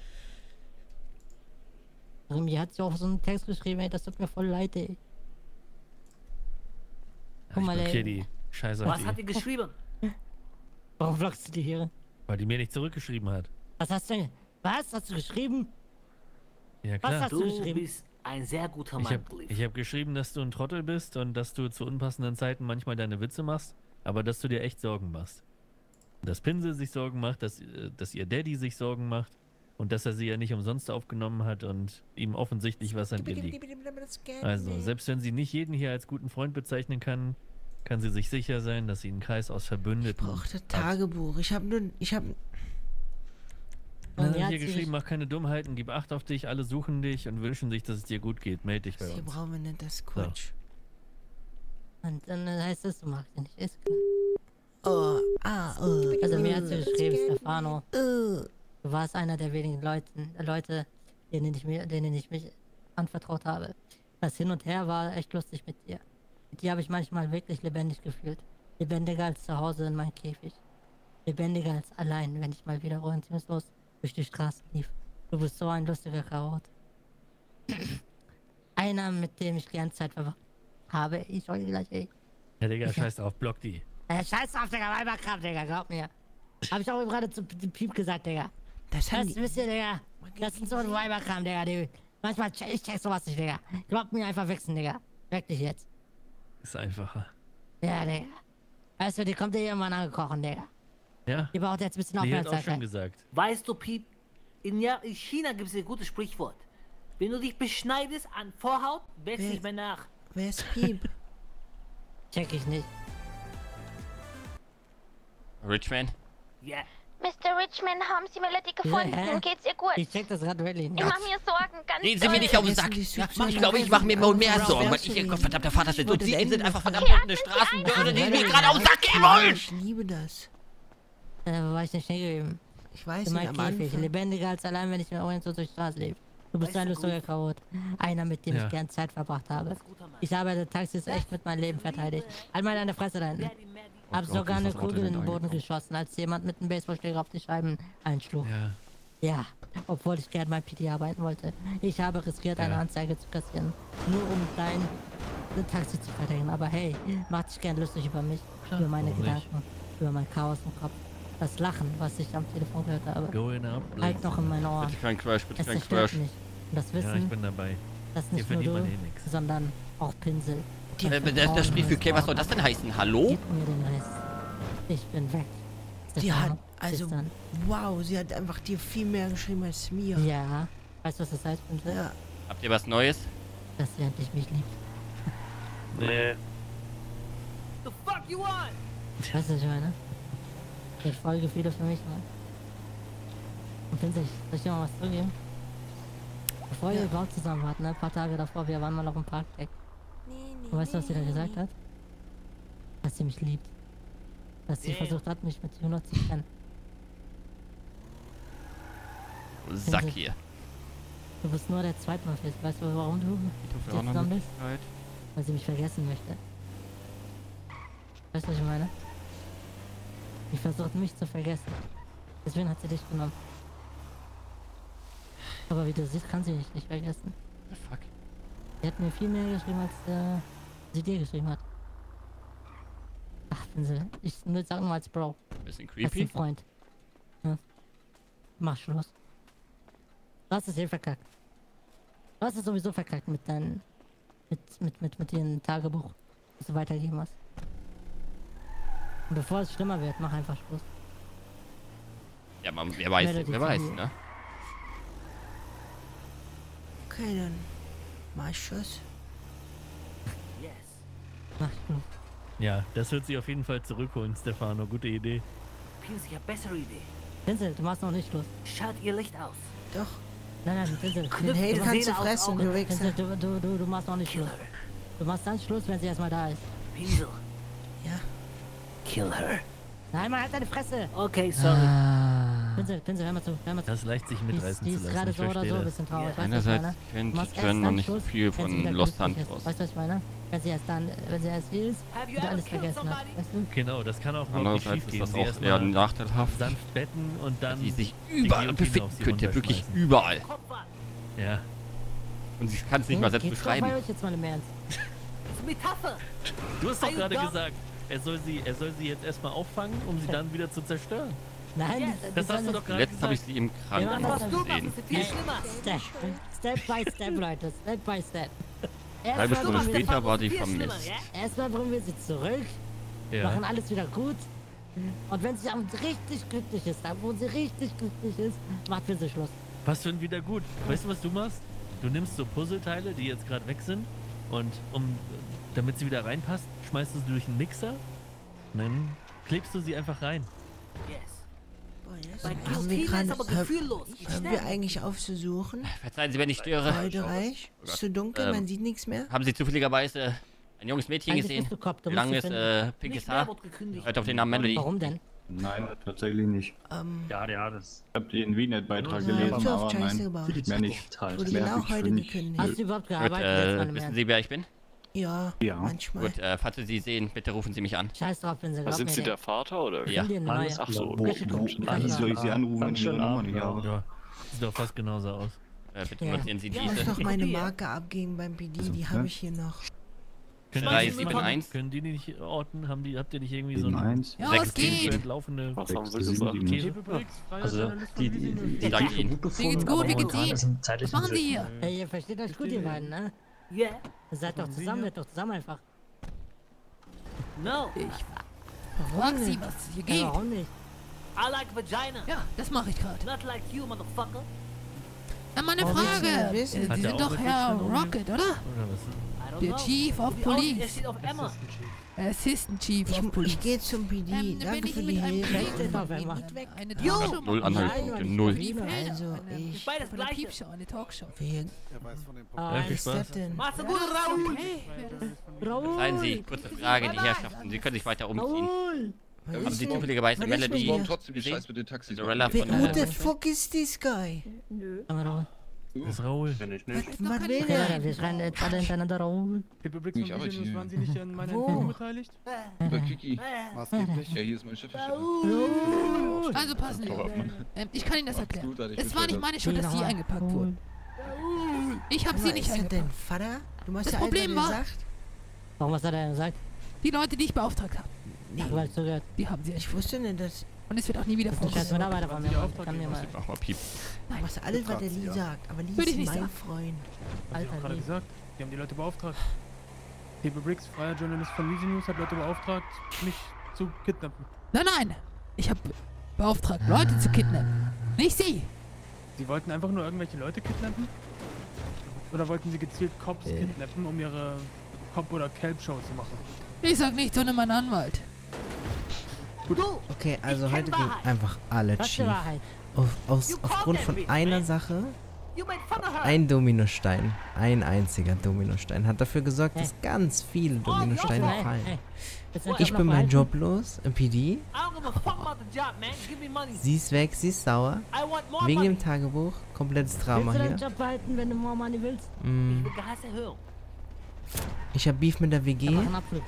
Also, mir hat sie auch so einen Text geschrieben, ey, das tut mir voll leid, ey. Guck mal, Okay, ey. die Scheiße Was hat die geschrieben? Warum vloggst du die hier? Weil die mir nicht zurückgeschrieben hat. Was hast du denn? Was hast du geschrieben? Ja, Was klar. hast du Du geschrieben? bist ein sehr guter Ich Mann, habe Cliff. hab geschrieben, dass du ein Trottel bist und dass du zu unpassenden Zeiten manchmal deine Witze machst, aber dass du dir echt Sorgen machst. Dass Pinsel sich Sorgen macht, dass, äh, dass ihr Daddy sich Sorgen macht und dass er sie ja nicht umsonst aufgenommen hat und ihm offensichtlich was an ihr liegt. Also, selbst wenn sie nicht jeden hier als guten Freund bezeichnen kann, kann sie sich sicher sein, dass sie einen Kreis aus Verbündeten Ich brauch das hat. Tagebuch. Ich habe nur, ich habe Dann Und hat hat hier sie- geschrieben, mach keine Dummheiten, gib Acht auf dich, alle suchen dich und wünschen sich, dass es dir gut geht. Meld dich bei Hier uns. brauchen wir nicht das Quatsch. Und dann heißt es, du magst ihn nicht, ist klar. Oh, ah, oh. Also mir hat sie geschrieben, Stefano, Oh. du warst einer der wenigen Leuten, äh, Leute, denen ich, mir, denen ich mich anvertraut habe. Das Hin und Her war echt lustig mit dir. Mit dir habe ich manchmal wirklich lebendig gefühlt. Lebendiger als zu Hause in meinem Käfig. Lebendiger als allein, wenn ich mal wieder orientierungslos durch die Straßen lief. Du bist so ein lustiger Chaot. Einer, mit dem ich gern Zeit verbracht habe. Ich soll gleich, ey. Ja, Digga, scheiß drauf, block die. Äh, scheiß auf, Digga, Weiberkram, Digga, glaub mir. Hab ich auch eben gerade zu dem Piep gesagt, Digga. Das haben Das die- wisst ihr, Digga. Das sind so ein Weiberkram, Digga. Die, manchmal, che- ich check sowas nicht, Digga. Glaubt mir einfach wichsen, Digga. Wirklich jetzt. Ist einfacher. Ja, Digga. Weißt du, die kommt dir irgendwann angekrochen, Digga. Ja? Die braucht jetzt ein bisschen Die hat auch schon Aufmerksamkeit. gesagt. Weißt du, Piep, in, ja, in China gibt es ein gutes Sprichwort. Wenn du dich beschneidest an Vorhaut, wächst Wer- nicht mehr nach. Wer ist Piep? Check ich nicht. Richman? Ja. Mister Richman, haben Sie Melody gefunden? hä? Geht's ihr gut? Ich check das gerade wirklich Ich nicht. mach mir Sorgen, ganz Gehen Sie mir doll. nicht auf den Sack. Ja, mach, ich glaube, ich mache mir wohl mehr Sorgen, weil ich ihr gottverdammter Vater sind und Sie sind einfach verdammt eine Straßenbürde, die mir gerade auf den Sack gehen wollen. Ich liebe das. Äh, wo war ich denn stehen geblieben? Ich weiß In nicht, meinem am Käfig. Anfang. Lebendiger als allein, wenn ich mit Orient so durch die Straße lebe. Du bist Weißt ein du, lustiger Griff? Chaot. Einer, mit dem Ja. ich gern Zeit verbracht habe. Ich habe Taxis echt mit meinem Leben verteidigt. Halt mal deine Fresse da hinten. Hab Gott, sogar wie eine ist das Auto Kugel in denn den da Boden gekommen? geschossen, als jemand mit einem Baseballschläger auf die Scheiben einschlug. Ja. Ja, obwohl ich gern beim P T arbeiten wollte. Ich habe riskiert, eine Ja. Anzeige zu kassieren. Nur um dein Taxi zu verteidigen. Aber hey, mach dich gern lustig über mich, über meine warum nicht? Gedanken, über mein Chaos im Kopf. Das Lachen, was ich am Telefon gehört habe, Going up. halt noch in meinen Ohren. Bitte kein Crash, bitte Es kein zerstört Crash. mich. Und das Ja, ich Wissen, bin dabei. dass Hier nicht nur verdient du, man eh nix. sondern auch Pinsel. Äh, Das, das Spiel für K, was soll das denn heißen? Hallo? Gib mir den Rest. Ich bin weg. Die hat, Stefano, also, bis dann. wow, sie hat einfach dir viel mehr geschrieben als mir. Ja, weißt du, was das heißt, Pinsel? Ja. Habt ihr was Neues? Dass sie endlich mich liebt. Nee. The fuck you want? Weißt du, was ich meine? Ich folge viele für mich, Mann. Und Pinsel, soll ich dir mal was zugeben? Bevor ihr überhaupt zusammen wart, ne? Ein paar Tage davor, wir waren mal auf dem Parkdeck. Und weißt du, was sie da gesagt hat? Dass sie mich liebt. Dass sie Yeah. versucht hat, mich mit Juno zu trennen. Sack hier. Du bist nur der Zweitmafist. Weißt du, warum du mit hoffe, ihr auch noch zusammen bist? Möglichkeit. Weil sie mich vergessen möchte. Weißt du, was ich meine? Sie versucht mich zu vergessen. Deswegen hat sie dich genommen. Aber wie du siehst, kann sie nicht, nicht vergessen. The fuck? Sie hat mir viel mehr geschrieben, als äh, sie dir geschrieben hat. Ach, Pinsel, ich nur sagen mal als Bro. Bisschen Als creepy. ein Freund. Ja. Mach Schluss. Du hast es eh verkackt. Du hast es sowieso verkackt mit deinem... Mit, mit, mit, mit dem Tagebuch, das du weitergeben hast. Und bevor es schlimmer wird, mach einfach Schluss. Ja, man, wer weiß, Melody wer weiß, von mir. ne? Okay, dann mach ich Schluss. Mach Schluss. Ja, das wird sie auf jeden Fall zurückholen, Stefano. Gute Idee. Pinsel, ich hab bessere Idee. Pinsel, du machst noch nicht Schluss. Schalt ihr Licht aus. Doch. Nein, nein, Pinsel. Den Hate kannst du fressen, du Pinsel, Wichser. du, du, du, du machst noch nicht Schluss. Du machst dann Schluss, wenn sie erstmal da ist. Pinsel. Ja. Kill her. Nein, man, halt deine Fresse. Okay, sorry. Pinsel, Pinsel, hör mal zu, hör mal zu. Das ist leicht, sich mitreißen Die zu ist lassen. gerade Ich so oder verstehe so ein das. bisschen traurig. Weißt du, was ich Einerseits meine? kennt Du machst John erst noch dann nicht Schluss, viel wenn sie von wieder Los glücklich ist. Santos. Weißt du, was ich meine? Wenn sie erst dann, wenn sie erst will ist und alles vergessen hat. Weißt du? Genau, das kann auch überhaupt nicht Andererseits schief ist gehen. das Sie auch erstmal eher nachteilhaft, sanft betten und dann die sich die überall Guillotine befinden auf sie könnte, wirklich runterschmeißen. überall. Ja. Und sie kann es nicht mal selbst Geht's beschreiben. bei euch jetzt mal im Ernst? Das ist Metapher. Du hast doch Are you gerade dumb? gesagt, er soll sie, er soll sie jetzt erstmal auffangen, um sie dann wieder zu zerstören. Nein, Das hast du doch gerade Letzt habe ich gesagt. sie im Krankenhaus Was du machst, gesehen. ist viel schlimmer. Step, step by step, Leute. Step by step. Eine halbe Stunde bringen wir- später war die viel schlimmer, vermisst. ja? Erstmal bringen wir sie zurück, Ja. machen alles wieder gut. Und wenn sie dann richtig glücklich ist, dann wo sie richtig glücklich ist, macht wir sie Schluss. Was für ein wieder gut. Weißt du, was du machst? Du nimmst so Puzzleteile, die jetzt gerade weg sind, und um, damit sie wieder reinpasst, schmeißt du sie durch einen Mixer und dann klebst du sie einfach rein. Yes. Bei Bei haben wir Christina gerade, ist aber hör- gefühllos. Ich hören wir eigentlich auf zu suchen? Verzeihen Sie, wenn ich störe. Freudereich? Ist zu dunkel, Ähm, man sieht nichts mehr? Haben Sie zufälligerweise ein junges Mädchen Eigentlich gesehen? bist du Kopf, du musst Langes, sie finden. äh, pinkes Nicht mehr Haar? wird gekündigt. Hört auf den Namen Melody. Warum denn? Nein, tatsächlich nicht. Ähm, Ja, ja, das. Ich habe den V-Net-Beitrag Ja, gelesen, ich hab aber Scheiße nein, gebaut. mehr nicht. Wurde Mehr genau hab ich heute für nicht. gekündigt. Hast du überhaupt Gut, gearbeitet? jetzt mal äh, im wissen Ernst? Sie, wer ich bin? Ja, Ja. manchmal. Gut, äh, falls Sie sie sehen, bitte rufen Sie mich an. Scheiß drauf, wenn sie Was, sind glaub Sie mir der Vater oder? Ja. Find dir eine neue. Ach so, Wo, okay. wo, wie soll ich sie anrufen, wenn ich ihre Nummer nicht habe? Ja. Sieht doch fast genauso aus. Äh, bitte Ja. notieren Sie Ich muss diese. noch meine Marke abgeben beim P D, die habe ich hier noch. Können drei die- sieben eins. Können die nicht orten? Haben die, habt ihr nicht irgendwie so sieben ein eins. Ja, Sechs, was geht? laufende Was sechs, haben wir sieben, gesagt? sieben. Käse? Also, die, die, die, die Danke Ihnen. Mir geht's gut, wie geht's Ihnen? sind zeitlich Was machen Sie hier? Ey, ihr versteht euch gut, ihr beiden, ne? Yeah. Ihr seid doch zusammen, seid doch zusammen einfach. No. Fragen Sie, was hier Ja, geht. warum nicht? I like vagina. Ja, das mache ich gerade. Not like you, motherfucker. Ja, meine Oh, willst du Frage. mal Äh, wissen? Sie Hat der sind auch doch mit Herr Richmond Rocket, oder? Oder was? I don't Der know. Chief of Wie aussieht, er Police. steht auf Emma. Assistant Chief Ich, of Police. ich gehe zum P D. Ähm, Danke bin ich für mit die einem Hilfe. Kollegen Recht von auf einmal. Ihnen nicht eine Jo! Talkshow Null machen. Anhaltspunkte, Nein, null. Die Felder, Also, eine- ich- Beides von der gleiche. Piepshow, eine Talkshow. Wer Ah, Ja, wer viel ist Spaß. das denn? Mach's gut, Raoul. Hey, wer das? Raoul! Seien Sie, kurze Frage, die Herrschaften. Sie können sich weiter umziehen. Raoul! Was Haben ist Sie denn? zufälligerweise Was ist mit Melody dir? Trotzdem die gesehen? Scheiß mit den Taxis. Cinderella Wer, von who äh, the fuck is this guy? Nö. Aber Raoul. Das ist Raoul. Kenn ich nicht. Was will Ja, der? ja, wir schreien jetzt alle hintereinander Raoul. Paper Bricks Ich und arbeite Vision, hier. waren Sie nicht an meiner Wo? Entwicklung beteiligt? Oder Kiki. Maßgeblich. Ja, hier ist mein Chef. Also passen Sie auf. Ähm, ich kann Ihnen das erklären. Es war nicht meine Schuld, dass Sie eingepackt wurden. Ich habe Sie nicht Ist das dein eingepackt. Vater? Du hast Das ja Problem einfach war- gesagt. Warum, was hat er denn gesagt? Die Leute, die ich beauftragt habe, Ach, weil ich zugehört. die haben Sie Ich nicht. wusste nicht, dass Und es wird auch nie wieder Das ist ein scheiß vorkommen. Mitarbeiter von mir. Kann mir mal. Mach mal Piep. du machst alles, was der Lee sagt. Aber Lee Würde ich ist nicht mein sagen. Freund. Hab ich auch Alter, gerade Lee. gesagt. Die haben die Leute beauftragt. Paper Bricks, freier Journalist von Easy News, hat Leute beauftragt, mich zu kidnappen. Nein, nein. Ich habe beauftragt, Leute zu kidnappen. Nicht Sie. Sie wollten einfach nur irgendwelche Leute kidnappen? Oder wollten sie gezielt Cops Äh. kidnappen, um ihre Cop- oder Kelp-Show zu machen? Ich sag nichts ohne meinen Anwalt. Okay, also heute gehen einfach alle Was für schief. Wahrheit? Auf, aus, You aufgrund called von that bitch, einer man. Sache, You made fun of her. ein Dominostein, ein einziger Dominostein, hat dafür gesorgt, dass ganz viele Dominosteine Hey, fallen. hey. Willst du Ich dich bin noch meinen verhalten? Job los im P D, I don't give a fuck about the job, man. Give me money. sie ist weg, sie ist sauer, I want more wegen money. dem Tagebuch, komplettes Drama Willst du deinen hier. Job behalten, wenn du more money willst? Mm, Ich will Gehalt erhöhen. ich hab Beef mit der W G. Mach einen Abflug.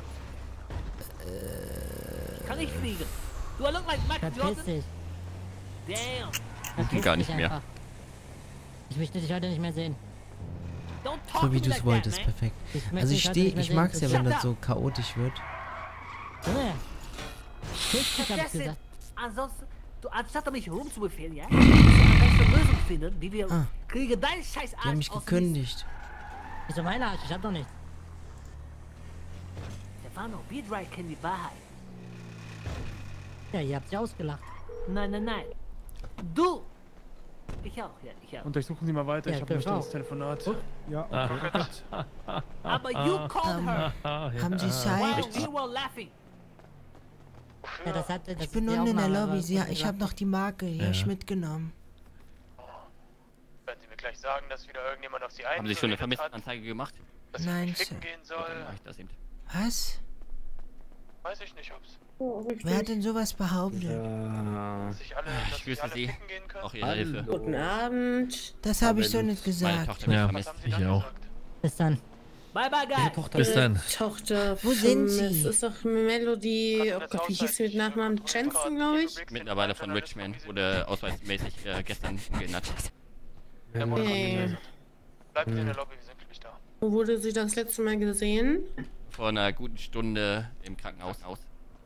Ich kann nicht fliegen. Do I look like Michael Verpiss Jordan? dich. Damn. Verpiss Gar dich nicht mehr. einfach. Ich möchte dich heute nicht mehr sehen. So wie du es wolltest, perfekt. Also ich stehe, ich mag es ja, wenn das so chaotisch wird. Junge. Ich hab's Vergiss es. gesagt. Ansonsten, du, anstatt mich rumzubefehlen, ja? Du musst eine beste Lösung finden, wie wir Ah. kriegen deinen scheiß Die haben Arsch mich aus gekündigt. Wieso mein Arsch? Ich hab doch nichts. Stefano, wir drei kennen die Wahrheit. Ja, ihr habt sie ausgelacht. Nein, nein, nein. Du! Ich auch, ja, ich auch. Untersuchen Sie mal weiter, Ja, ich habe ein genau. wichtiges Telefonat. Ja, Ah. okay. Aber you called her. Haben Sie While Zeit? we were laughing. Ja, das hat, das Ich ist bin die unten in der Aufnahme, Lobby. aber Sie, das ich ist habe noch die Marke. Die hab ich mitgenommen. Werden Sie mir gleich sagen, dass wieder irgendjemand auf Sie einredet? Haben Sie schon eine Vermisstenanzeige gemacht? Dass Sie Nein, mich ficken Sir. gehen soll? Dann mach ich das eben. Was? Weiß ich nicht, ob's... Wer hat denn sowas behauptet? Dass sich alle, dass Ich sich grüße alle Sie. ficken gehen können? Auch Ihre Hilfe. Guten Abend. Das habe ich so nicht Meine gesagt. Tochter wird Ja, vermisst. ich auch. Bis dann. Bye, bye, guys. Bis dann. Tochter. Wo sind vermisst. Sie? Das ist doch Melody. Oh Gott, wie hieß sie mit Nachnamen? Jensen, glaube ich. Mittlerweile von Richmond, wurde ausweismäßig äh, gestern geändert. Okay. Bleiben Sie in der Lobby, wir sind gleich da. Wo wurde sie das letzte Mal gesehen? Vor einer guten Stunde im Krankenhaus aus.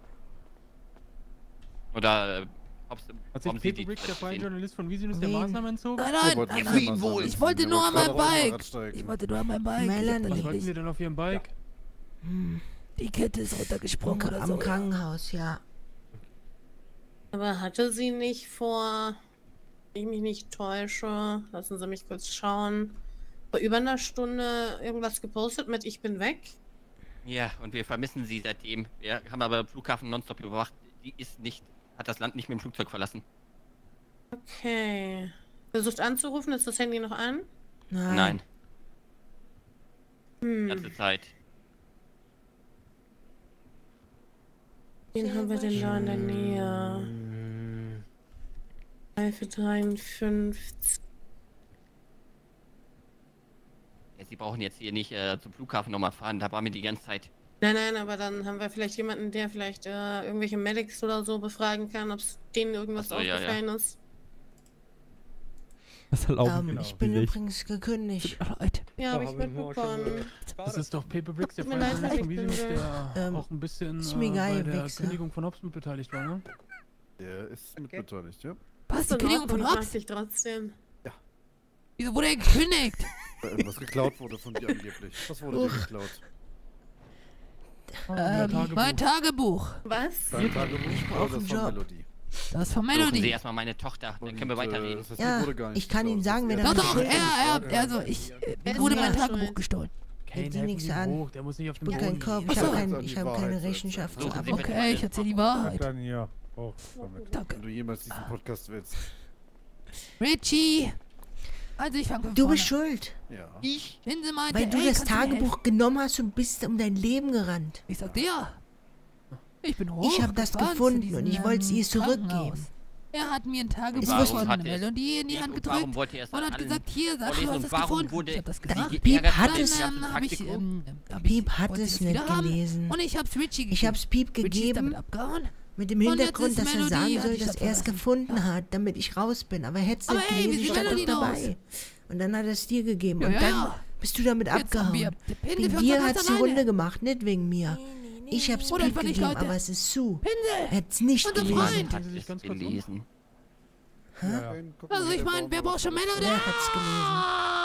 Oder äh, ob Hat haben sich Sie Paper die Bricks, der freie gesehen? Journalist von Visinus, der Wen? Maßnahmen entzogen? Nein, Wir nein, wollten nein, keine nein. Maßnahmen Ich wollte Wir nur wollten an mein gerade auf dem Bike. Fahrrad steigen. Ich wollte nur an mein Bike. Ich hab Melanie. da Was nicht wollten Sie denn auf Ihrem Bike? Hm. Die Kette ist runtergesprungen oder Am so. Krankenhaus, ja. Aber hatte sie nicht vor, wenn ich mich nicht täusche, lassen Sie mich kurz schauen, vor über einer Stunde irgendwas gepostet mit Ich bin weg? Ja, und wir vermissen sie seitdem. Wir haben aber Flughafen nonstop überwacht. Die ist nicht, hat das Land nicht mit dem Flugzeug verlassen. Okay. Versucht anzurufen, ist das Handy noch an? Nein. Nein, die Hm. ganze Zeit. Wen haben wir denn da in der Nähe? drei vier dreiundfünfzig. Ja, sie brauchen jetzt hier nicht äh, zum Flughafen nochmal fahren, da waren wir die ganze Zeit. Nein, nein, aber dann haben wir vielleicht jemanden, der vielleicht äh, irgendwelche Medics oder so befragen kann, ob es denen irgendwas Ach so, ja, aufgefallen ist. Das erlauben Ähm, genau. ich bin übrigens gekündigt. Ja, habe ich mitbekommen. Das ist doch Paper Bricks, der Tut mir freie leid, Journalist von ich bin Visinus, müde. der Ähm, auch ein bisschen ist äh, mir bei egal, der Wichser. Kündigung von Hobbs mit beteiligt war, ne? Der ist mitbeteiligt, ja. Was, die Kündigung von Ich mag Hobbs? dich trotzdem. Wieso wurde er gekündigt? Weil irgendwas geklaut wurde von dir angeblich. Was wurde dir Uch. geklaut? Ähm, mein Tagebuch. Was? Dein Tagebuch brauch oder einen das von Job. Melody? Das ist von Suchen Sie Melody. erstmal meine Tochter, dann können wir Und, äh, weiterreden. das heißt, die Ja, wurde gar nicht ich kann geklaut. Ihnen Das sagen, ist wer eher Doch, das doch, schuld er, ist. er, also ich, äh, Wer mir ist wurde denn mein da Tagebuch schuld? gestohlen. Kane, Geht Sie helfen nichts Sie an. hoch, der muss nicht auf dem Ich bin kein Boden Kopf, liegen. ich Ach habe so. kein, ich hab keine Rechenschaft zu Suchen Sie ablegen. bitte Okay, ich erzähle die Wahrheit. Dann hier. Oh, damit. Danke. Wenn du jemals diesen Podcast willst. Richie! Also ich fange von Du vorne bist schuld, Ja. Ich? Linse meinte, weil du ey, das kannst du mir helfen? Tagebuch genommen hast und bist um dein Leben gerannt. Ich sagte ja. Ich bin hoch. Ich habe das gefunden und ich wollte es ihr zurückgeben. Er hat mir ein Tagebuch Warum von hat er es- Melodie in die Hand Und gedrückt warum wollte er es und dann hat allen gesagt, hier, sag, du vorlesen? hast Und das warum gefunden. wurde Ich hab das sie gesagt. Piep geärgert, hat dass es- sie auf Dann dem habe ich, Praktikum- ähm, hab Piep ich, hat wollte es das nicht wieder haben. gelesen. Und ich hab's Richie gegeben. Ich hab's Piep Richie ist damit gegeben, abgehauen. mit dem Und jetzt Hintergrund, ist dass er Melodie, sagen hat soll, dich dass das er es verlassen. gefunden hat, damit ich raus bin. Aber er hätte es Aber nicht ey, wie gelesen, sieht stand doch Melodie dabei. aus? Und dann hat er es dir gegeben. Ja, Und ja, dann ja. bist du damit Jetzt haben abgehauen. wir die Pinsel Wegen für dir uns hat es die alleine. Runde gemacht, nicht wegen mir. Ich hab's Oder Piep weil ich gegeben, Leute- aber es ist zu. Pinsel! Er hat's nicht Unser gelesen. Freund! Hat es gelesen. Also ich meine, wer braucht schon Melodie? Wer hat's gelesen?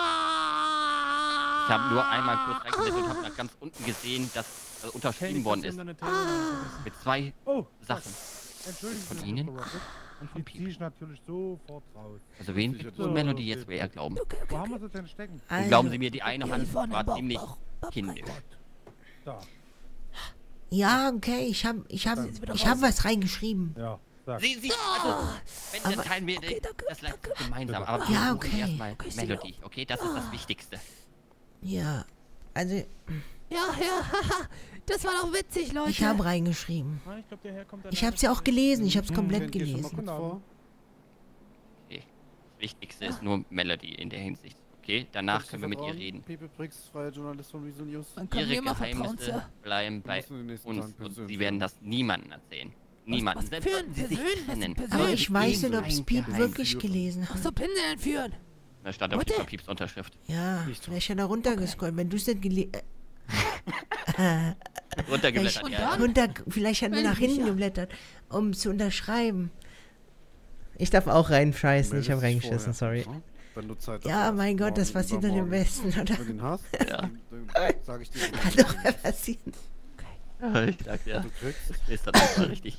Ich habe nur einmal kurz reingesetzt und habe nach ganz unten gesehen, dass äh, unterschrieben worden ist. Mit zwei Sachen. Von Ihnen und von Die zieh ich natürlich sofort raus. Also wen wird so Melodie jetzt wer glauben? Wo haben wir sie denn stecken? Und glauben Sie mir, die eine Hand war ziemlich kindisch. Da. Ja, okay, ich hab, ich hab, ich hab was reingeschrieben. Ja, sag. Sie, Sie, also, wenn, dann Aber- teilen wir das Leid gemeinsam. Aber wir Ja, suchen okay. erstmal Melodie, okay? Das ist das Wichtigste. Ja, also Ja, ja, haha. Das war doch witzig, Leute. ich habe reingeschrieben. Ah, ich glaub, der Herr kommt dann Ich hab's ja auch gelesen, ich hab's Hm, komplett geh schon mal gelesen. kurz vor. Okay. Das Wichtigste ist nur Melodie in der Hinsicht. Okay, danach Kannst du können wir mit ihr vertrauen? reden. Pepe Bricks, freier Journalist von Wieso News. Man kann Ihre mir mal vertrauen, Geheimnisse Sir. bleiben bei musst du den nächsten uns Tag und persönlich sie werden das niemandem erzählen. Niemanden. was Selbst für wenn ein sie sich Persön- was kennen. ein Aber ich weiß nicht, Ebenso ob's ein Piep Geheim- wirklich gelesen Ach hat. so, Pinsel entführen. Da stand auf jeden Fall Pieps Unterschrift. Ja, vielleicht hat er runtergescrollt. Wenn du es nicht gelesen... Äh, Runtergeblättert, vielleicht, ja. runter, vielleicht hat er nach hinten geblättert, um zu unterschreiben. Ich darf auch reinscheißen. Ich habe reingeschissen, sorry. Wenn du Zeit Ja, mein Gott, das passiert dann am besten, oder? Wenn du den hast, Ja. dann sag ich dir. Kann doch mal passieren. Ja, ich sag ja. Du kriegst. Ist das einfach richtig.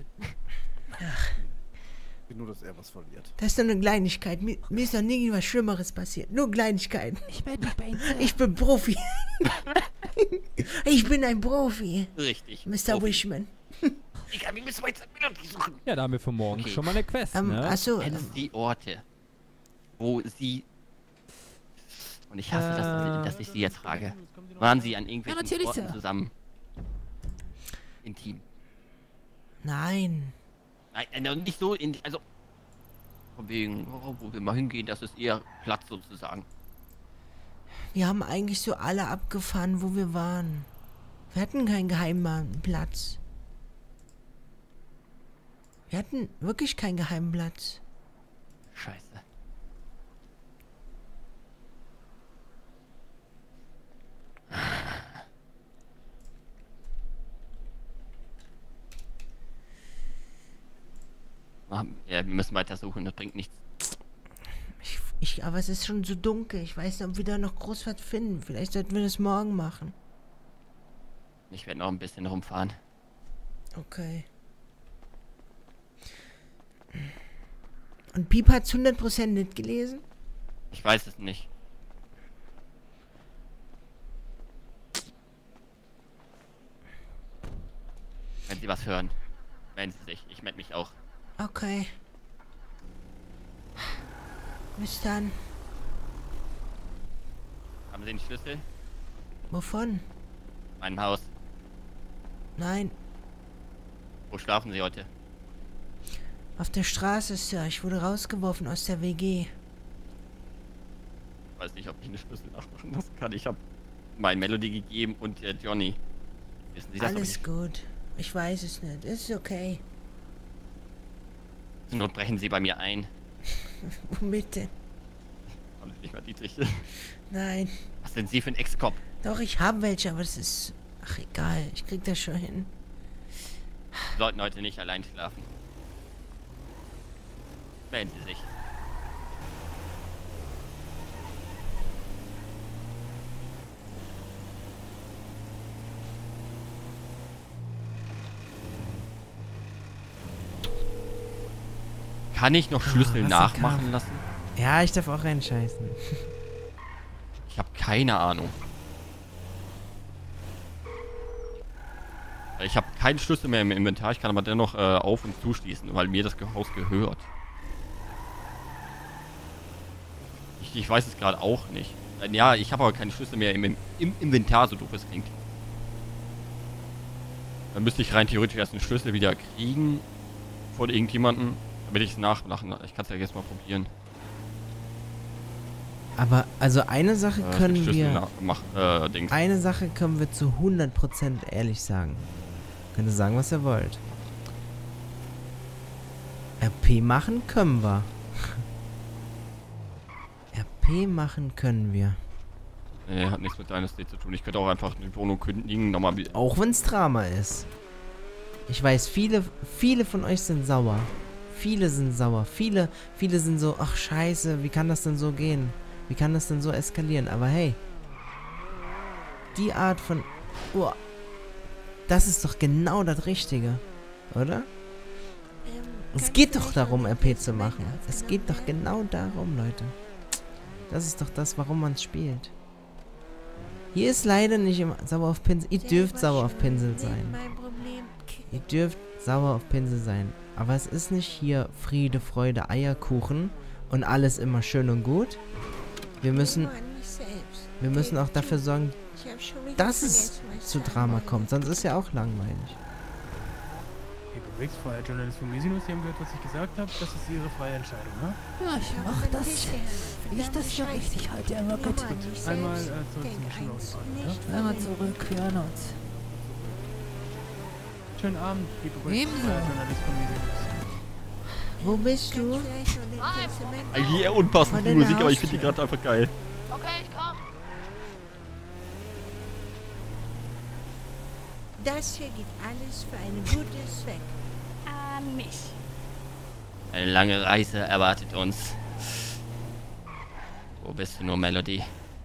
Nur, dass er was verliert. Das ist doch eine Kleinigkeit. Mir, mir ist doch nie was Schlimmeres passiert. Nur Kleinigkeiten. Ich bin nicht bei Ihnen. Ich bin Profi. Ich bin ein Profi. Richtig. Mister Profi. Wishman. Ich wir müssen jetzt Melodie suchen. Ja, da haben wir für morgen Okay. schon mal eine Quest, Ähm, ne? achso. Kennen Sie die Orte, wo Sie... Und ich hasse, dass, dass ich Sie jetzt frage. Waren Sie an irgendwelchen natürlich, Orten Sir. zusammen? Intim? Nein. Nein, äh, nicht so in... Also... Von wegen, oh, wo wir mal hingehen, das ist eher Platz sozusagen. Wir haben eigentlich so alle abgefahren, wo wir waren. Wir hatten keinen geheimen Platz. Wir hatten wirklich keinen geheimen Platz. Scheiße. Ja, wir müssen weiter suchen, das bringt nichts. Ich, ich, aber es ist schon so dunkel. Ich weiß nicht, ob wir da noch groß was finden. Vielleicht sollten wir das morgen machen. Ich werde noch ein bisschen rumfahren. Okay. Und Piep hat's hundert Prozent nicht gelesen? Ich weiß es nicht. Wenn Sie was hören, melden Sie sich. Ich melde mich auch. Okay. Bis dann. Haben Sie den Schlüssel? Wovon? Meinem Haus. Nein, Wo schlafen Sie heute? auf der Straße, Sir. Ich wurde rausgeworfen aus der W G. Ich weiß nicht, ob ich eine Schlüssel nachmachen lassen kann. Ich habe mein Melody gegeben und der Johnny. Wissen Sie das? Alles gut. Ich weiß es nicht. Ist okay. Zur Not brechen Sie bei mir ein. Womit denn? Haben Sie nicht mal Dietrich? Nein. Was sind Sie für ein Ex-Cop? Doch, ich habe welche, aber das ist... Ach, egal. Ich krieg das schon hin. Sie sollten heute nicht allein schlafen. Melden Sie sich. Kann ich noch Schlüssel was nachmachen kam. lassen? Ja, ich darf auch reinscheißen. Ich habe keine Ahnung. Ich habe keinen Schlüssel mehr im Inventar, ich kann aber dennoch äh, auf- und zuschließen, weil mir das Haus gehört. Ich, ich weiß es gerade auch nicht. Äh, Ja, ich habe aber keinen Schlüssel mehr im, im, im Inventar, so doof es klingt. Dann müsste ich rein theoretisch erst einen Schlüssel wieder kriegen von irgendjemandem, damit ich es nachmachen. Ich kann es ja jetzt mal probieren. Aber, also eine Sache Äh, können Schlüssel wir... nach- mach, äh, Dings. Eine Sache können wir zu hundert Prozent ehrlich sagen. Könnt ihr sagen, was ihr wollt. R P machen können wir. R P machen können wir. Nee, hat nichts mit Dynasty zu tun. Ich könnte auch einfach die Wohnung kündigen, nochmal... Auch wenn's Drama ist. Ich weiß, viele, viele von euch sind sauer. Viele sind sauer. Viele, viele sind so, ach scheiße, wie kann das denn so gehen? Wie kann das denn so eskalieren? Aber hey, die Art von... Oh, das ist doch genau das Richtige, oder? Es geht doch darum, R P zu machen. Es geht doch genau darum, Leute. Das ist doch das, warum man es spielt. Hier ist leider nicht immer sauer auf Pinsel. Ihr dürft sauer auf Pinsel sein. Ihr dürft sauer auf Pinsel sein. Aber es ist nicht hier Friede, Freude, Eierkuchen und alles immer schön und gut. Wir müssen, wir müssen auch dafür sorgen, dass es zu Drama kommt. Sonst ist ja auch langweilig. Paper Bricks, freier Journalist von Misinus, die haben gehört, was ich gesagt habe. Das ist ihre freie Entscheidung, ne? Ja, ich mach das, wie ich das für richtig halte, immer gut. Einmal äh, zurück zum Maschinenraum, ja? Einmal zurück, wir hören uns. Schönen Abend, Paper Bricks, Ebenso. freier Journalist von Misinus. Wo bist du? Eigentlich eher unpassend die Musik, aber ich finde die gerade einfach geil. Okay, ich komm. Das hier geht alles für einen guten Zweck. An mich. Eine lange Reise erwartet uns. Wo bist du nur, Melody?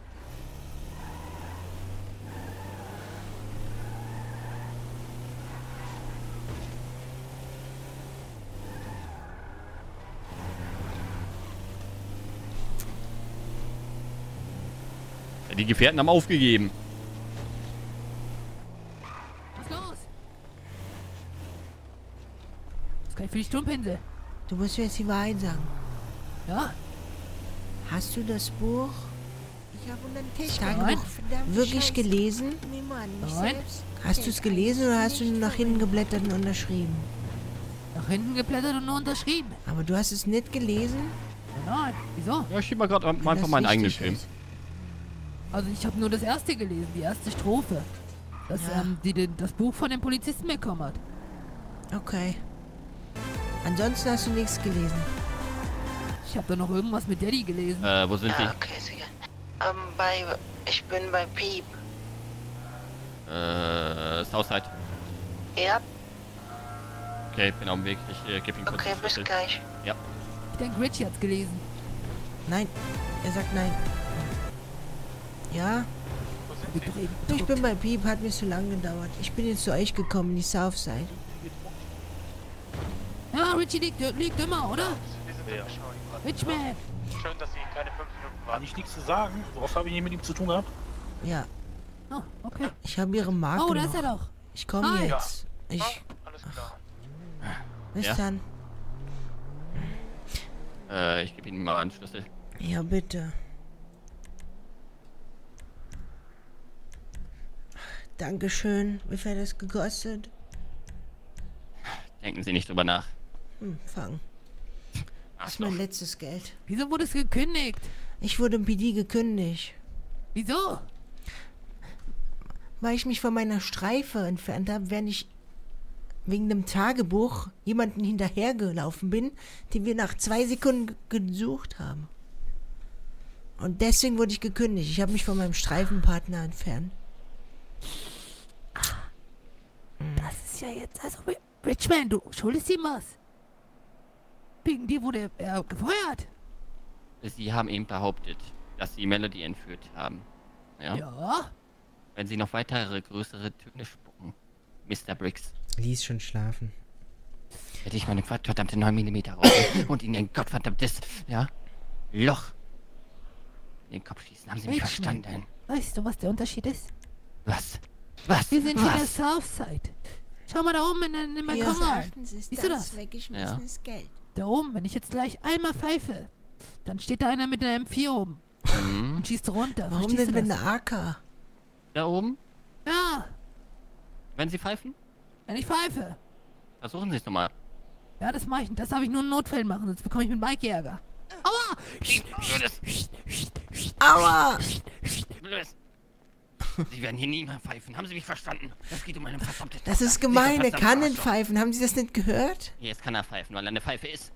Die Gefährten haben aufgegeben. Was ist los? Was kann ich für dich tun, Pinsel? Du musst mir jetzt die Wahrheit sagen. Ja? Hast du das Buch Ich habe unter den Tisch Tagebuch geguckt. wirklich gelesen? Nehmen wir an, mich Nein. selbst. Hast du es gelesen oder hast du nur nach hinten geblättert und unterschrieben? Nach hinten geblättert und nur unterschrieben. Aber du hast es nicht gelesen? Nein, wieso? Ja, ich schieb mal gerade einfach das meinen eigenen wichtig Film. ist. Also ich habe nur das erste gelesen, die erste Strophe. Dass Ja. ähm, die den, das Buch von dem Polizisten bekommen hat. Okay. Ansonsten hast du nichts gelesen. Ich habe da noch irgendwas mit Daddy gelesen. Äh, wo sind Ja, okay, sicher. Ähm, bei, ich bin bei Piep. die? Äh, Southside. Ja, Okay, ich bin auf dem Weg. Ich äh, gebe ihm kurz okay, den bis Schlüssel. gleich. Ja. Ich denke, Richie hat's gelesen. Nein. Er sagt nein. Ja? Wird doch eben Ich tot. bin bei Piep, hat mir zu lang gedauert. Ich bin jetzt zu euch gekommen, in die Southside. Ja, Richie liegt, liegt immer, oder? Wir sind ja. Richman! Schön, dass Sie keine fünf Minuten Kann warten. ich nichts zu sagen? Worauf habe ich hier mit ihm zu tun gehabt? Ja. Oh, okay. Ich habe ihre Marke Oh, da ist noch. er doch. Ich komme Hi. jetzt. Ich. Alles klar. Bis Ja. dann. Äh, ich gebe ihm mal einen Schlüssel. Ja, bitte. Dankeschön. Wie viel hat das gekostet? Denken Sie nicht drüber nach. Hm, fang. Ach Das ist mein letztes Geld. Wieso wurde es gekündigt? Ich wurde im P D gekündigt, Wieso? weil ich mich von meiner Streife entfernt habe, während ich wegen dem Tagebuch jemanden hinterhergelaufen bin, den wir nach zwei Sekunden ge- gesucht haben. Und deswegen wurde ich gekündigt. Ich habe mich von meinem Streifenpartner entfernt. Das ist ja jetzt, also Ri- Richman, du schuldest ihm was. Wegen dir wurde er gefeuert. Sie haben eben behauptet, dass Sie Melody entführt haben. Ja? Ja? Wenn Sie noch weitere größere Töne spucken, Mister Briggs, Lies schon schlafen. hätte ich meine verdammte neun Millimeter raus und Ihnen ein gottverdammtes, ja, Loch in den Kopf schießen. Haben Sie mich Richman, verstanden? Weißt du, was der Unterschied ist? Was? Was? Wir sind hier in der Was? Southside. Schau mal da oben in, den- in den Ihres Balkon rein. Erachtens ist Siehst du das das? weggeschmissenes Geld. Da oben, wenn ich jetzt gleich einmal pfeife, dann steht da einer mit einer M vier oben Mhm. und schießt runter. Warum Verstehst denn du mit das? einer A K? Da oben? Ja, Wenn Sie pfeifen? wenn ich pfeife. Versuchen Sie es nochmal. Ja, das mache ich. Das darf ich nur in Notfällen machen, sonst bekomme ich mit Mike Ärger. Aua! Aua! Blöd. Sie werden hier nie mehr pfeifen. Haben Sie mich verstanden? Das geht um eine verdammte Das Tochter. ist gemein, er Dieser kann verdammte nicht pfeifen. Haben Sie das nicht gehört? Jetzt kann er pfeifen, weil er eine Pfeife ist.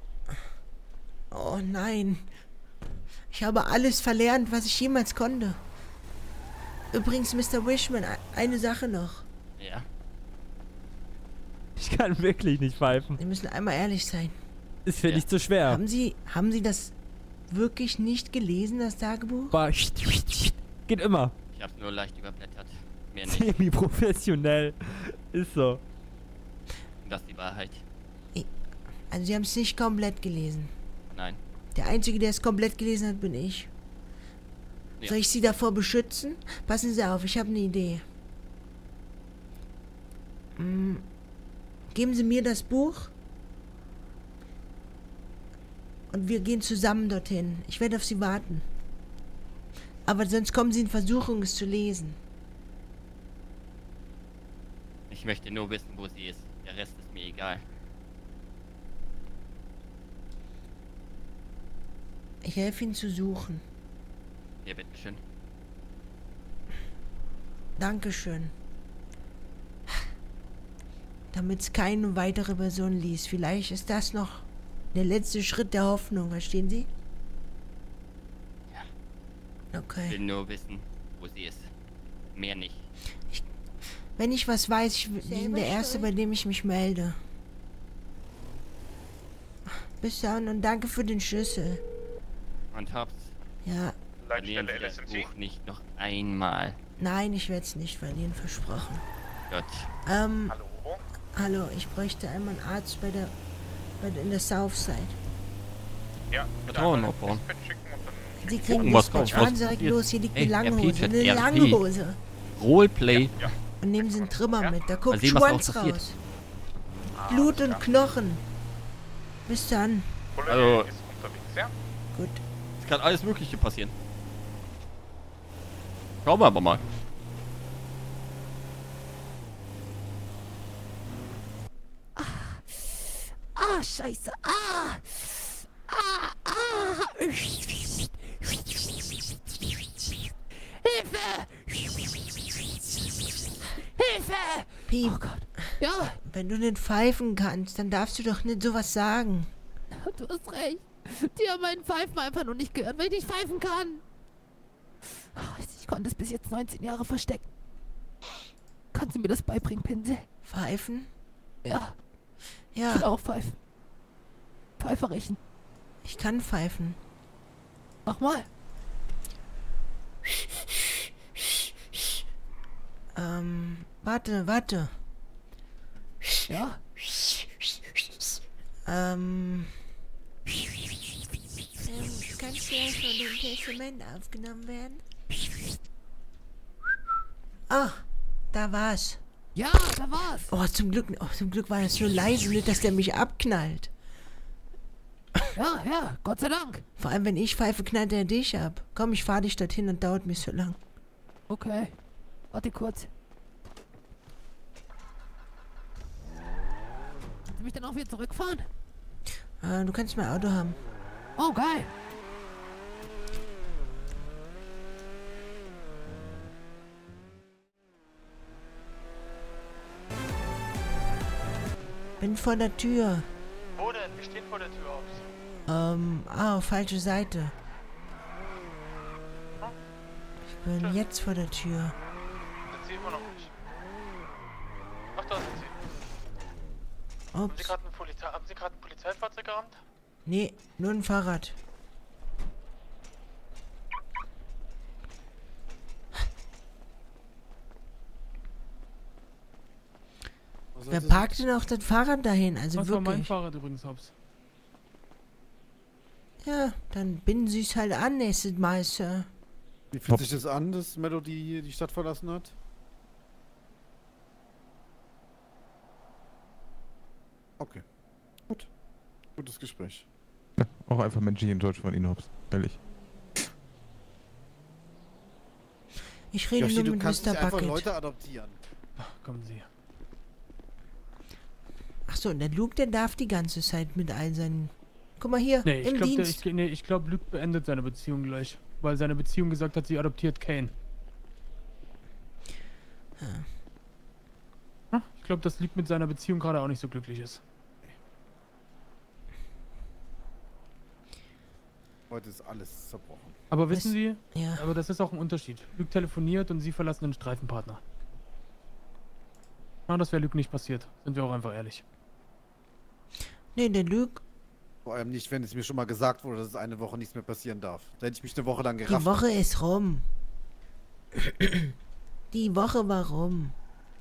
Oh nein. Ich habe alles verlernt, was ich jemals konnte. Übrigens, Mister Wishman, e- eine Sache noch. Ja. Ich kann wirklich nicht pfeifen. Wir müssen einmal ehrlich sein. Ist für dich zu schwer. Haben Sie, haben Sie das wirklich nicht gelesen, das Tagebuch? Boah, geht immer. Ich hab's nur leicht überblättert. Mehr nicht. Semi-professionell. Ist so. Das ist die Wahrheit. Also Sie haben es nicht komplett gelesen. Nein. Der Einzige, der es komplett gelesen hat, bin ich. Ja. Soll ich Sie davor beschützen? Passen Sie auf, ich habe eine Idee. Hm. Geben Sie mir das Buch. Und wir gehen zusammen dorthin. Ich werde auf Sie warten. Aber sonst kommen Sie in Versuchung, es zu lesen. Ich möchte nur wissen, wo sie ist. Der Rest ist mir egal. Ich helfe Ihnen zu suchen. Ja, bitteschön. Dankeschön. Damit es keine weitere Person liest. Vielleicht ist das noch Der letzte Schritt der Hoffnung, verstehen Sie? Ich Okay. will nur wissen, wo sie ist. Mehr nicht. Wenn ich was weiß, ich bin Selber der Erste, schuld. bei dem ich mich melde. Bis dann und danke für den Schlüssel. Und hab's. Ja, Verlieren Sie das Buch nicht noch einmal. nein, ich werde es nicht verlieren, versprochen. Gott. Ähm, hallo, ich bräuchte einmal einen Arzt bei der, bei der in der Southside. Ja, Vertrauen aufbauen. Sie kriegen Gucken, das was kommt. Fahren Sie Was direkt passiert. los, hier liegt Ey, eine lange R P, Hose, Chat, eine R P. lange Hose. Roleplay. Und nehmen Sie einen Trimmer mit, da guckt Mal sehen, was Schwanz auch passiert. raus. Blut und Knochen. Bis dann. Also, Gut. es kann alles Mögliche passieren. Schauen wir aber mal. Ah, scheiße. Ah. Ah, ah. Hilfe! Hilfe! Piep. Oh Gott. Ja, Wenn du nicht pfeifen kannst, dann darfst du doch nicht sowas sagen. du hast recht. Die haben meinen Pfeifen einfach nur nicht gehört, weil ich nicht pfeifen kann. Ich konnte es bis jetzt neunzehn Jahre verstecken. Kannst du mir das beibringen, Pinsel? Pfeifen? Ja. Ja. Ich will auch pfeifen. Pfeiferischen. Ich kann pfeifen. Mach mal. Ähm, warte, warte. Ja. Ähm. Kannst du ja von dem Testament aufgenommen werden? Ah, da war's. Ja, da war's. Oh, zum Glück, oh, zum Glück war das so leise, nicht, dass der mich abknallt. Ja, ja, Gott sei Dank. Vor allem, wenn ich pfeife, knallt er dich ab. Komm, ich fahr dich dorthin und dauert mir so lang. Okay. Warte kurz. Kannst du mich dann auch wieder zurückfahren? Ah, du kannst mein Auto haben. Oh, geil. Bin vor der Tür. Wo denn? Wir stehen vor der Tür aus. Ähm, ah, falsche Seite. Ich bin jetzt vor der Tür. Sind Sie immer noch nicht? Ach, da sind Sie. Haben Sie Ups. gerade ein, Polizei haben Sie gerade ein Polizeifahrzeug gerammt? Nee, nur ein Fahrrad. Wer parkt denn auch das Fahrrad dahin? Also Das war mein wirklich. Fahrrad übrigens, Hobbs. Ja, dann binden Sie es halt an, nächstes Mal, Sir. Wie fühlt sich das an, dass Melody hier die Stadt verlassen hat? Okay. Gut. Gutes Gespräch. Ja, auch einfach menschlich enttäuscht von Ihnen, Hobbs. Ehrlich. Ich rede Yoshi, nur du mit kannst Mister nicht einfach Bucket. Leute adoptieren. Ach, kommen Sie. Achso, der Luke, der darf die ganze Zeit mit all seinen... Guck mal hier, Nee, ich im glaube, Dienst. ich, nee, ich glaub, Luke beendet seine Beziehung gleich. Weil seine Beziehung gesagt hat, sie adoptiert Kane. Hm, Ich glaube, dass Luke mit seiner Beziehung gerade auch nicht so glücklich ist. Heute ist alles zerbrochen. Aber wissen Sie, ja. aber das ist auch ein Unterschied. Luke telefoniert und Sie verlassen den Streifenpartner. Na, das wäre Luke nicht passiert. Sind wir auch einfach ehrlich. Nee, der Luke... Vor allem nicht, wenn es mir schon mal gesagt wurde, dass es eine Woche nichts mehr passieren darf. Da hätte ich mich eine Woche lang Die gerafft. Woche ist rum. Die Woche war rum.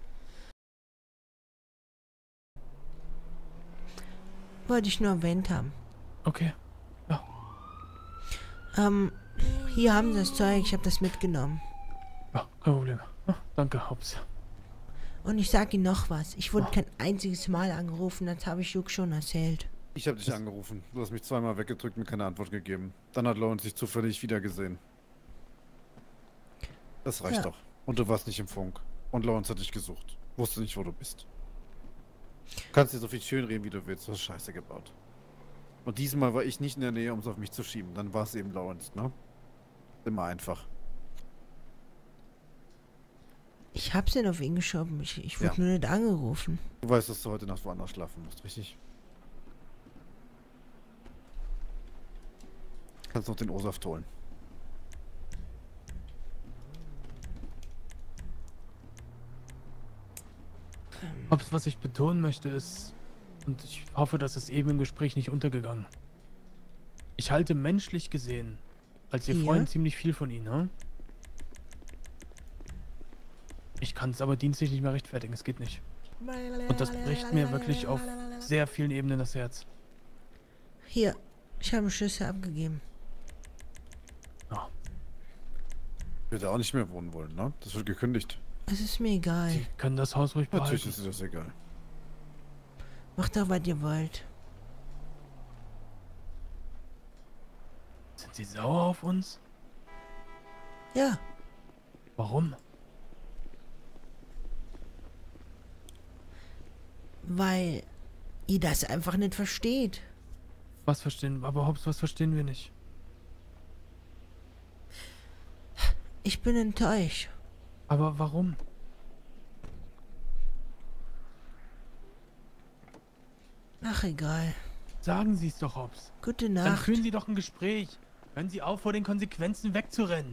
Wollte ich nur erwähnt haben. Okay. Ja. Ähm, hier haben Sie das Zeug, ich habe das mitgenommen. Ja, kein Problem. Ja, danke, Hobbs. Und ich sag Ihnen noch was. Ich wurde kein einziges Mal angerufen, das habe ich Luke schon erzählt. Ich habe dich angerufen. Du hast mich zweimal weggedrückt und mir keine Antwort gegeben. Dann hat Lawrence sich zufällig wieder gesehen. Das reicht Ja. doch. Und du warst nicht im Funk. Und Lawrence hat dich gesucht. Wusste nicht, wo du bist. Du kannst dir so viel schön reden, wie du willst. Du hast Scheiße gebaut. Und diesmal war ich nicht in der Nähe, um es auf mich zu schieben. Dann war es eben Lawrence, ne? Immer einfach. Ich hab's denn auf ihn geschoben. Ich, ich wurde Ja. nur nicht angerufen. Du weißt, dass du heute Nacht woanders schlafen musst, richtig? Kannst noch den O-Saft holen. Hobbs, was ich betonen möchte ist, und ich hoffe, dass es eben im Gespräch nicht untergegangen. Ich halte menschlich gesehen, als ihr Ja? Freund, ziemlich viel von Ihnen, ne? Ich kann es aber dienstlich nicht mehr rechtfertigen, es geht nicht. Und das bricht mir wirklich auf sehr vielen Ebenen das Herz. Hier, ich habe Schlüssel abgegeben. Ich würde auch nicht mehr wohnen wollen, ne? Das wird gekündigt. Es ist mir egal. Sie können das Haus ruhig behalten. Natürlich ist dir das egal. Macht doch, was ihr wollt. Sind Sie sauer auf uns? Ja. Warum? Weil ihr das einfach nicht versteht. Was verstehen, aber Hobbs, was verstehen wir nicht? Ich bin enttäuscht. Aber warum? Ach, egal. Sagen Sie es doch, Hobbs. Gute Dann Nacht. führen Sie doch ein Gespräch. Hören Sie auf, vor den Konsequenzen wegzurennen.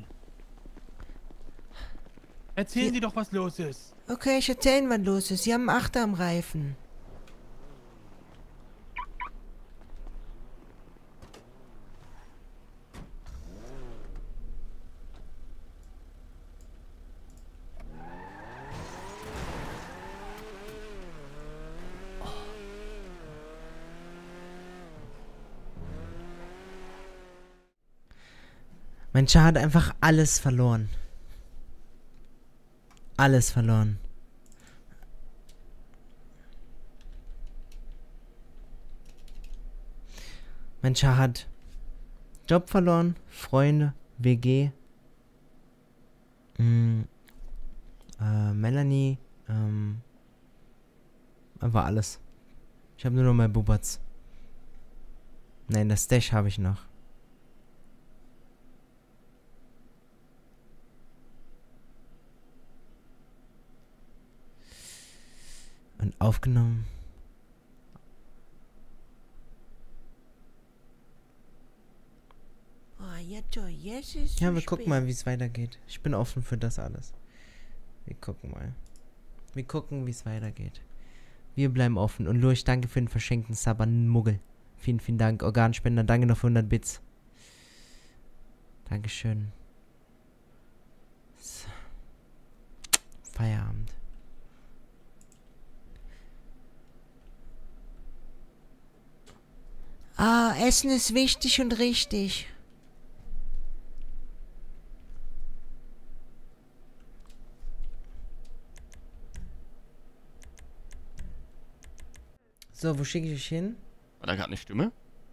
Erzählen Sie doch, was los ist. Okay, ich erzähle, was los ist. Sie haben einen Achter am Reifen. Mein Char hat einfach alles verloren. Alles verloren. Mein Char hat Job verloren, Freunde, W G, mh, äh, Melanie, ähm, einfach alles. Ich habe nur noch mein Bubatz. Nein, das Stash habe ich noch. Und aufgenommen. Oh, jetzt, jetzt ist Ja, zu wir gucken spät. mal, wie es weitergeht. Ich bin offen für das alles. Wir gucken mal. Wir gucken, wie es weitergeht. Wir bleiben offen. Und Lurch, danke für den verschenkten Sub an Muggel. Vielen, vielen Dank. Organspender, danke noch für hundert Bits. Dankeschön. So. Feierabend. Ah, Essen ist wichtig und richtig. So, wo schicke ich euch hin? War da gerade eine Stimme?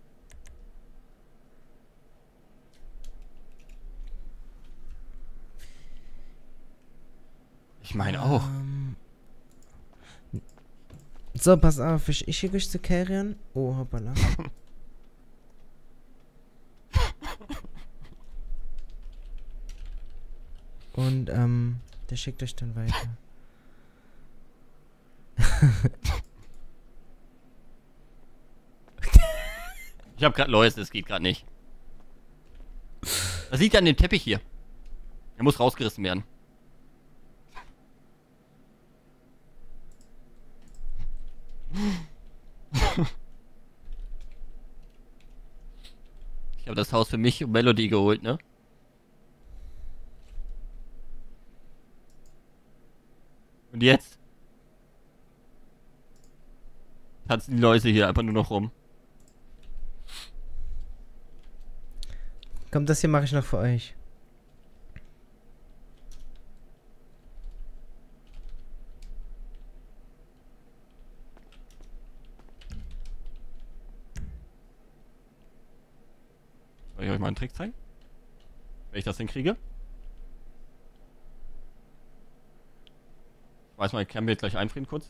Ich meine auch. Ähm, so, pass auf, ich, ich schicke euch zu Carrion. Oh, hoppala. Und, ähm, der schickt euch dann weiter. Ich hab grad Lois, das geht gerade nicht. Was liegt an dem Teppich hier? Er muss rausgerissen werden. Ich habe das Haus für mich und Melody geholt, ne? Und jetzt? Tanzen die Läuse hier einfach nur noch rum. Komm, das hier mache ich noch für euch. Soll ich euch mal einen Trick zeigen? Wenn ich das hinkriege? Ich weiß mal, ich kann mir jetzt gleich einfrieren kurz.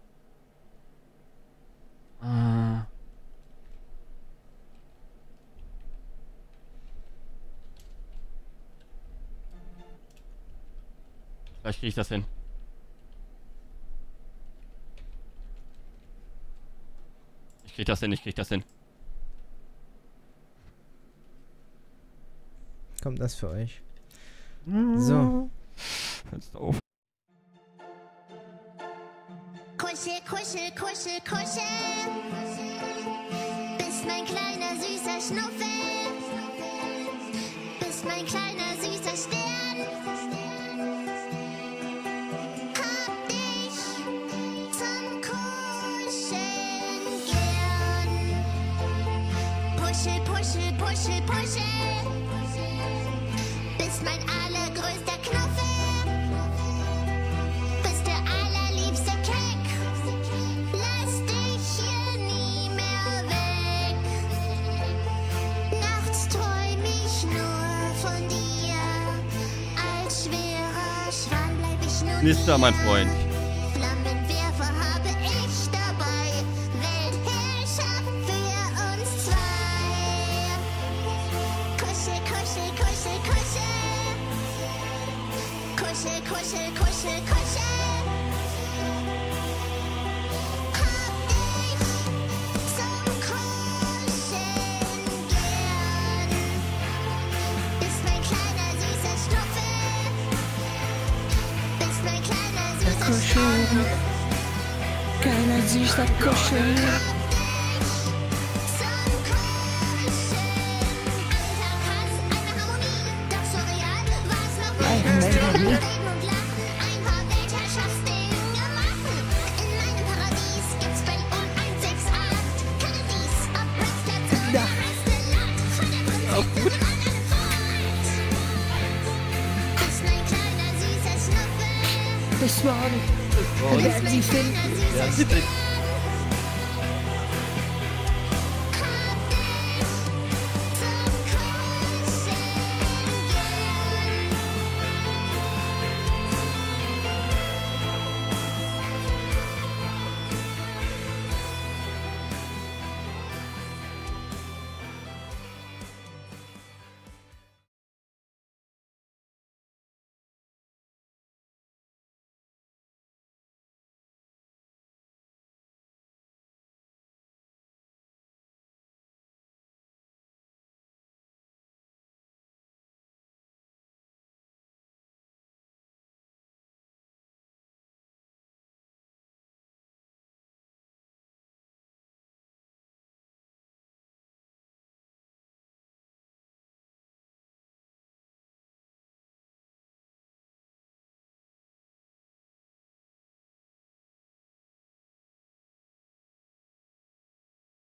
Äh. Vielleicht kriege ich das hin. Ich krieg das hin, ich krieg das hin. kommt das für euch. So. Fenster auf. Kuschel, kuschel, kuschel, kuschel. Bist mein kleiner süßer Schnuffel. Bist mein kleiner süßer Stern. Hab dich zum Kuscheln gern. Puschel, puschel, puschel, puschel. Bist mein allergrößter Knuffel. Bist der allerliebste Keck. Lass dich hier nie mehr weg. Nachts träum ich nur von dir. Als schwerer Schwan bleib ich nur Mister, mein Freund. Flammenwerfer habe ich dabei. Weltherrschaft für uns zwei. Kuschel, kuschel, kuschel, kuschel. Kuschel, kuschel, kuschel, kuschel. Hab dich zum Kuscheln gern. Bist mein kleiner süßer Schnuffel. Bist mein kleiner süßer Kuschel. Kleiner süßer Kuschel. Bis morgen. Wir werden sie finden. Ja,